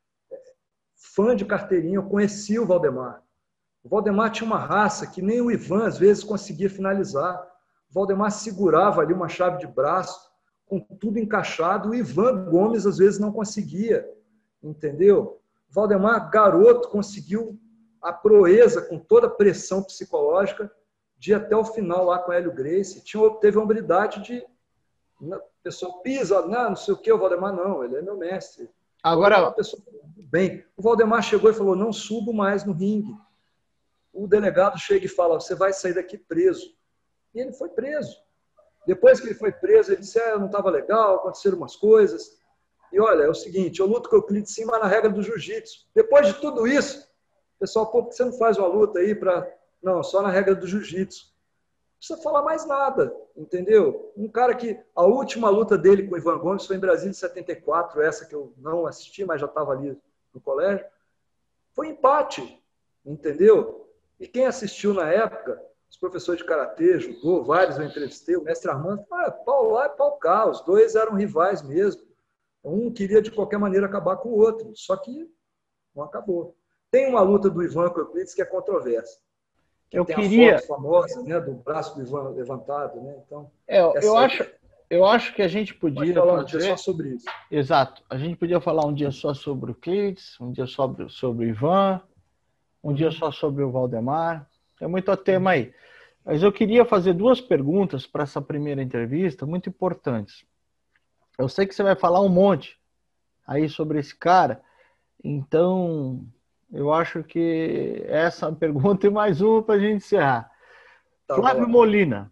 fã de carteirinha, eu conheci o Valdemar. O Valdemar tinha uma raça que nem o Ivan, às vezes, conseguia finalizar. O Valdemar segurava ali uma chave de braço, com tudo encaixado. O Ivan Gomes, às vezes, não conseguia. Entendeu? O Valdemar, garoto, conseguiu a proeza, com toda a pressão psicológica, de ir até o final lá com o Hélio Gracie. Tinha, teve a hombridade de... A pessoa pisa, não, não sei o que, o Valdemar não, ele é meu mestre. Agora... Pessoa, bem, o Valdemar chegou e falou, não subo mais no ringue. O delegado chega e fala, você vai sair daqui preso. E ele foi preso. Depois que ele foi preso, ele disse, ah, não estava legal, aconteceram umas coisas. E olha, é o seguinte, eu luto com o Euclides sim, mas na regra do jiu-jitsu. Depois de tudo isso, pessoal, pô, por que você não faz uma luta aí para... Não, só na regra do jiu-jitsu. Não precisa falar mais nada, entendeu? Um cara que... A última luta dele com o Ivan Gomes foi em Brasília em setenta e quatro, essa que eu não assisti, mas já estava ali no colégio. Foi empate, entendeu? E quem assistiu na época, os professores de karatê, judô, vários eu entrevistei, o mestre Armando, ah, pau lá e pau cá, os dois eram rivais mesmo. Um queria de qualquer maneira acabar com o outro, só que não acabou. Tem uma luta do Ivan com o Euclides que é controversa. Que eu tem queria... a foto famosa, né, do braço do Ivan levantado, né? Então, é, eu acho, eu acho que a gente podia falar fazer... um dia só sobre isso. Exato. A gente podia falar um dia só sobre o Euclides, um dia sobre, sobre o Ivan, um dia só sobre o Valdemar. Tem muito tema aí. Mas eu queria fazer duas perguntas para essa primeira entrevista, muito importantes. Eu sei que você vai falar um monte aí sobre esse cara, então eu acho que essa pergunta e mais uma para a gente encerrar. Tá, Flávio bom. Molina.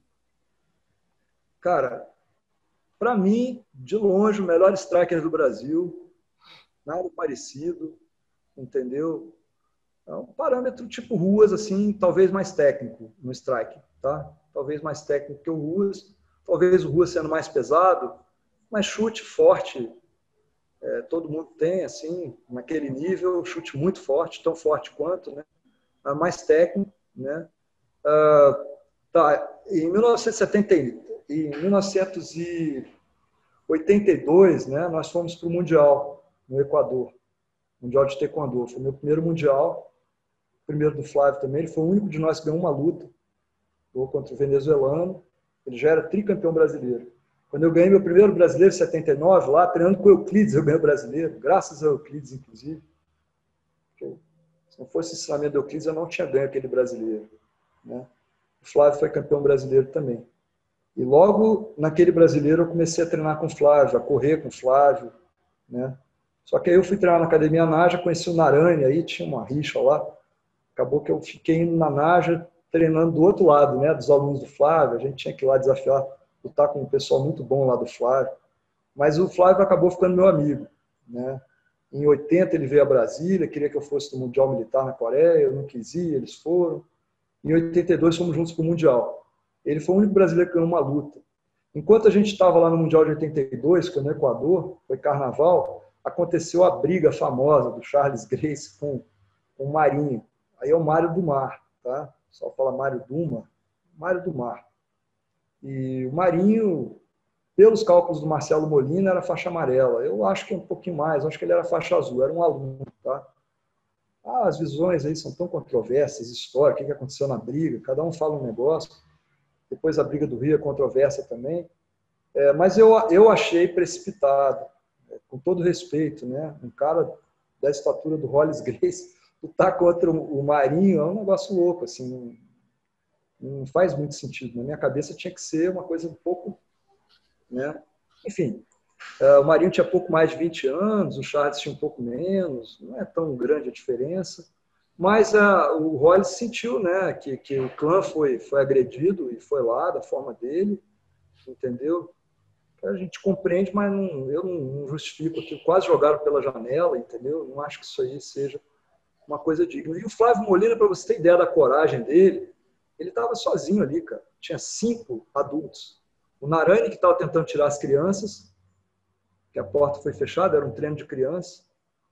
Cara, para mim, de longe, o melhor striker do Brasil, nada parecido, entendeu? É um parâmetro tipo Ruas, assim, talvez mais técnico no strike, tá? Talvez mais técnico que o Ruas, talvez o Ruas sendo mais pesado, mas chute forte, é, todo mundo tem, assim, naquele nível, chute muito forte, tão forte quanto, né? Mais técnico, né? Ah, tá, em mil novecentos e setenta e mil novecentos e oitenta e dois, né, nós fomos para o Mundial no Equador, Mundial de Taekwondo, foi meu primeiro Mundial, primeiro do Flávio também, ele foi o único de nós que ganhou uma luta, contra o venezuelano, ele já era tricampeão brasileiro. Quando eu ganhei meu primeiro brasileiro em setenta e nove, lá treinando com o Euclides, eu ganhei o brasileiro, graças ao Euclides, inclusive. Porque se não fosse o ensinamento do Euclides, eu não tinha ganho aquele brasileiro, né? O Flávio foi campeão brasileiro também. E logo naquele brasileiro eu comecei a treinar com o Flávio, a correr com o Flávio, né? Só que aí eu fui treinar na Academia Naja, conheci o Narani, aí tinha uma rixa lá. Acabou que eu fiquei indo na Naja, treinando do outro lado, né, dos alunos do Flávio. A gente tinha que ir lá desafiar, lutar com um pessoal muito bom lá do Flávio. Mas o Flávio acabou ficando meu amigo, né? Em oitenta ele veio a Brasília, queria que eu fosse no Mundial Militar na Coreia, eu não quis ir, eles foram. Em oitenta e dois fomos juntos para o Mundial. Ele foi o único brasileiro que ganhou uma luta. Enquanto a gente estava lá no Mundial de oitenta e dois, que foi no Equador, foi carnaval, aconteceu a briga famosa do Charles Gracie com, com o Marinho. Aí é o Mário do Mar, tá? Só fala Mário Duma, Mário do Mar. E o Marinho, pelos cálculos do Marcelo Molina, era faixa amarela. Eu acho que um pouquinho mais, acho que ele era faixa azul, era um aluno, tá? Ah, as visões aí são tão controversas, história, o que aconteceu na briga, cada um fala um negócio. Depois a briga do Rio é controversa também. É, mas eu, eu achei precipitado, é, com todo respeito, né? Um cara da estatura do Hollis Gracie lutar contra o Marinho é um negócio louco, assim, não, não faz muito sentido. Na minha cabeça tinha que ser uma coisa um pouco, né? Enfim, é, o Marinho tinha pouco mais de vinte anos, o Charles tinha um pouco menos, não é tão grande a diferença. Mas uh, o Hollis sentiu, né, que, que o clã foi, foi agredido e foi lá da forma dele, entendeu? A gente compreende, mas não, eu não, não justifico aqui. Quase jogaram pela janela, entendeu? Não acho que isso aí seja uma coisa digna. E o Flávio Molina, para você ter ideia da coragem dele, ele estava sozinho ali, cara. Tinha cinco adultos. O Narani, que estava tentando tirar as crianças, que a porta foi fechada, era um treino de criança.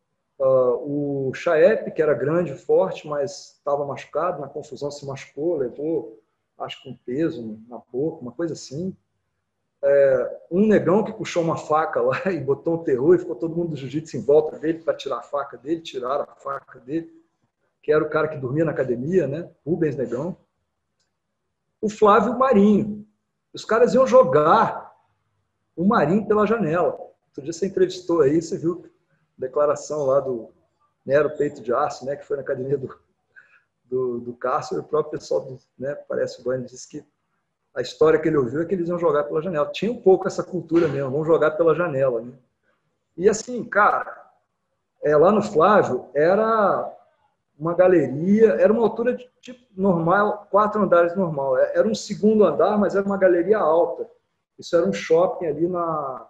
Uh, o Chaep, que era grande, forte, mas estava machucado, na confusão se machucou, levou acho que um peso na boca, uma coisa assim. É, um negão que puxou uma faca lá e botou um terror e ficou todo mundo do jiu-jitsu em volta dele para tirar a faca dele, tiraram a faca dele, que era o cara que dormia na academia, né? Rubens Negão. O Flávio Marinho. Os caras iam jogar o Marinho pela janela. Outro dia você entrevistou aí, você viu a declaração lá do Nero Peito de Aço, né? Que foi na academia do, do, do Cássio, e o próprio pessoal, do, né? Parece o Vani, disse que a história que ele ouviu é que eles iam jogar pela janela. Tinha um pouco essa cultura mesmo, vão jogar pela janela. Né? E assim, cara, é, lá no Flávio era uma galeria, era uma altura de tipo normal, quatro andares normal. Era um segundo andar, mas era uma galeria alta. Isso era um shopping ali na,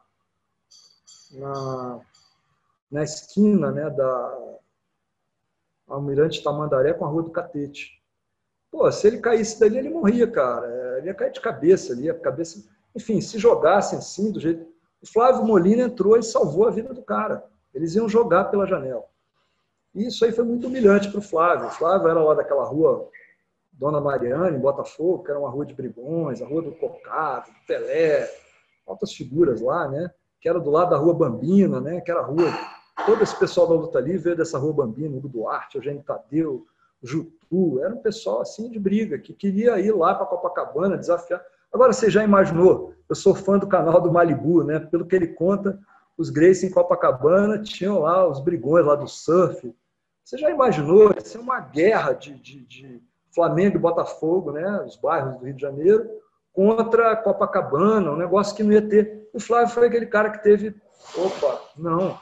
na, na esquina, né, da Almirante Tamandaré com a Rua do Catete. Pô, se ele caísse dali, ele morria, cara. Ele ia cair de cabeça ali, a cabeça... Enfim, se jogassem assim, do jeito... O Flávio Molina entrou e salvou a vida do cara. Eles iam jogar pela janela. E isso aí foi muito humilhante para o Flávio. O Flávio era lá daquela rua Dona Mariana, em Botafogo, que era uma rua de brigões, a rua do Cocado, do Pelé, altas figuras lá, né? Que era do lado da Rua Bambina, né? Que era a rua... Todo esse pessoal da luta livre veio dessa Rua Bambina, o Duarte, Eugênio Tadeu, Jutu, era um pessoal assim de briga, que queria ir lá para Copacabana, desafiar. Agora, você já imaginou? Eu sou fã do canal do Malibu, né? Pelo que ele conta, os Gracie em Copacabana tinham lá os brigões lá do surf. Você já imaginou? Isso é uma guerra de, de, de Flamengo e Botafogo, né? Os bairros do Rio de Janeiro, contra Copacabana, um negócio que não ia ter. O Flávio foi aquele cara que teve, opa, não.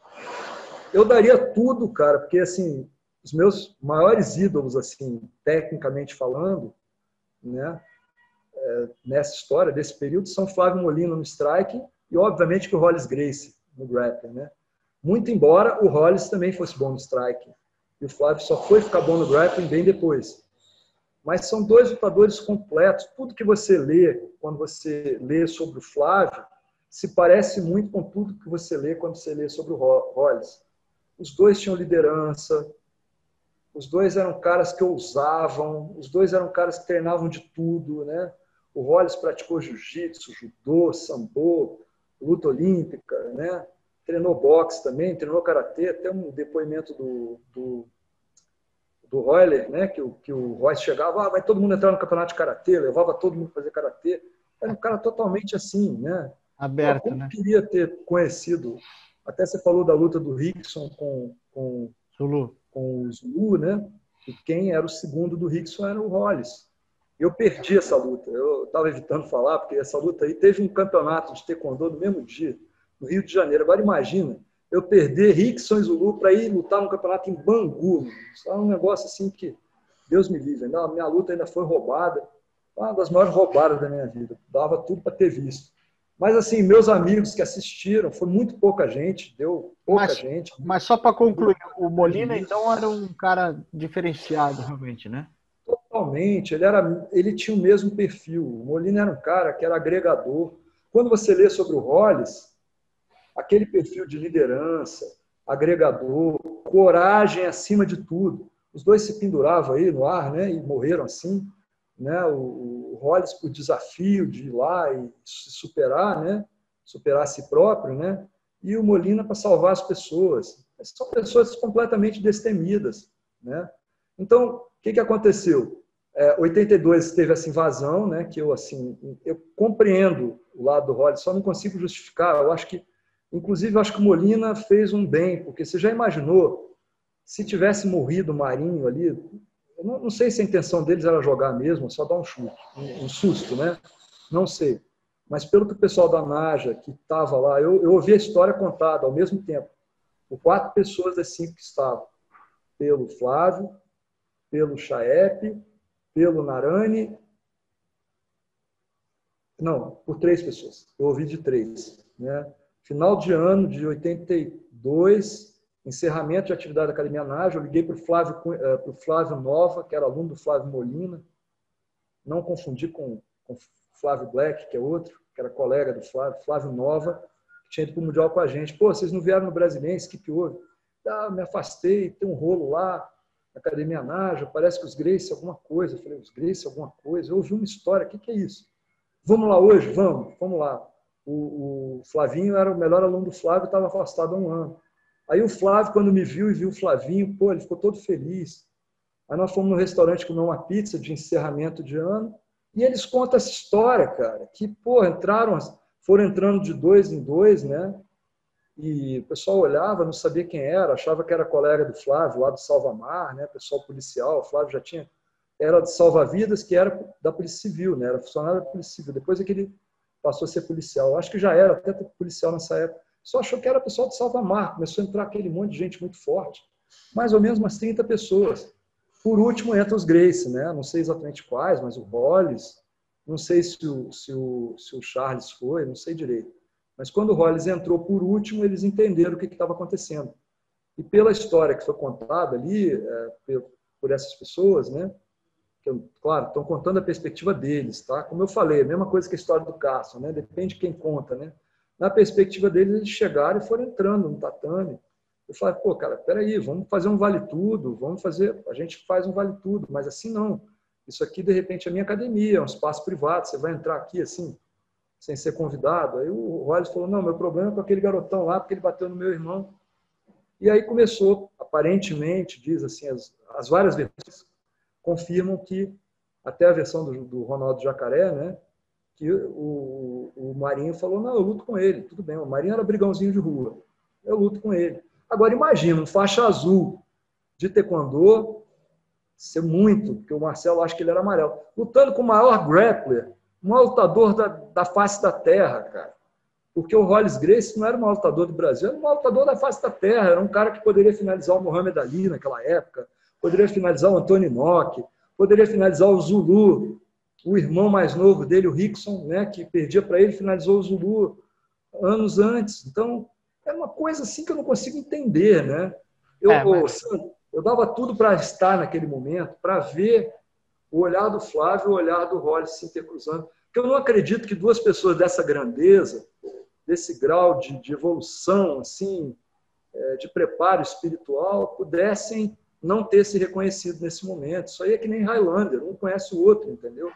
Eu daria tudo, cara, porque assim, os meus maiores ídolos, assim, tecnicamente falando, né, é, nessa história, desse período, são Flávio Molina no striking e, obviamente, que o Rollis Gracie no grappling, né? Muito embora o Rollis também fosse bom no striking. E o Flávio só foi ficar bom no grappling bem depois. Mas são dois lutadores completos. Tudo que você lê, quando você lê sobre o Flávio, se parece muito com tudo que você lê quando você lê sobre o Rollis. Os dois tinham liderança, os dois eram caras que ousavam, os dois eram caras que treinavam de tudo, né? O Rollis praticou jiu-jitsu, judô, sambo, luta olímpica, né? Treinou boxe também, treinou karatê, até um depoimento do, do, do Royler, né? Que o, que o Royce chegava, ah, vai todo mundo entrar no campeonato de karatê, levava todo mundo para fazer karatê. Era um cara totalmente assim, né? Aberto, como né? queria ter conhecido, até você falou da luta do Rickson com, com, Zulu. com o Zulu, né? E quem era o segundo do Rickson era o Rollis. Eu perdi essa luta, eu estava evitando falar, porque essa luta aí teve um campeonato de taekwondo no mesmo dia, no Rio de Janeiro. Agora imagina, eu perder Rickson e Zulu para ir lutar no campeonato em Bangu. Isso é um negócio assim que, Deus me livre, ainda, a minha luta ainda foi roubada, uma das maiores roubadas da minha vida, dava tudo para ter visto. Mas, assim, meus amigos que assistiram, foi muito pouca gente, deu pouca mas, gente. Mas só para concluir, o Molina, então, era um cara diferenciado, realmente, né? Totalmente. Ele, era, ele tinha o mesmo perfil. O Molina era um cara que era agregador. Quando você lê sobre o Rollis, aquele perfil de liderança, agregador, coragem acima de tudo. Os dois se penduravam aí no ar, né, e morreram assim. Né, o, o Rollis por desafio de ir lá e se superar, né, superar a si próprio, né, e o Molina para salvar as pessoas. São pessoas completamente destemidas. Né? Então, o que, que aconteceu? É, oitenta e dois teve essa invasão, né, que eu, assim, eu compreendo o lado do Rollis, só não consigo justificar. Eu acho que, inclusive, eu acho que o Molina fez um bem, porque você já imaginou se tivesse morrido o Marinho ali. Eu não, não sei se a intenção deles era jogar mesmo, só dar um chute, um, um susto, né? Não sei. Mas pelo que o pessoal da Naja, que estava lá, eu, eu ouvi a história contada ao mesmo tempo, por quatro pessoas das cinco que estavam. Pelo Flávio, pelo Chaep, pelo Narani. Não, por três pessoas. Eu ouvi de três. Né? Final de ano de oitenta e dois... encerramento de atividade da Academia Naja, eu liguei para o Flávio, para o Flávio Nova, que era aluno do Flávio Molina, não confundir com o Flávio Black, que é outro, que era colega do Flávio, Flávio Nova, que tinha ido para o Mundial com a gente. Pô, vocês não vieram no Brasilense, o que que houve? Ah, me afastei, tem um rolo lá, Academia Naja, parece que os Gracie alguma coisa. Eu falei, os Gracie alguma coisa? Eu ouvi uma história, o que, que é isso? Vamos lá hoje? Vamos, vamos lá. O, o Flavinho era o melhor aluno do Flávio, estava afastado há um ano. Aí o Flávio, quando me viu e viu o Flavinho, pô, ele ficou todo feliz. Aí nós fomos no restaurante comer uma pizza de encerramento de ano, e eles contam essa história, cara, que, pô, entraram, foram entrando de dois em dois, né? E o pessoal olhava, não sabia quem era, achava que era colega do Flávio, lá do Salvamar, né? Pessoal policial, o Flávio já tinha, era de salva-vidas, que era da Polícia Civil, né? Era funcionário da Polícia Civil. Depois é que ele passou a ser policial. Acho que já era até policial nessa época. Só achou que era pessoal de Salvamar. Começou a entrar aquele monte de gente muito forte. Mais ou menos umas trinta pessoas. Por último, entra os Gracie, né? Não sei exatamente quais, mas o Hollis, não sei se o, se o, se o Charles foi, não sei direito. Mas quando o Hollis entrou por último, eles entenderam o que estava acontecendo. E pela história que foi contada ali, é, por essas pessoas, né? Que, claro, estão contando a perspectiva deles, tá? Como eu falei, a mesma coisa que a história do Carson, né? Depende de quem conta, né? Na perspectiva deles, eles chegaram e foram entrando no tatame. Eu falei, pô, cara, peraí, vamos fazer um vale-tudo, vamos fazer, a gente faz um vale-tudo, mas assim não. Isso aqui, de repente, é minha academia, é um espaço privado, você vai entrar aqui assim, sem ser convidado. Aí o Wallace falou, não, meu problema é com aquele garotão lá, porque ele bateu no meu irmão. E aí começou, aparentemente, diz assim, as, as várias versões confirmam que, até a versão do, do Ronaldo Jacaré, né, que o, o Marinho falou, não, eu luto com ele, tudo bem, o Marinho era brigãozinho de rua, eu luto com ele. Agora, imagina, um faixa azul de taekwondo, ser muito, porque o Marcelo acha que ele era amarelo, lutando com o maior grappler, o maior lutador da, da face da terra, cara. Porque o Hollis Gracie não era o maior lutador do Brasil, era o maior lutador da face da terra, era um cara que poderia finalizar o Muhammad Ali naquela época, poderia finalizar o Anthony Nock, poderia finalizar o Zulu, o irmão mais novo dele, o Rickson, né, que perdia para ele, finalizou o Zulu anos antes. Então, é uma coisa assim que eu não consigo entender, né? Eu, é, mas... eu, eu dava tudo para estar naquele momento, para ver o olhar do Flávio e o olhar do Hollis se intercruzando. Porque eu não acredito que duas pessoas dessa grandeza, desse grau de, de evolução, assim, é, de preparo espiritual, pudessem não ter se reconhecido nesse momento. Isso aí é que nem Highlander, um conhece o outro, entendeu?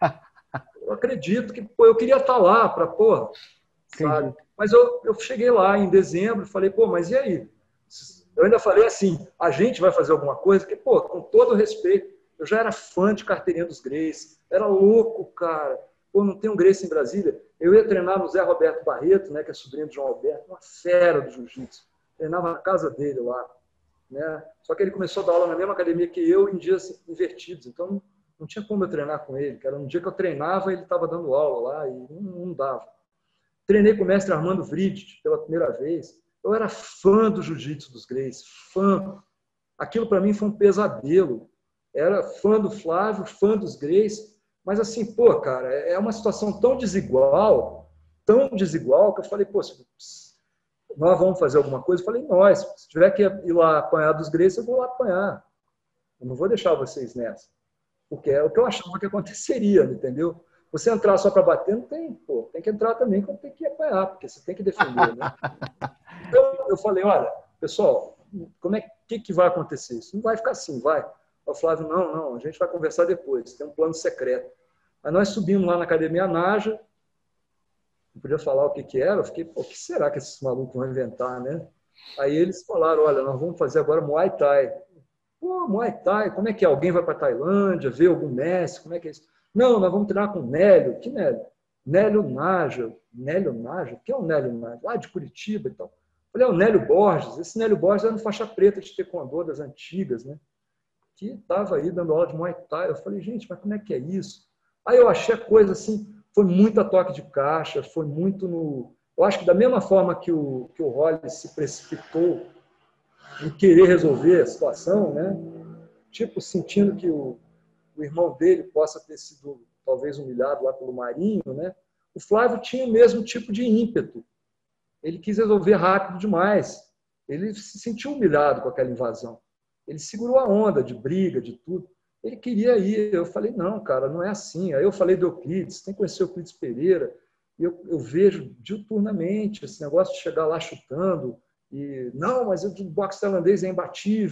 Eu acredito que, pô, eu queria estar lá para, pô, sabe? Mas eu, eu cheguei lá em dezembro e falei, pô, mas e aí? Eu ainda falei assim, a gente vai fazer alguma coisa? Porque, pô, com todo respeito, eu já era fã de carteirinha dos Gracie, era louco, cara. Pô, não tem um Gracie em Brasília. Eu ia treinar no Zé Roberto Barreto, né, que é sobrinho de João Alberto, uma fera do jiu-jitsu. Treinava na casa dele lá, né? Só que ele começou a dar aula na mesma academia que eu em dias invertidos. Então, não, não tinha como eu treinar com ele. Que era um dia que eu treinava, ele estava dando aula lá e não, não dava. Treinei com o mestre Armando Vridt pela primeira vez. Eu era fã do jiu-jitsu dos Gracie, fã. Aquilo para mim foi um pesadelo. Era fã do Flávio, fã dos Gracie. Mas assim, pô, cara, é uma situação tão desigual, tão desigual, que eu falei, pô, nós vamos fazer alguma coisa? Eu falei, nós, se tiver que ir lá apanhar dos Gracie, eu vou lá apanhar. Eu não vou deixar vocês nessa. Porque é o que eu achava que aconteceria, entendeu? Você entrar só para bater, não tem, pô, tem que entrar também quando tem que apanhar, porque você tem que defender, né? Então, eu falei, olha, pessoal, como é que, que vai acontecer isso? Não vai ficar assim, vai. O Flávio, não, não, a gente vai conversar depois, tem um plano secreto. Aí nós subimos lá na Academia Naja, não podia falar o que que era, eu fiquei, pô, o que será que esses malucos vão inventar, né? Aí eles falaram, olha, nós vamos fazer agora Muay Thai. Pô, Muay Thai, como é que é? Alguém vai para a Tailândia, vê algum mestre, como é que é isso? Não, nós vamos treinar com o Nélio. Que Nélio? Nélio Naja. Nélio Naja? O que é o Nélio Naja? Lá de Curitiba e tal. Falei, é o Nélio Borges. Esse Nélio Borges era no faixa preta de taekwondo das antigas, né? Que estava aí dando aula de Muay Thai. Eu falei, gente, mas como é que é isso? Aí eu achei a coisa assim, foi muito a toque de caixa, foi muito no... Eu acho que da mesma forma que o, que o Hollis se precipitou em querer resolver a situação, né? Tipo, sentindo que o, o irmão dele possa ter sido talvez humilhado lá pelo Marinho, né? O Flávio tinha o mesmo tipo de ímpeto. Ele quis resolver rápido demais. Ele se sentiu humilhado com aquela invasão. Ele segurou a onda de briga, de tudo. Ele queria ir. Eu falei, não, cara, não é assim. Aí eu falei do Euclides, tem que conhecer o Euclides Pereira. E eu, eu vejo diuturnamente esse negócio de chegar lá chutando. E, não, mas o boxe tailandês é imbatível.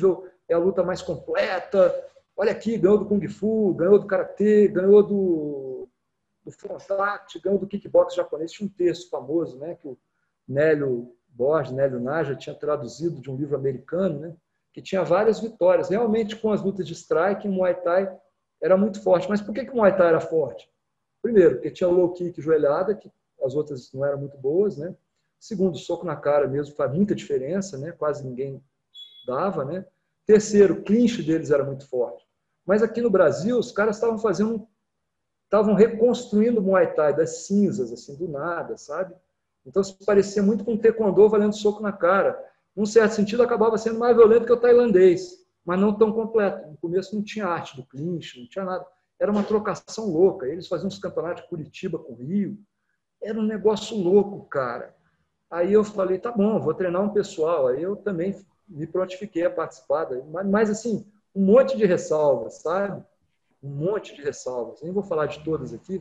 é a luta mais completa. Olha aqui, ganhou do Kung Fu, ganhou do Karatê, ganhou do, do Frontact, ganhou do Kickbox japonês. Tinha um texto famoso, né, que o Nélio Borges, Nélio Naja, tinha traduzido de um livro americano, né, que tinha várias vitórias. Realmente, com as lutas de strike, o Muay Thai era muito forte. Mas por que, que o Muay Thai era forte? Primeiro, porque tinha low kick, joelhada, que as outras não eram muito boas, né? Segundo, soco na cara mesmo faz muita diferença, né? Quase ninguém dava, né? Terceiro, o clinch deles era muito forte. Mas aqui no Brasil, os caras estavam fazendo, estavam reconstruindo o Muay Thai das cinzas, assim, do nada, sabe? Então, se parecia muito com o taekwondo valendo soco na cara. Num certo sentido, acabava sendo mais violento que o tailandês, mas não tão completo. No começo não tinha arte do clinch, não tinha nada. Era uma trocação louca. Eles faziam uns campeonatos de Curitiba com o Rio. Era um negócio louco, cara. Aí eu falei, tá bom, vou treinar um pessoal. Aí eu também me prontifiquei a participar. Mas, mas assim, um monte de ressalvas, sabe? Um monte de ressalvas. Nem vou falar de todas aqui.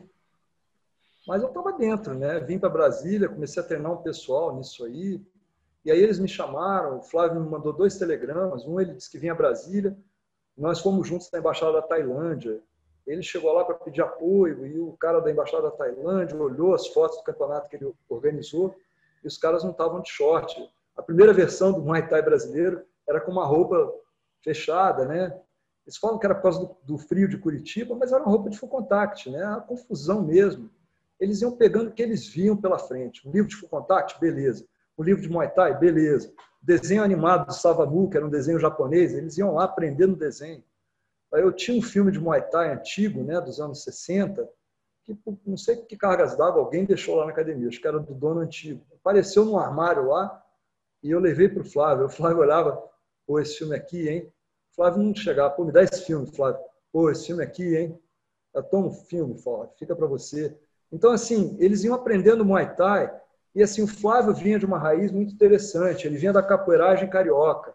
Mas eu estava dentro, né? Vim para Brasília, comecei a treinar um pessoal nisso aí. E aí eles me chamaram, o Flávio me mandou dois telegramas. Um, ele disse que vinha a Brasília. Nós fomos juntos na Embaixada da Tailândia. Ele chegou lá para pedir apoio e o cara da Embaixada da Tailândia olhou as fotos do campeonato que ele organizou e os caras não estavam de short. A primeira versão do Muay Thai brasileiro era com uma roupa fechada, né? Eles falam que era por causa do, do frio de Curitiba, mas era uma roupa de full contact, né? A confusão mesmo. Eles iam pegando o que eles viam pela frente. Um livro de full contact, beleza. Um livro de Muay Thai, beleza. Desenho animado do Savamu, que era um desenho japonês, eles iam lá aprender no desenho. Aí eu tinha um filme de Muay Thai antigo, né, dos anos sessenta, que não sei que cargas d'água alguém deixou lá na academia, acho que era do dono antigo. Apareceu num armário lá e eu levei para o Flávio. O Flávio olhava, pô, esse filme aqui, hein? O Flávio não chegava, pô, me dá esse filme, Flávio. Pô, esse filme aqui, hein? Eu tomo um filme, Flávio, fica para você. Então, assim, eles iam aprendendo Muay Thai e, assim, o Flávio vinha de uma raiz muito interessante. Ele vinha da capoeiragem carioca,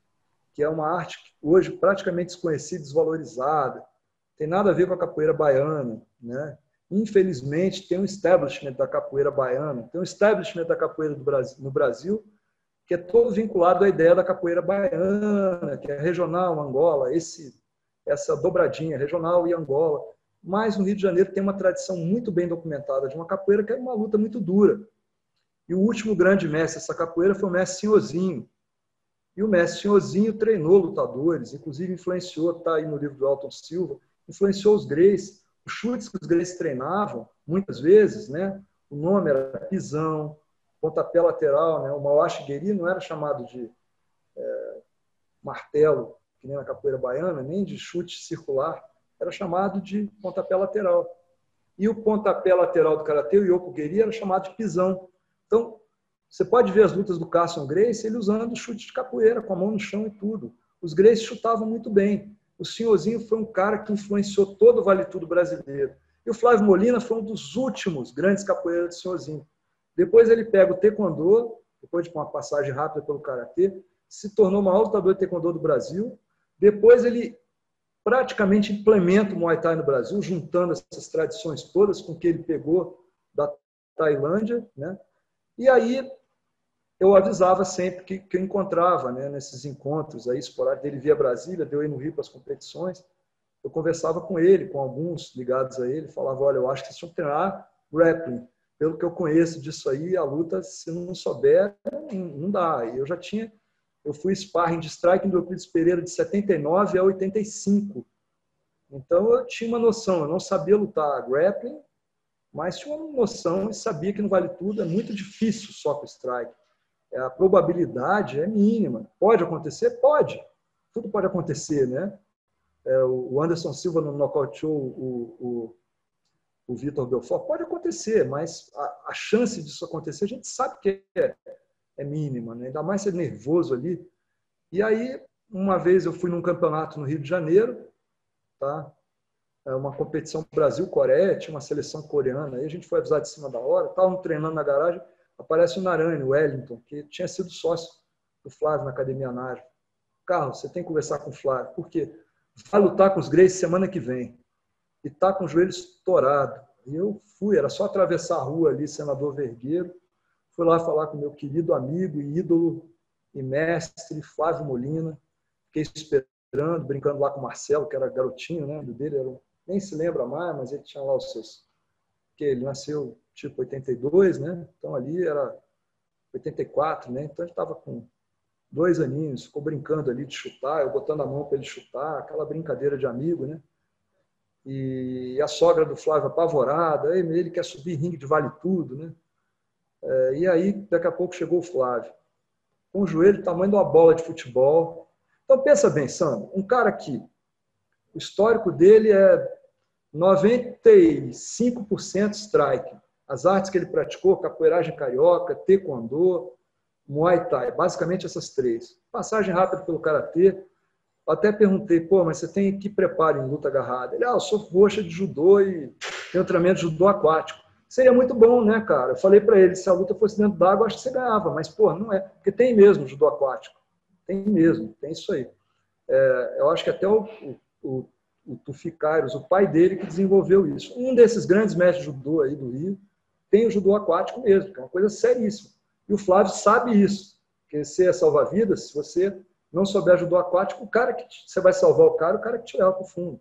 que é uma arte hoje praticamente desconhecida, desvalorizada. Tem nada a ver com a capoeira baiana, né? Infelizmente, tem um establishment da capoeira baiana, tem um establishment da capoeira do Brasil, no Brasil, que é todo vinculado à ideia da capoeira baiana, que é regional, Angola, esse, essa dobradinha, regional e Angola. Mas no Rio de Janeiro tem uma tradição muito bem documentada de uma capoeira que é uma luta muito dura. E o último grande mestre dessa capoeira foi o mestre Senhorzinho. E o mestre Senhorzinho treinou lutadores, inclusive influenciou, está aí no livro do Elton Silva, influenciou os Greys. Os chutes que os Greys treinavam, muitas vezes, né? O nome era pisão, pontapé lateral, né? O Mauá-Shigeri não era chamado de é, martelo, que nem na capoeira baiana, nem de chute circular, era chamado de pontapé lateral. E o pontapé lateral do karatê, o Yokogeri, era chamado de pisão. Então, você pode ver as lutas do Carson Gracie, ele usando chute de capoeira, com a mão no chão e tudo. Os Gracie chutavam muito bem. O Senhorzinho foi um cara que influenciou todo o Vale Tudo brasileiro. E o Flávio Molina foi um dos últimos grandes capoeiras do Senhorzinho. Depois ele pega o taekwondo, depois de uma passagem rápida pelo karatê, se tornou o maior lutador de taekwondo do Brasil. Depois ele praticamente implementa o Muay Thai no Brasil, juntando essas tradições todas com que ele pegou da Tailândia, né? E aí eu avisava sempre que, que eu encontrava, né, nesses encontros aí esporádicos, ele via Brasília, deu aí no Rio para as competições, eu conversava com ele, com alguns ligados a ele, falava, olha, eu acho que vocês tinham que treinar grappling. Pelo que eu conheço disso aí, a luta, se não souber, não dá. E eu já tinha, eu fui sparring de striking do Euclides Pereira de setenta e nove a oitenta e cinco. Então eu tinha uma noção, eu não sabia lutar grappling, mas tinha uma noção e sabia que no Vale Tudo é muito difícil só com strike. A probabilidade é mínima. Pode acontecer? Pode. Tudo pode acontecer, né? É, o Anderson Silva não nocauteou o, o, o Vitor Belfort. Pode acontecer, mas a, a chance disso acontecer a gente sabe que é, é mínima, né? Ainda mais ser nervoso ali. E aí, uma vez eu fui num campeonato no Rio de Janeiro, tá? É uma competição Brasil-Coreia, tinha uma seleção coreana, aí a gente foi avisar de cima da hora, estavam treinando na garagem, aparece o Narani, o Wellington, que tinha sido sócio do Flávio na Academia Naja. Carlos, você tem que conversar com o Flávio, porque vai lutar com os Gracie semana que vem, e tá com o joelho estourado. E eu fui, era só atravessar a rua ali, Senador Vergueiro, fui lá falar com meu querido amigo e ídolo e mestre Flávio Molina, fiquei esperando, brincando lá com o Marcelo, que era garotinho, né? O dele era, nem se lembra mais, mas ele tinha lá os seus... Porque ele nasceu tipo oitenta e dois, né? Então ali era oitenta e quatro, né? Então ele estava com dois aninhos, ficou brincando ali de chutar, eu botando a mão para ele chutar, aquela brincadeira de amigo, né? E a sogra do Flávio apavorada, ele quer subir ringue de vale tudo, né? E aí, daqui a pouco, chegou o Flávio, com o joelho do tamanho de uma bola de futebol. Então, pensa bem, Sandro, um cara que o histórico dele é noventa e cinco por cento strike. As artes que ele praticou, capoeiragem carioca, taekwondo, muay thai, basicamente essas três. Passagem rápida pelo karatê. Eu até perguntei, pô, mas você tem que preparo em luta agarrada? Ele, ah, eu sou roxa de judô e tenho treinamento de judô aquático. Seria muito bom, né, cara? Eu falei para ele, se a luta fosse dentro d'água, acho que você ganhava, mas, pô, não é. Porque tem mesmo judô aquático. Tem mesmo, tem isso aí. É, eu acho que até o, o, o Tufi Kairos, o pai dele, que desenvolveu isso. Um desses grandes mestres de judô aí do Rio tem o judô aquático mesmo, que é uma coisa seríssima. E o Flávio sabe isso, porque você é salva-vidas, se você não souber judô aquático, o cara que você vai salvar o cara, o cara que te leva para o fundo.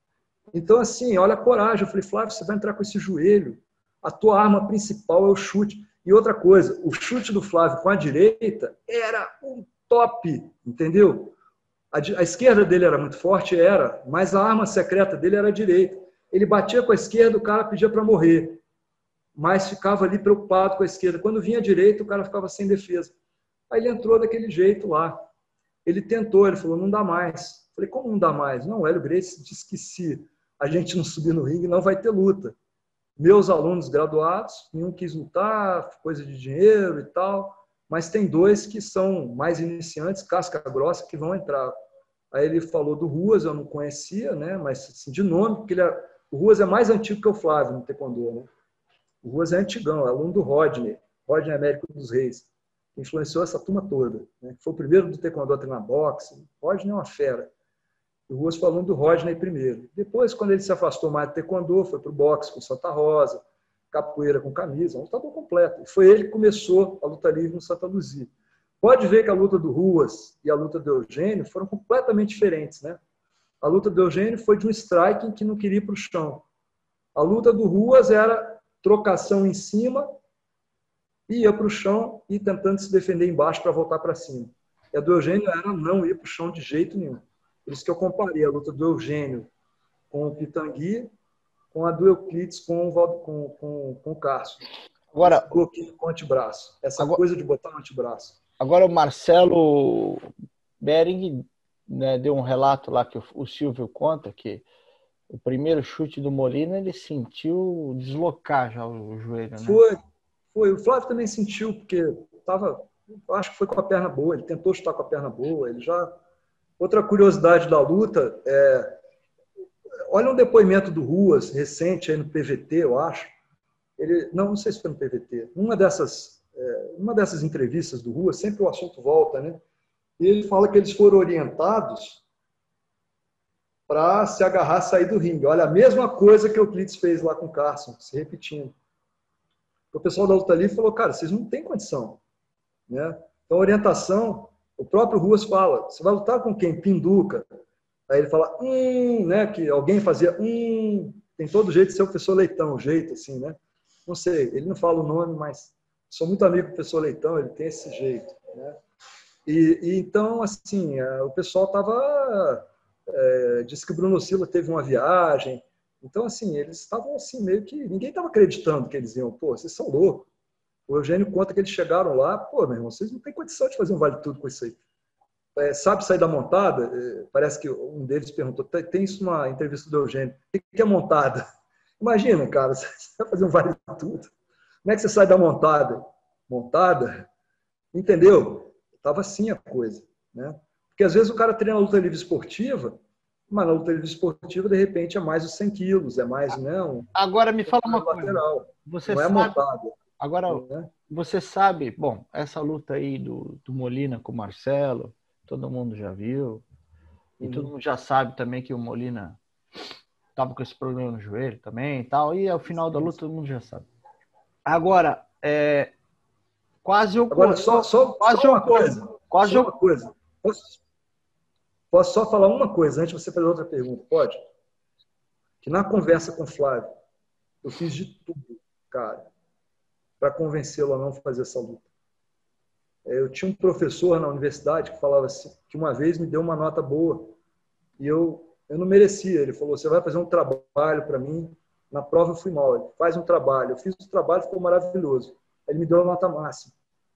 Então, assim, olha a coragem. Eu falei, Flávio, você vai entrar com esse joelho. A tua arma principal é o chute. E outra coisa, o chute do Flávio com a direita era um top, entendeu? A, a esquerda dele era muito forte, era, mas a arma secreta dele era a direita. Ele batia com a esquerda, o cara pedia para morrer, mas ficava ali preocupado com a esquerda. Quando vinha a direita, o cara ficava sem defesa. Aí ele entrou daquele jeito lá. Ele tentou, ele falou, não dá mais. Eu falei, como não dá mais? Não, o Hélio Gracie disse que se a gente não subir no ringue, não vai ter luta. Meus alunos graduados, nenhum quis lutar, coisa de dinheiro e tal, mas tem dois que são mais iniciantes, casca grossa, que vão entrar. Aí ele falou do Ruas, eu não conhecia, né? Mas assim, de nome, porque ele é, o Ruas é mais antigo que o Flávio no taekwondo, né? O Ruas é antigão, é aluno do Rodney, Rodney Américo dos Reis, que influenciou essa turma toda, né? Foi o primeiro do taekwondo a treinar boxe. Rodney é uma fera. O Ruas foi aluno do Rodney primeiro. Depois, quando ele se afastou mais do taekwondo, foi para o boxe com Santa Rosa, capoeira com camisa, um lutador completo. E foi ele que começou a luta livre no Santa Luzia. Pode ver que a luta do Ruas e a luta do Eugênio foram completamente diferentes, né? A luta do Eugênio foi de um striking que não queria ir para o chão. A luta do Ruas era trocação em cima, ia para o chão e tentando se defender embaixo para voltar para cima. E a do Eugênio era não ir para o chão de jeito nenhum. Por isso que eu comparei a luta do Eugênio com o Pitangui com a do Euclides com o, com, com, com o Carson. Agora, bloqueio com o antebraço. Essa agora, coisa de botar no antebraço. Agora o Marcelo Bering, né, deu um relato lá que o, o Silvio conta que o primeiro chute do Molina ele sentiu deslocar já o, o joelho, né? Foi, foi. O Flávio também sentiu, porque tava, acho que foi com a perna boa, ele tentou chutar com a perna boa, ele já... Outra curiosidade da luta é... Olha um depoimento do Ruas, recente, aí no P V T, eu acho. Ele, não, não sei se foi no P V T. Uma dessas, é, uma dessas entrevistas do Ruas, sempre o assunto volta, né? E ele fala que eles foram orientados para se agarrar, sair do ringue. Olha, a mesma coisa que o Euclides fez lá com o Carson, se repetindo. O pessoal da luta livre falou, cara, vocês não têm condição, né? Então, a orientação, o próprio Ruas fala, você vai lutar com quem? Pinduca. Aí ele fala, hum, né? Que alguém fazia, hum, tem todo jeito de ser o professor Leitão, jeito assim, né? Não sei, ele não fala o nome, mas sou muito amigo do professor Leitão, ele tem esse jeito, né? E, e então, assim, o pessoal estava... É, disse que o Bruno Silva teve uma viagem. Então, assim, eles estavam assim, meio que... Ninguém estava acreditando que eles iam. Pô, vocês são loucos. O Eugênio conta que eles chegaram lá. Pô, meu irmão, vocês não têm condição de fazer um vale-tudo com isso aí. É, sabe sair da montada? É, parece que um deles perguntou. Tem isso numa entrevista do Eugênio. O que é montada? Imagina, cara, você vai fazer um vale-tudo. Como é que você sai da montada? Montada? Entendeu? Estava assim a coisa, né? Porque às vezes o cara treina luta livre esportiva, mas na luta livre esportiva, de repente, é mais os cem quilos, é mais, né? Um, agora me fala uma coisa. Lateral. Você não sabe, é montada. Agora, né? Você sabe, bom, essa luta aí do, do Molina com o Marcelo, todo mundo já viu. E uhum. todo mundo já sabe também que o Molina estava com esse problema no joelho também e tal. E ao final da luta todo mundo já sabe. Agora, é, quase ocorreu. Agora, só, só, quase só uma ocorreu, coisa. Quase só uma coisa. Posso, Posso só falar uma coisa antes de você fazer outra pergunta? Pode? Que na conversa com o Flávio, eu fiz de tudo, cara, para convencê-lo a não fazer essa luta. Eu tinha um professor na universidade que falava assim, que uma vez me deu uma nota boa e eu, eu não merecia. Ele falou, você vai fazer um trabalho para mim, na prova eu fui mal. Ele faz um trabalho. Eu fiz o trabalho, ficou maravilhoso. Ele me deu a nota máxima.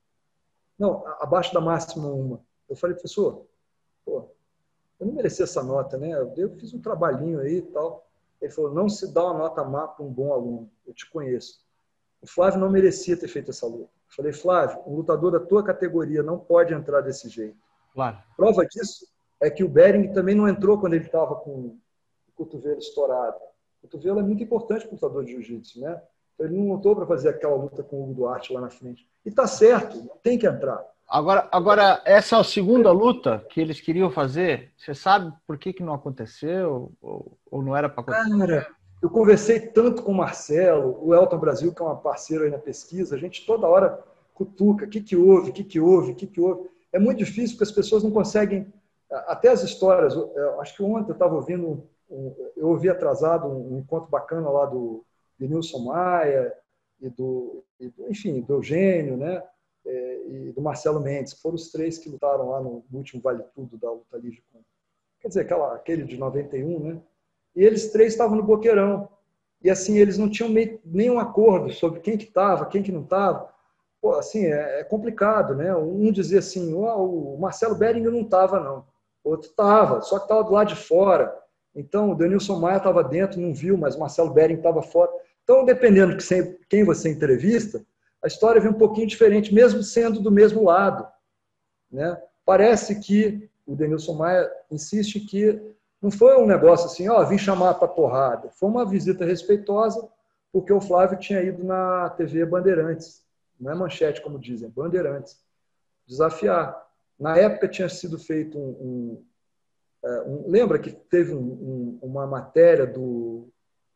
Não, abaixo da máxima uma. Eu falei, professor, pô, eu não merecia essa nota, né? Eu fiz um trabalhinho aí e tal. Ele falou, não se dá uma nota má para um bom aluno. Eu te conheço. O Flávio não merecia ter feito essa luta. Eu falei, Flávio, um lutador da tua categoria não pode entrar desse jeito. Claro. Prova disso é que o Bering também não entrou quando ele estava com o cotovelo estourado. O cotovelo é muito importante para o lutador de jiu-jitsu, né? Então, ele não lutou para fazer aquela luta com o Hugo Duarte lá na frente. E tá certo, não tem que entrar. Agora, agora, essa é a segunda luta que eles queriam fazer. Você sabe por que, que não aconteceu? Ou, ou não era para acontecer? Cara, eu conversei tanto com o Marcelo, o Elton Brasil, que é um parceiro aí na pesquisa, a gente toda hora cutuca, o que, que houve, o que, que houve, o que, que houve. É muito difícil porque as pessoas não conseguem, até as histórias, eu, acho que ontem eu estava ouvindo, um, eu ouvi atrasado um, um encontro bacana lá do Denilson Maia, e do, e do, enfim, do Eugênio, né? E do Marcelo Mendes, que foram os três que lutaram lá no, no último Vale Tudo da luta livre. Quer dizer, aquela, aquele de noventa e um, né? E eles três estavam no Boqueirão. E assim, eles não tinham meio, nenhum acordo sobre quem que estava, quem que não estava. Pô, assim, é, é complicado, né? Um dizia assim, oh, o Marcelo Bering não estava, não. O outro estava, só que estava do lado de fora. Então, o Denilson Maia estava dentro, não viu, mas o Marcelo Bering estava fora. Então, dependendo de quem você entrevista, a história vem um pouquinho diferente, mesmo sendo do mesmo lado, né? Parece que o Denilson Maia insiste que não foi um negócio assim, ó, vim chamar para porrada. Foi uma visita respeitosa, porque o Flávio tinha ido na T V Bandeirantes, não é Manchete, como dizem, Bandeirantes, desafiar. Na época tinha sido feito um... um, um lembra que teve um, um, uma matéria do...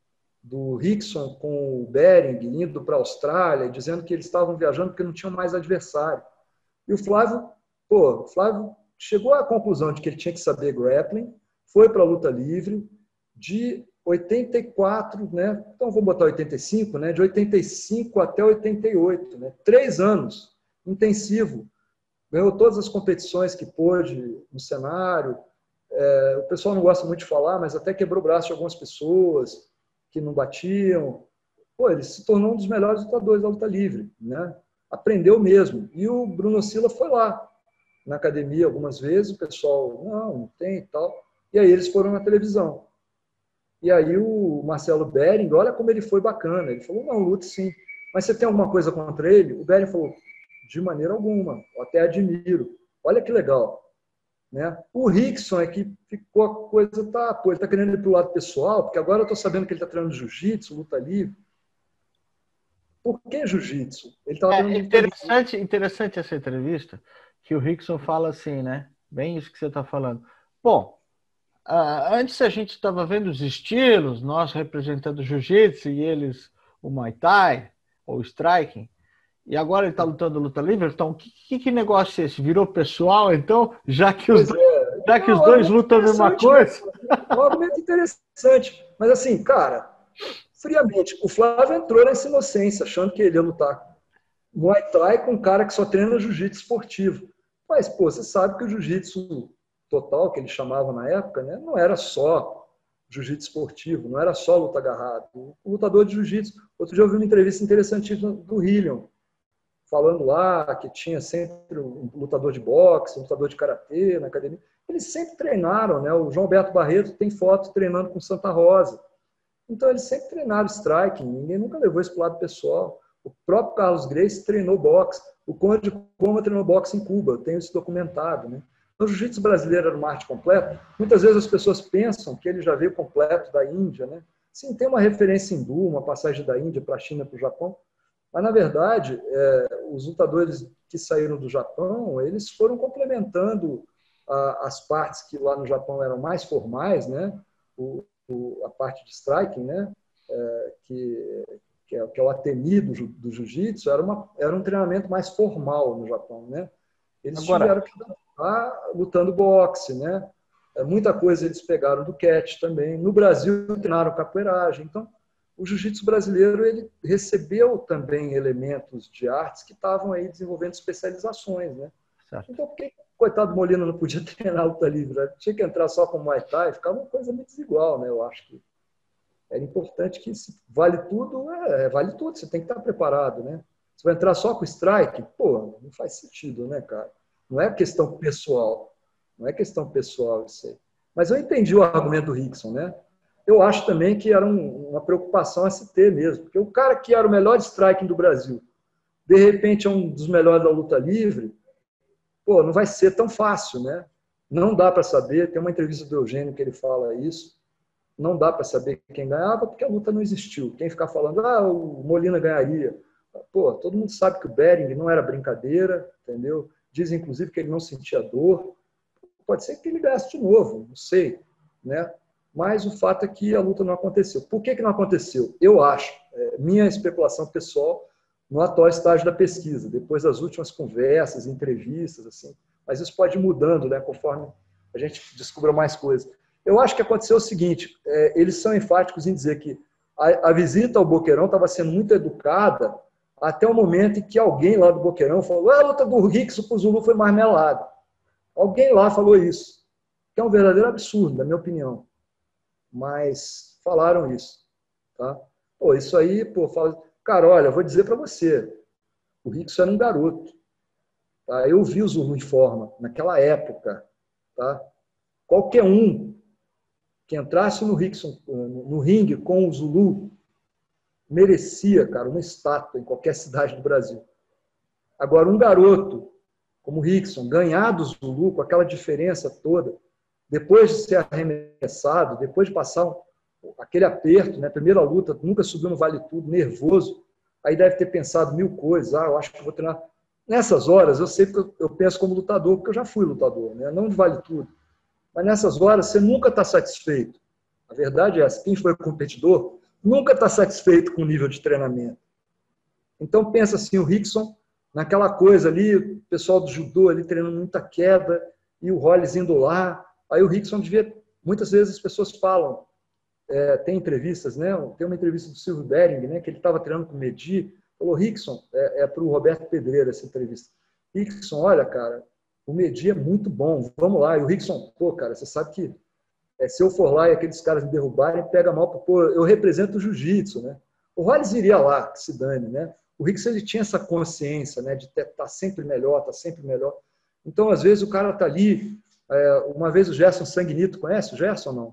do Rickson com o Bering indo para a Austrália, dizendo que eles estavam viajando porque não tinham mais adversário. E o Flávio, pô, o Flávio chegou à conclusão de que ele tinha que saber grappling, foi para a luta livre, de oitenta e quatro, né? Então vamos botar oitenta e cinco, né? De oitenta e cinco até oitenta e oito, né? Três anos, intensivo. Ganhou todas as competições que pôde no cenário. É, o pessoal não gosta muito de falar, mas até quebrou o braço de algumas pessoas que não batiam. Pô, ele se tornou um dos melhores lutadores da luta livre, né? Aprendeu mesmo. E o Bruno Silva foi lá na academia algumas vezes, o pessoal, não, não tem e tal. E aí eles foram na televisão. E aí o Marcelo Bering, olha como ele foi bacana. Ele falou, não, lute sim. Mas você tem alguma coisa contra ele? O Bering falou, de maneira alguma, eu até admiro. Olha que legal. Né? O Rickson é que ficou a coisa, tá, pô, ele está querendo ir para o lado pessoal, porque agora eu estou sabendo que ele está treinando jiu-jitsu, luta livre. Por que jiu-jitsu? Ele estava É interessante, interessante essa entrevista, que o Rickson fala assim, né? Bem isso que você está falando. Bom, uh, antes a gente estava vendo os estilos, nós representando o jiu-jitsu e eles o Muay Thai, ou o striking, e agora ele está lutando luta livre, então que, que, que negócio é esse? Virou pessoal, então, já que os, dois, é. já que os dois lutam a mesma coisa? É um argumento interessante. Mas assim, cara, friamente, o Flávio entrou nessa inocência, achando que ele ia lutar Muay Thai com um cara que só treina jiu-jitsu esportivo. Mas, pô, você sabe que o jiu-jitsu total, que ele chamava na época, né, não era só jiu-jitsu esportivo, não era só luta agarrada. O lutador de jiu-jitsu... Outro dia eu vi uma entrevista interessantíssima do Hillion, falando lá que tinha sempre um lutador de boxe, um lutador de karatê na academia. Eles sempre treinaram, né? O João Alberto Barreto tem foto treinando com Santa Rosa. Então, eles sempre treinaram striking, ninguém nunca levou isso para o lado pessoal. O próprio Carlos Gracie treinou boxe, o Conde Coma treinou boxe em Cuba, eu tenho isso documentado. Né? O jiu-jitsu brasileiro era uma arte completa. Muitas vezes as pessoas pensam que ele já veio completo da Índia. Né? Sim, tem uma referência hindu, uma passagem da Índia para a China, para o Japão, mas, na verdade, é, os lutadores que saíram do Japão, eles foram complementando a, as partes que lá no Japão eram mais formais, né? o, o, a parte de striking, né? É, que, que, é, que é o atemi do, do jiu-jitsu, era, uma, era um treinamento mais formal no Japão. Né? Eles Agora, tiveram que estar lutando boxe, né? muita coisa eles pegaram do catch também. No Brasil, treinaram capoeiragem. Então, o jiu-jitsu brasileiro ele recebeu também elementos de artes que estavam aí desenvolvendo especializações, né? Certo. Então, por que, coitado do Molina, não podia treinar luta livre? Né? Tinha que entrar só com Muay Thai, ficava uma coisa muito desigual, né? Eu acho que era importante que se vale tudo, é, vale tudo, você tem que estar preparado, né? Você vai entrar só com strike? Pô, não faz sentido, né, cara? Não é questão pessoal, não é questão pessoal isso aí. Mas eu entendi o argumento do Rickson, né? Eu acho também que era um, uma preocupação a se ter mesmo, porque o cara que era o melhor striking do Brasil, de repente é um dos melhores da luta livre, pô, não vai ser tão fácil, né? Não dá para saber, tem uma entrevista do Eugênio que ele fala isso, não dá para saber quem ganhava porque a luta não existiu. Quem ficar falando, ah, o Molina ganharia. Pô, todo mundo sabe que o Bering não era brincadeira, entendeu? Diz, inclusive, que ele não sentia dor. Pode ser que ele ganhasse de novo, não sei, né? Mas o fato é que a luta não aconteceu. Por que que não aconteceu? Eu acho, é, minha especulação pessoal, no atual estágio da pesquisa, depois das últimas conversas, entrevistas, assim, mas isso pode ir mudando, né, conforme a gente descubra mais coisas. Eu acho que aconteceu o seguinte, é, eles são enfáticos em dizer que a, a visita ao Boqueirão estava sendo muito educada até o momento em que alguém lá do Boqueirão falou, a luta do Rickson pro Zulu foi marmelada. Alguém lá falou isso, que é um verdadeiro absurdo, na minha opinião. Mas falaram isso. Tá? Pô, isso aí, pô, fala... Cara, olha, vou dizer para você, o Rickson era um garoto. Tá? Eu vi o Zulu em forma, naquela época. Tá? Qualquer um que entrasse no Rickson, no ringue com o Zulu, merecia, cara, uma estátua em qualquer cidade do Brasil. Agora, um garoto como o Rickson, ganhar do Zulu com aquela diferença toda, depois de ser arremessado, depois de passar um, aquele aperto, né, primeira luta, nunca subiu no Vale Tudo, nervoso, aí deve ter pensado mil coisas, ah, eu acho que vou treinar. Nessas horas, eu sei que eu, eu penso como lutador, porque eu já fui lutador, né, não de Vale Tudo. Mas nessas horas, você nunca está satisfeito. A verdade é essa, quem foi competidor nunca está satisfeito com o nível de treinamento. Então, pensa assim, o Rickson, naquela coisa ali, o pessoal do judô ali treinando muita queda, e o Hollis indo lá, aí o Rickson devia, muitas vezes as pessoas falam, é, tem entrevistas, né? Tem uma entrevista do Silvio Bering, né? Que ele estava treinando com o Medi, falou, Rickson, é, é para o Roberto Pedreira essa entrevista, Rickson, olha, cara, o Medi é muito bom, vamos lá, e o Rickson, pô, cara, você sabe que é, se eu for lá e aqueles caras me derrubarem, pega mal, pô, eu represento o jiu-jitsu, né? O Hollis iria lá, que se dane, né? O Rickson, ele tinha essa consciência, né, de estar tá sempre melhor, estar tá sempre melhor. Então, às vezes, o cara está ali. É, uma vez o Gerson Sanguinito, conhece o Gerson ou não?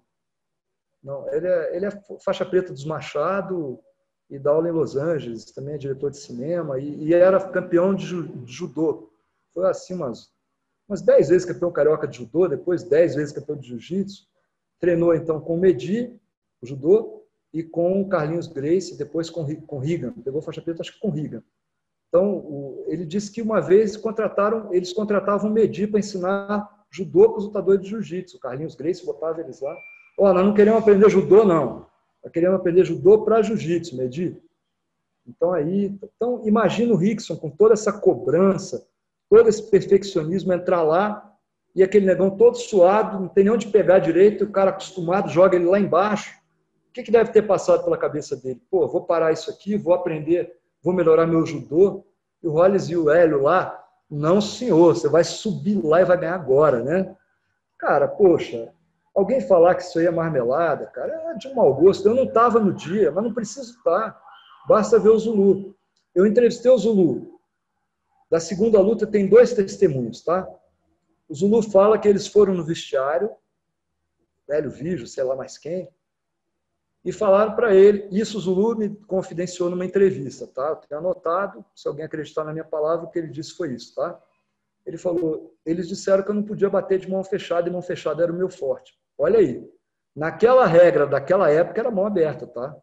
Não, ele é, ele é faixa preta dos Machado e dá aula em Los Angeles, também é diretor de cinema e, e era campeão de, ju, de judô. Foi assim umas, umas dez vezes campeão carioca de judô, depois dez vezes campeão de jiu-jitsu. Treinou, então, com o Medi, o judô, e com o Carlinhos Gracie, depois com o Regan. Pegou faixa preta, acho que com o Regan. Então, o, ele disse que uma vez contrataram, eles contratavam o Medi para ensinar judô para os lutadores de jiu-jitsu. O Carlinhos Gracie botava eles lá. Ó, oh, nós não queremos aprender judô, não. Nós queremos aprender judô para jiu-jitsu, Medi. Então, aí, então, imagina o Rickson com toda essa cobrança, todo esse perfeccionismo, entrar lá e aquele negão todo suado, não tem nem onde pegar direito, e o cara acostumado joga ele lá embaixo. O que, que deve ter passado pela cabeça dele? Pô, vou parar isso aqui, vou aprender, vou melhorar meu judô. E o Hollis e o Hélio lá, não, senhor, você vai subir lá e vai ganhar agora, né? Cara, poxa, alguém falar que isso aí é marmelada, cara, é de mau gosto. Eu não estava no dia, mas não preciso estar. Basta ver o Zulu. Eu entrevistei o Zulu. Da segunda luta tem dois testemunhos, tá? O Zulu fala que eles foram no vestiário, Hélio Vijo, sei lá mais quem, e falaram para ele, isso o Zulu me confidenciou numa entrevista, tá? Eu tenho anotado, se alguém acreditar na minha palavra, o que ele disse foi isso, tá? Ele falou, eles disseram que eu não podia bater de mão fechada, e mão fechada era o meu forte. Olha aí, naquela regra daquela época era mão aberta, tá?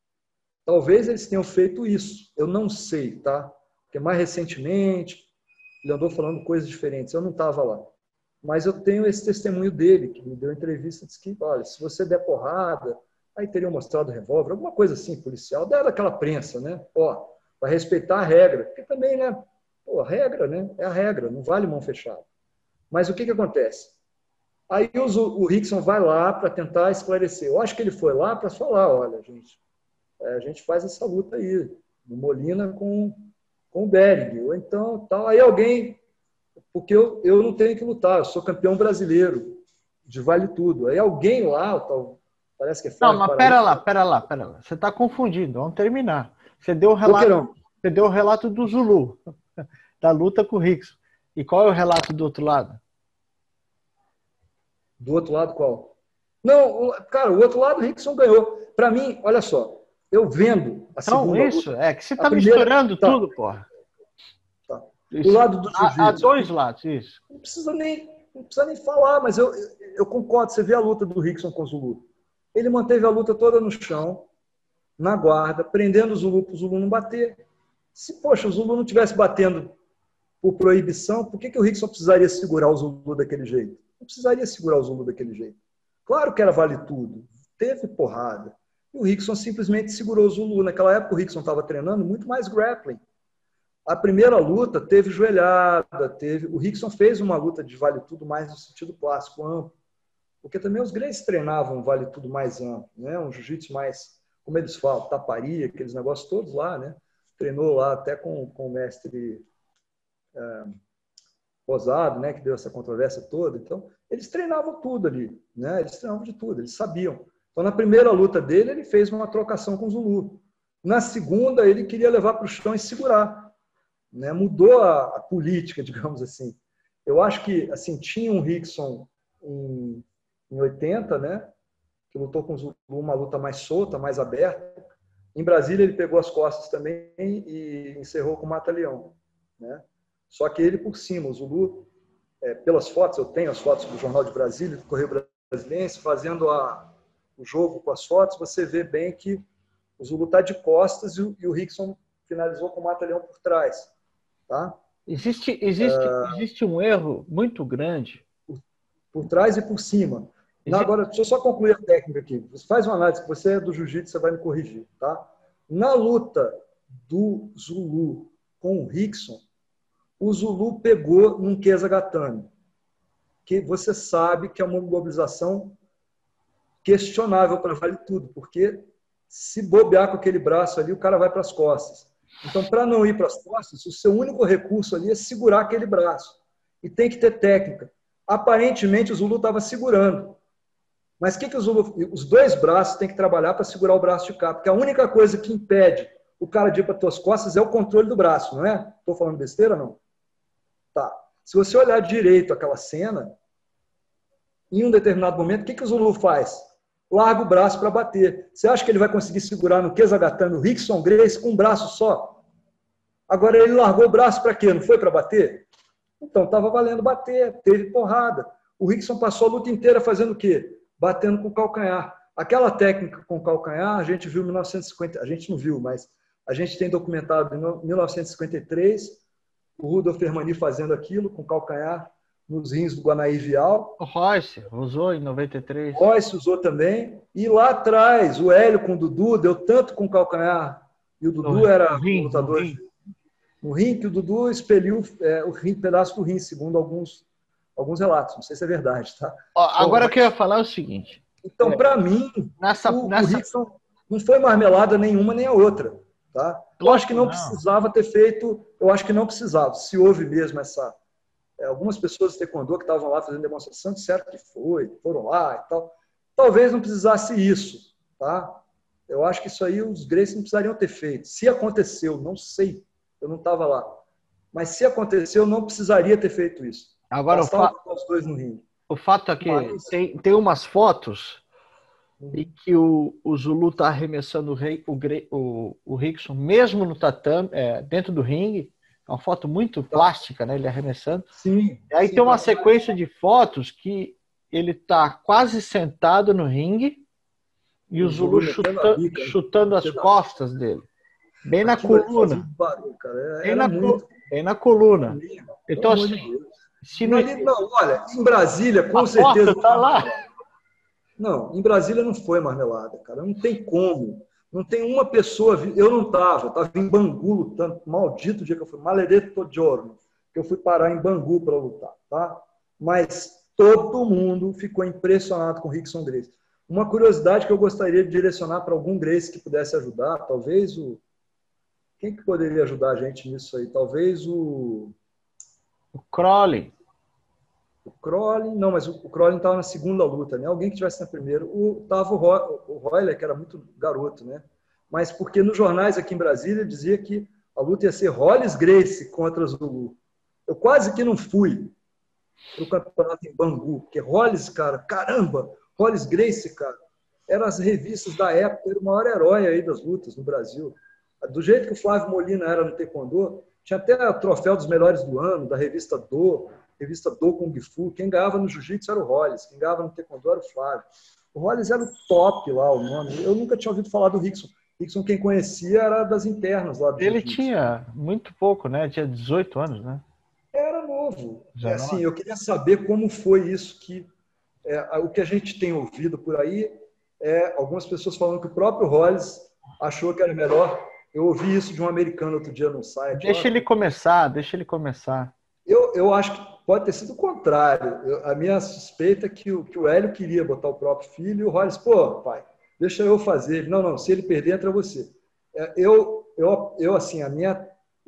Talvez eles tenham feito isso, eu não sei, tá? Porque mais recentemente, ele andou falando coisas diferentes, eu não estava lá. Mas eu tenho esse testemunho dele, que me deu entrevista, disse que, olha, se você der porrada, aí teriam mostrado o revólver, alguma coisa assim, policial, deram aquela prensa, né? Ó, para respeitar a regra, porque também, né? Pô, a regra, né? É a regra, não vale mão fechada. Mas o que que acontece? Aí o, o Rickson vai lá para tentar esclarecer. Eu acho que ele foi lá para falar, olha, gente, é, a gente faz essa luta aí, no Molina com, com o Behring, ou então tal. Aí alguém, porque eu, eu não tenho que lutar, eu sou campeão brasileiro de vale tudo. Aí alguém lá, tal, parece que é Não, Flávio mas pera Paraíba. lá, pera lá, pera lá. Você está confundindo, vamos terminar. Você deu o relato, Boqueirão. você deu o relato do Zulu, da luta com o Rickson. E qual é o relato do outro lado? Do outro lado, qual? Não, o- cara, o outro lado o Rickson ganhou. Para mim, olha só, eu vendo a Então, segunda isso, luta, é que você a está primeira. misturando Tá, tudo, porra. tá. Do Isso, lado do há, há jiu-jitsu, dois lados, isso. não precisa nem, não precisa nem falar, mas eu, eu, eu concordo. Você vê a luta do Rickson com o Zulu. Ele manteve a luta toda no chão, na guarda, prendendo o Zulu para o Zulu não bater. Se, poxa, o Zulu não estivesse batendo por proibição, por que, que o Rickson precisaria segurar o Zulu daquele jeito? Não precisaria segurar o Zulu daquele jeito. Claro que era vale tudo. Teve porrada. E o Rickson simplesmente segurou o Zulu. Naquela época o Rickson estava treinando muito mais grappling. A primeira luta teve joelhada, teve. O Rickson fez uma luta de vale tudo mais no sentido clássico, amplo. Porque também os gregos treinavam vale tudo mais amplo, né? Um jiu-jitsu mais, como eles falam, taparia, aqueles negócios todos lá, né? Treinou lá até com, com o mestre é, Rosado, né? Que deu essa controvérsia toda. Então, eles treinavam tudo ali, né? Eles treinavam de tudo, eles sabiam. Então, na primeira luta dele, ele fez uma trocação com o Zulu. Na segunda, ele queria levar para o chão e segurar. Né? Mudou a, a política, digamos assim. Eu acho que assim tinha um Rickson em, em oitenta, né? Que lutou com o Zulu, uma luta mais solta, mais aberta. Em Brasília ele pegou as costas também e encerrou com o Mata-Leão, né? Só que ele por cima, o Zulu, é, pelas fotos, eu tenho as fotos do Jornal de Brasília, do Correio Brasiliense, fazendo a, o jogo com as fotos, você vê bem que o Zulu está de costas e o, e o Rickson finalizou com o Mata-Leão por trás. Tá? Existe, existe, uh, existe um erro muito grande. Por, por trás e por cima. Não, existe... agora, deixa eu só concluir a técnica aqui. Você faz uma análise, que você é do jiu-jitsu, você vai me corrigir. Tá? Na luta do Zulu com o Rickson, o Zulu pegou num Kesagatame, que você sabe que é uma mobilização questionável para vale tudo, porque se bobear com aquele braço ali, o cara vai para as costas. Então, para não ir para as costas, o seu único recurso ali é segurar aquele braço. E tem que ter técnica. Aparentemente, o Zulu estava segurando. Mas o que, que o Zulu... Os dois braços têm que trabalhar para segurar o braço de cá. Porque a única coisa que impede o cara de ir para as tuas costas é o controle do braço, não é? Estou falando besteira, não? Tá. Se você olhar direito aquela cena, em um determinado momento, o que, que o Zulu faz? Larga o braço para bater. Você acha que ele vai conseguir segurar no Kesagatame o Rickson Gracie com um braço só? Agora ele largou o braço para quê? Não foi para bater? Então estava valendo bater, teve porrada. O Rickson passou a luta inteira fazendo o quê? Batendo com o calcanhar. Aquela técnica com o calcanhar, a gente viu em mil novecentos e cinquenta, a gente não viu, mas a gente tem documentado em mil novecentos e cinquenta e três o Rudolf Hermani fazendo aquilo com o calcanhar nos rins do Guanaí Vial. O Royce usou em noventa e três. Royce usou também. E lá atrás, o Hélio com o Dudu deu tanto com o calcanhar. E o Dudu no, era no rim, lutador no rim. no rim, que o Dudu expeliu é, o rim, pedaço do rim, segundo alguns, alguns relatos. Não sei se é verdade, tá? Ó, agora o Bom, que eu ia falar é o seguinte. Então, é, para mim, nessa, o, nessa... o Rickson não foi marmelada nenhuma nem a outra. Tá? Eu acho que não, não precisava ter feito, eu acho que não precisava. Se houve mesmo essa... É, algumas pessoas de taekwondo que estavam lá fazendo demonstração disseram que foi, foram lá e tal. Talvez não precisasse isso. Tá? Eu acho que isso aí os Gracie não precisariam ter feito. Se aconteceu, não sei. Eu não estava lá. Mas se aconteceu, não precisaria ter feito isso. Agora, o, fa... os dois no ringue. o fato é que Mas... tem, tem umas fotos uhum. em que o, o Zulu está arremessando o, rei, o, o, o Rickson, mesmo no tatame, é, dentro do ringue. É uma foto muito plástica, né? Ele arremessando. Sim. E aí sim, tem uma tá sequência de fotos que ele está quase sentado no ringue e o, o Zulu, Zulu chuta, bica, chutando as costas dele. Bem na coluna. Barulho, cara. Bem, na muito... bem na coluna. Amigo, então, assim, de se não... Ali, não, olha, em Brasília, com a certeza. Tá lá. Não, em Brasília não foi marmelada, cara. Não tem como. Não tem uma pessoa. Eu não estava, eu estava em Bangu lutando. Maldito dia que eu fui. Maledeto giorno, que eu fui parar em Bangu para lutar, tá? Mas todo mundo ficou impressionado com o Rickson Gracie. Uma curiosidade que eu gostaria de direcionar para algum Gracie que pudesse ajudar, talvez o... Quem que poderia ajudar a gente nisso aí? Talvez o... O Crowley. O Crowley, não, mas o Crowley estava na segunda luta, né? Alguém que estivesse na primeira. O, tava o, Roy, o Royler, que era muito garoto, né? Mas porque nos jornais aqui em Brasília dizia que a luta ia ser Hollis Gracie contra Zulu. Eu quase que não fui para o campeonato em Bangu, porque Hollis, cara, caramba, Hollis Gracie, cara, eram as revistas da época, era o maior herói aí das lutas no Brasil. Do jeito que o Flávio Molina era no Taekwondo, tinha até o troféu dos melhores do ano, da revista Do, revista Do Kung Fu. Quem ganhava no Jiu-Jitsu era o Hollis, quem ganhava no Taekwondo era o Flávio. O Hollis era o top lá, o nome. Eu nunca tinha ouvido falar do Rickson. Rickson, quem conhecia, era das internas lá do Ele Jiu-Jitsu. tinha muito pouco, né? Tinha dezoito anos, né? Era novo. É, assim, eu queria saber como foi isso que... É, o que a gente tem ouvido por aí é algumas pessoas falando que o próprio Hollis achou que era melhor. Eu ouvi isso de um americano outro dia no site. Deixa ele começar, deixa ele começar. Eu, eu acho que pode ter sido o contrário. Eu, a minha suspeita é que o, que o Hélio queria botar o próprio filho e o Hollis, pô, pai, deixa eu fazer. Ele, não, não, se ele perder, entra você. Eu, eu, eu, assim, a minha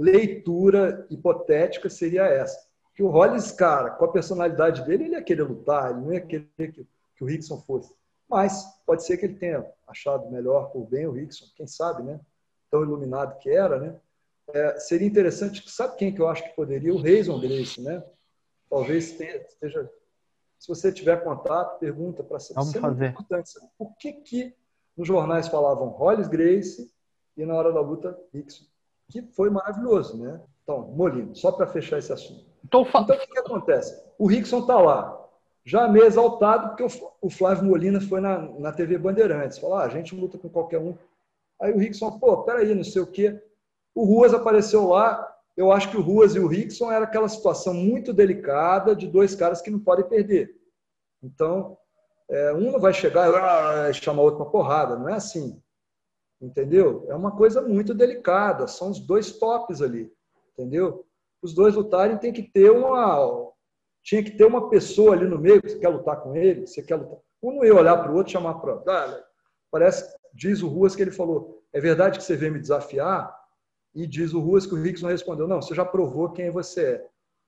leitura hipotética seria essa. Que o Hollis, cara, com a personalidade dele, ele ia querer lutar, ele não ia querer que, que o Rickson fosse. Mas pode ser que ele tenha achado melhor por bem o Rickson, quem sabe, né? Tão iluminado que era, né? É, seria interessante, sabe quem que eu acho que poderia? O Rayson Gracie, né? Talvez tenha, esteja... Se você tiver contato, pergunta para você. Vamos é fazer. muito importante saber por que que nos jornais falavam Hollis Gracie e na hora da luta Rickson, que foi maravilhoso, né? Então, Molina, só para fechar esse assunto. Então, fa... então, o que, que acontece? O Rickson está lá, já meio exaltado, porque o Flávio Molina foi na, na T V Bandeirantes. Falou, ah, a gente luta com qualquer um. Aí o Rickson, pô, peraí, não sei o quê. O Ruas apareceu lá. Eu acho que o Ruas e o Rickson era aquela situação muito delicada de dois caras que não podem perder. Então, é, um não vai chegar e chamar o outro para porrada. Não é assim. Entendeu? É uma coisa muito delicada. São os dois tops ali. Entendeu? Os dois lutarem tem que ter uma... Tinha que ter uma pessoa ali no meio que você quer lutar com ele, você quer lutar. Um não ia olhar para o outro e chamar para... Ah, parece, diz o Ruas que ele falou, é verdade que você veio me desafiar? E diz o Ruas que o Rickson respondeu, não, você já provou quem você é.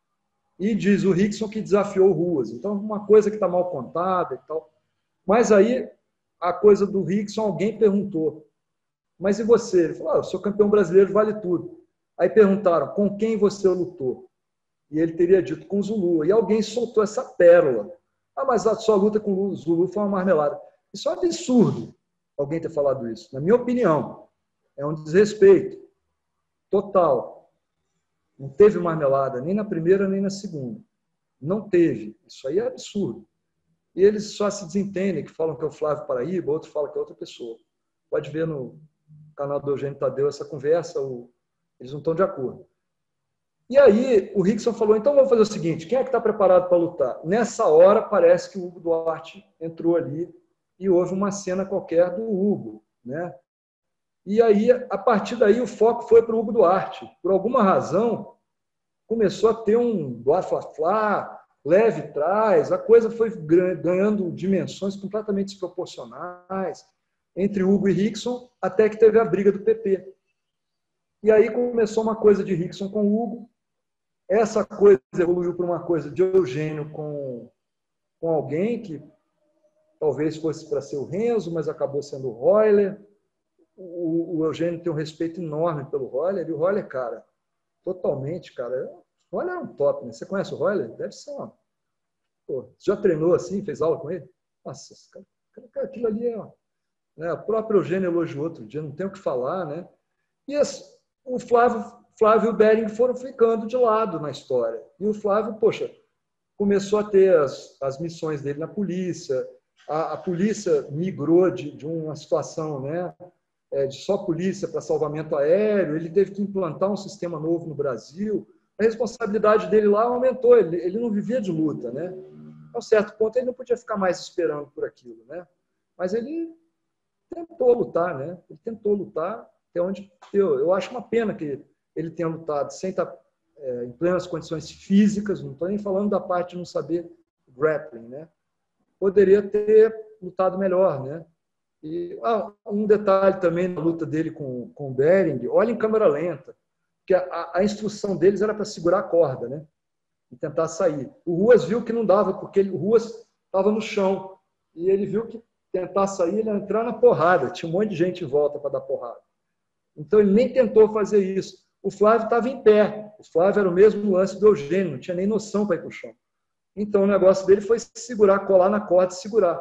E diz o Rickson que desafiou o Ruas. Então, uma coisa que está mal contada e tal. Mas aí, a coisa do Rickson, alguém perguntou, mas e você? Ele falou, ah, eu sou campeão brasileiro, vale tudo. Aí perguntaram, com quem você lutou? E ele teria dito com o Zulu. E alguém soltou essa pérola. Ah, mas a sua luta com o Zulu foi uma marmelada. Isso é um absurdo, alguém ter falado isso. Na minha opinião, é um desrespeito total. Não teve marmelada, nem na primeira, nem na segunda. Não teve. Isso aí é absurdo. E eles só se desentendem, que falam que é o Flávio Paraíba, outro fala que é outra pessoa. Pode ver no canal do Eugênio Tadeu essa conversa, eles não estão de acordo. E aí o Rickson falou, então vamos fazer o seguinte, quem é que está preparado para lutar? Nessa hora parece que o Hugo Duarte entrou ali e houve uma cena qualquer do Hugo, né? E aí, a partir daí, o foco foi para o Hugo Duarte. Por alguma razão, começou a ter um blá-flá-flá, leve trás, a coisa foi ganhando dimensões completamente desproporcionais entre Hugo e Rickson, até que teve a briga do P P. E aí começou uma coisa de Rickson com o Hugo, essa coisa evoluiu para uma coisa de Eugênio com, com alguém que talvez fosse para ser o Renzo, mas acabou sendo o Royler. O, o Eugênio tem um respeito enorme pelo Royler, e o Royler, cara, totalmente, cara, o Royler é um top, né? Você conhece o Royler? Deve ser uma... Pô, já treinou assim, fez aula com ele? Nossa, cara, aquilo ali é... Né? O próprio Eugênio elogiou outro dia, não tem o que falar, né? E as, o Flávio... Flávio e o Bering foram ficando de lado na história. E o Flávio, poxa, começou a ter as, as missões dele na polícia, a, a polícia migrou de, de uma situação, né, é, de só polícia para salvamento aéreo, ele teve que implantar um sistema novo no Brasil, a responsabilidade dele lá aumentou, ele, ele não vivia de luta, né? A um certo ponto ele não podia ficar mais esperando por aquilo, né? Mas ele tentou lutar, né? Ele tentou lutar até onde eu, eu acho uma pena que ele tenha lutado sem estar é, em plenas condições físicas, não estou nem falando da parte de não saber grappling, né? Poderia ter lutado melhor, né? E ah, um detalhe também na luta dele com, com o Behring, olha em câmera lenta, que a, a instrução deles era para segurar a corda, né? E tentar sair. O Ruas viu que não dava, porque ele, o Ruas estava no chão, e ele viu que tentar sair, ele ia entrar na porrada, tinha um monte de gente em volta para dar porrada. Então ele nem tentou fazer isso. O Flávio estava em pé, o Flávio era o mesmo lance do Eugênio, não tinha nem noção para ir para o chão. Então o negócio dele foi segurar, colar na corda e segurar.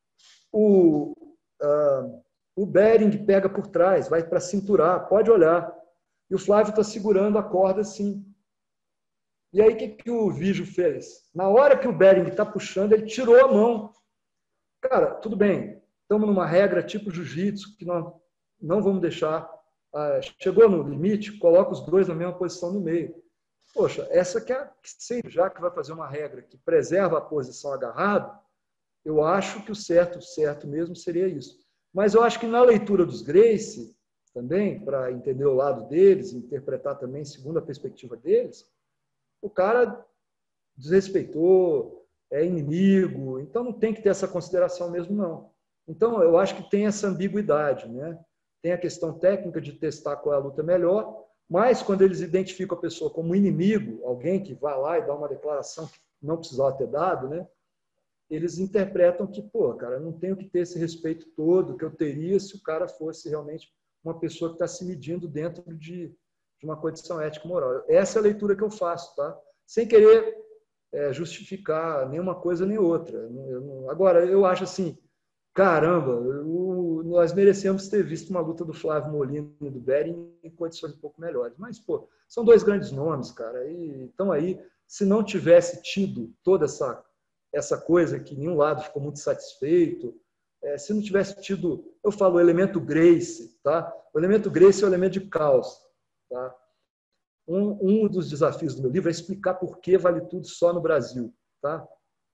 O, uh, o Behring pega por trás, vai para cinturar, pode olhar. E o Flávio está segurando a corda assim. E aí o que, que o Vigio fez? Na hora que o Behring está puxando, ele tirou a mão. Cara, tudo bem, estamos numa regra tipo jiu-jitsu, que nós não vamos deixar. Ah, chegou no limite, coloca os dois na mesma posição no meio. Poxa, essa que é, já que vai fazer uma regra que preserva a posição agarrado, eu acho que o certo, certo mesmo seria isso. Mas eu acho que na leitura dos Gracie, também, para entender o lado deles, interpretar também segundo a perspectiva deles, o cara desrespeitou, é inimigo, então não tem que ter essa consideração mesmo, não. Então, eu acho que tem essa ambiguidade, né? Tem a questão técnica de testar qual é a luta melhor, mas quando eles identificam a pessoa como inimigo, alguém que vai lá e dá uma declaração que não precisava ter dado, né? Eles interpretam que, pô, cara, eu não tenho que ter esse respeito todo que eu teria se o cara fosse realmente uma pessoa que está se medindo dentro de, de uma condição ética e moral. Essa é a leitura que eu faço, tá? Sem querer é, justificar nenhuma coisa nem outra. Eu não... Agora, eu acho assim, caramba, eu, nós merecemos ter visto uma luta do Flávio Molina e do Behring em condições um pouco melhores. Mas, pô, são dois grandes nomes, cara. E estão aí. Se não tivesse tido toda essa, essa coisa que nenhum lado ficou muito satisfeito, é, se não tivesse tido, eu falo, o elemento Gracie, tá? O elemento Gracie é o elemento de caos, tá? Um, um dos desafios do meu livro é explicar por que vale tudo só no Brasil, tá?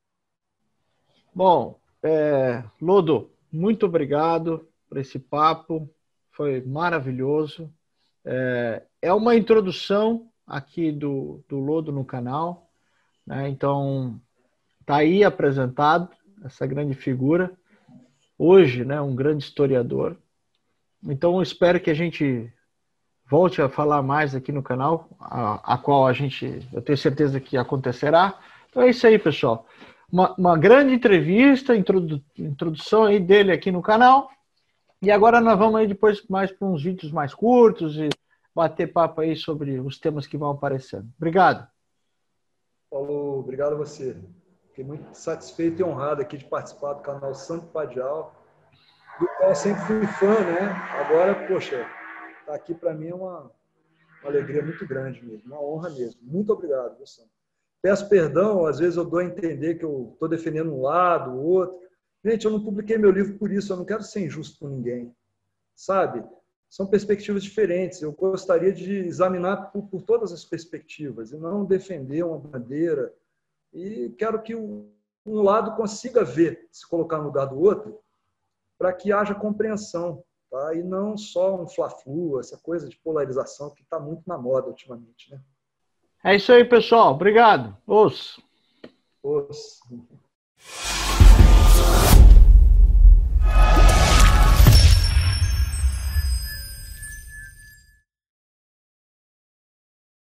Bom, é, Lodo, muito obrigado por esse papo, foi maravilhoso. É, é uma introdução aqui do, do Lodo no canal, né? Então, está aí apresentado essa grande figura, hoje, né, um grande historiador. Então, eu espero que a gente volte a falar mais aqui no canal, a, a qual a gente, eu tenho certeza que acontecerá. Então é isso aí, pessoal. Uma, uma grande entrevista, introdu, introdução aí dele aqui no canal. E agora nós vamos aí depois mais para uns vídeos mais curtos e bater papo aí sobre os temas que vão aparecendo. Obrigado. Paulo, obrigado a você. Fiquei muito satisfeito e honrado aqui de participar do canal Santo Padial, do qual eu sempre fui fã, né? Agora, poxa, estar aqui para mim é uma, uma alegria muito grande mesmo, uma honra mesmo. Muito obrigado, você. Peço perdão, às vezes eu dou a entender que eu estou defendendo um lado, o outro. Gente, eu não publiquei meu livro por isso, eu não quero ser injusto com ninguém, sabe? São perspectivas diferentes, eu gostaria de examinar por, por todas as perspectivas e não defender uma bandeira. E quero que um lado consiga ver, se colocar no lugar do outro, para que haja compreensão, tá? E não só um fla-flu, essa coisa de polarização que está muito na moda ultimamente, né? É isso aí, pessoal. Obrigado. Os. Os.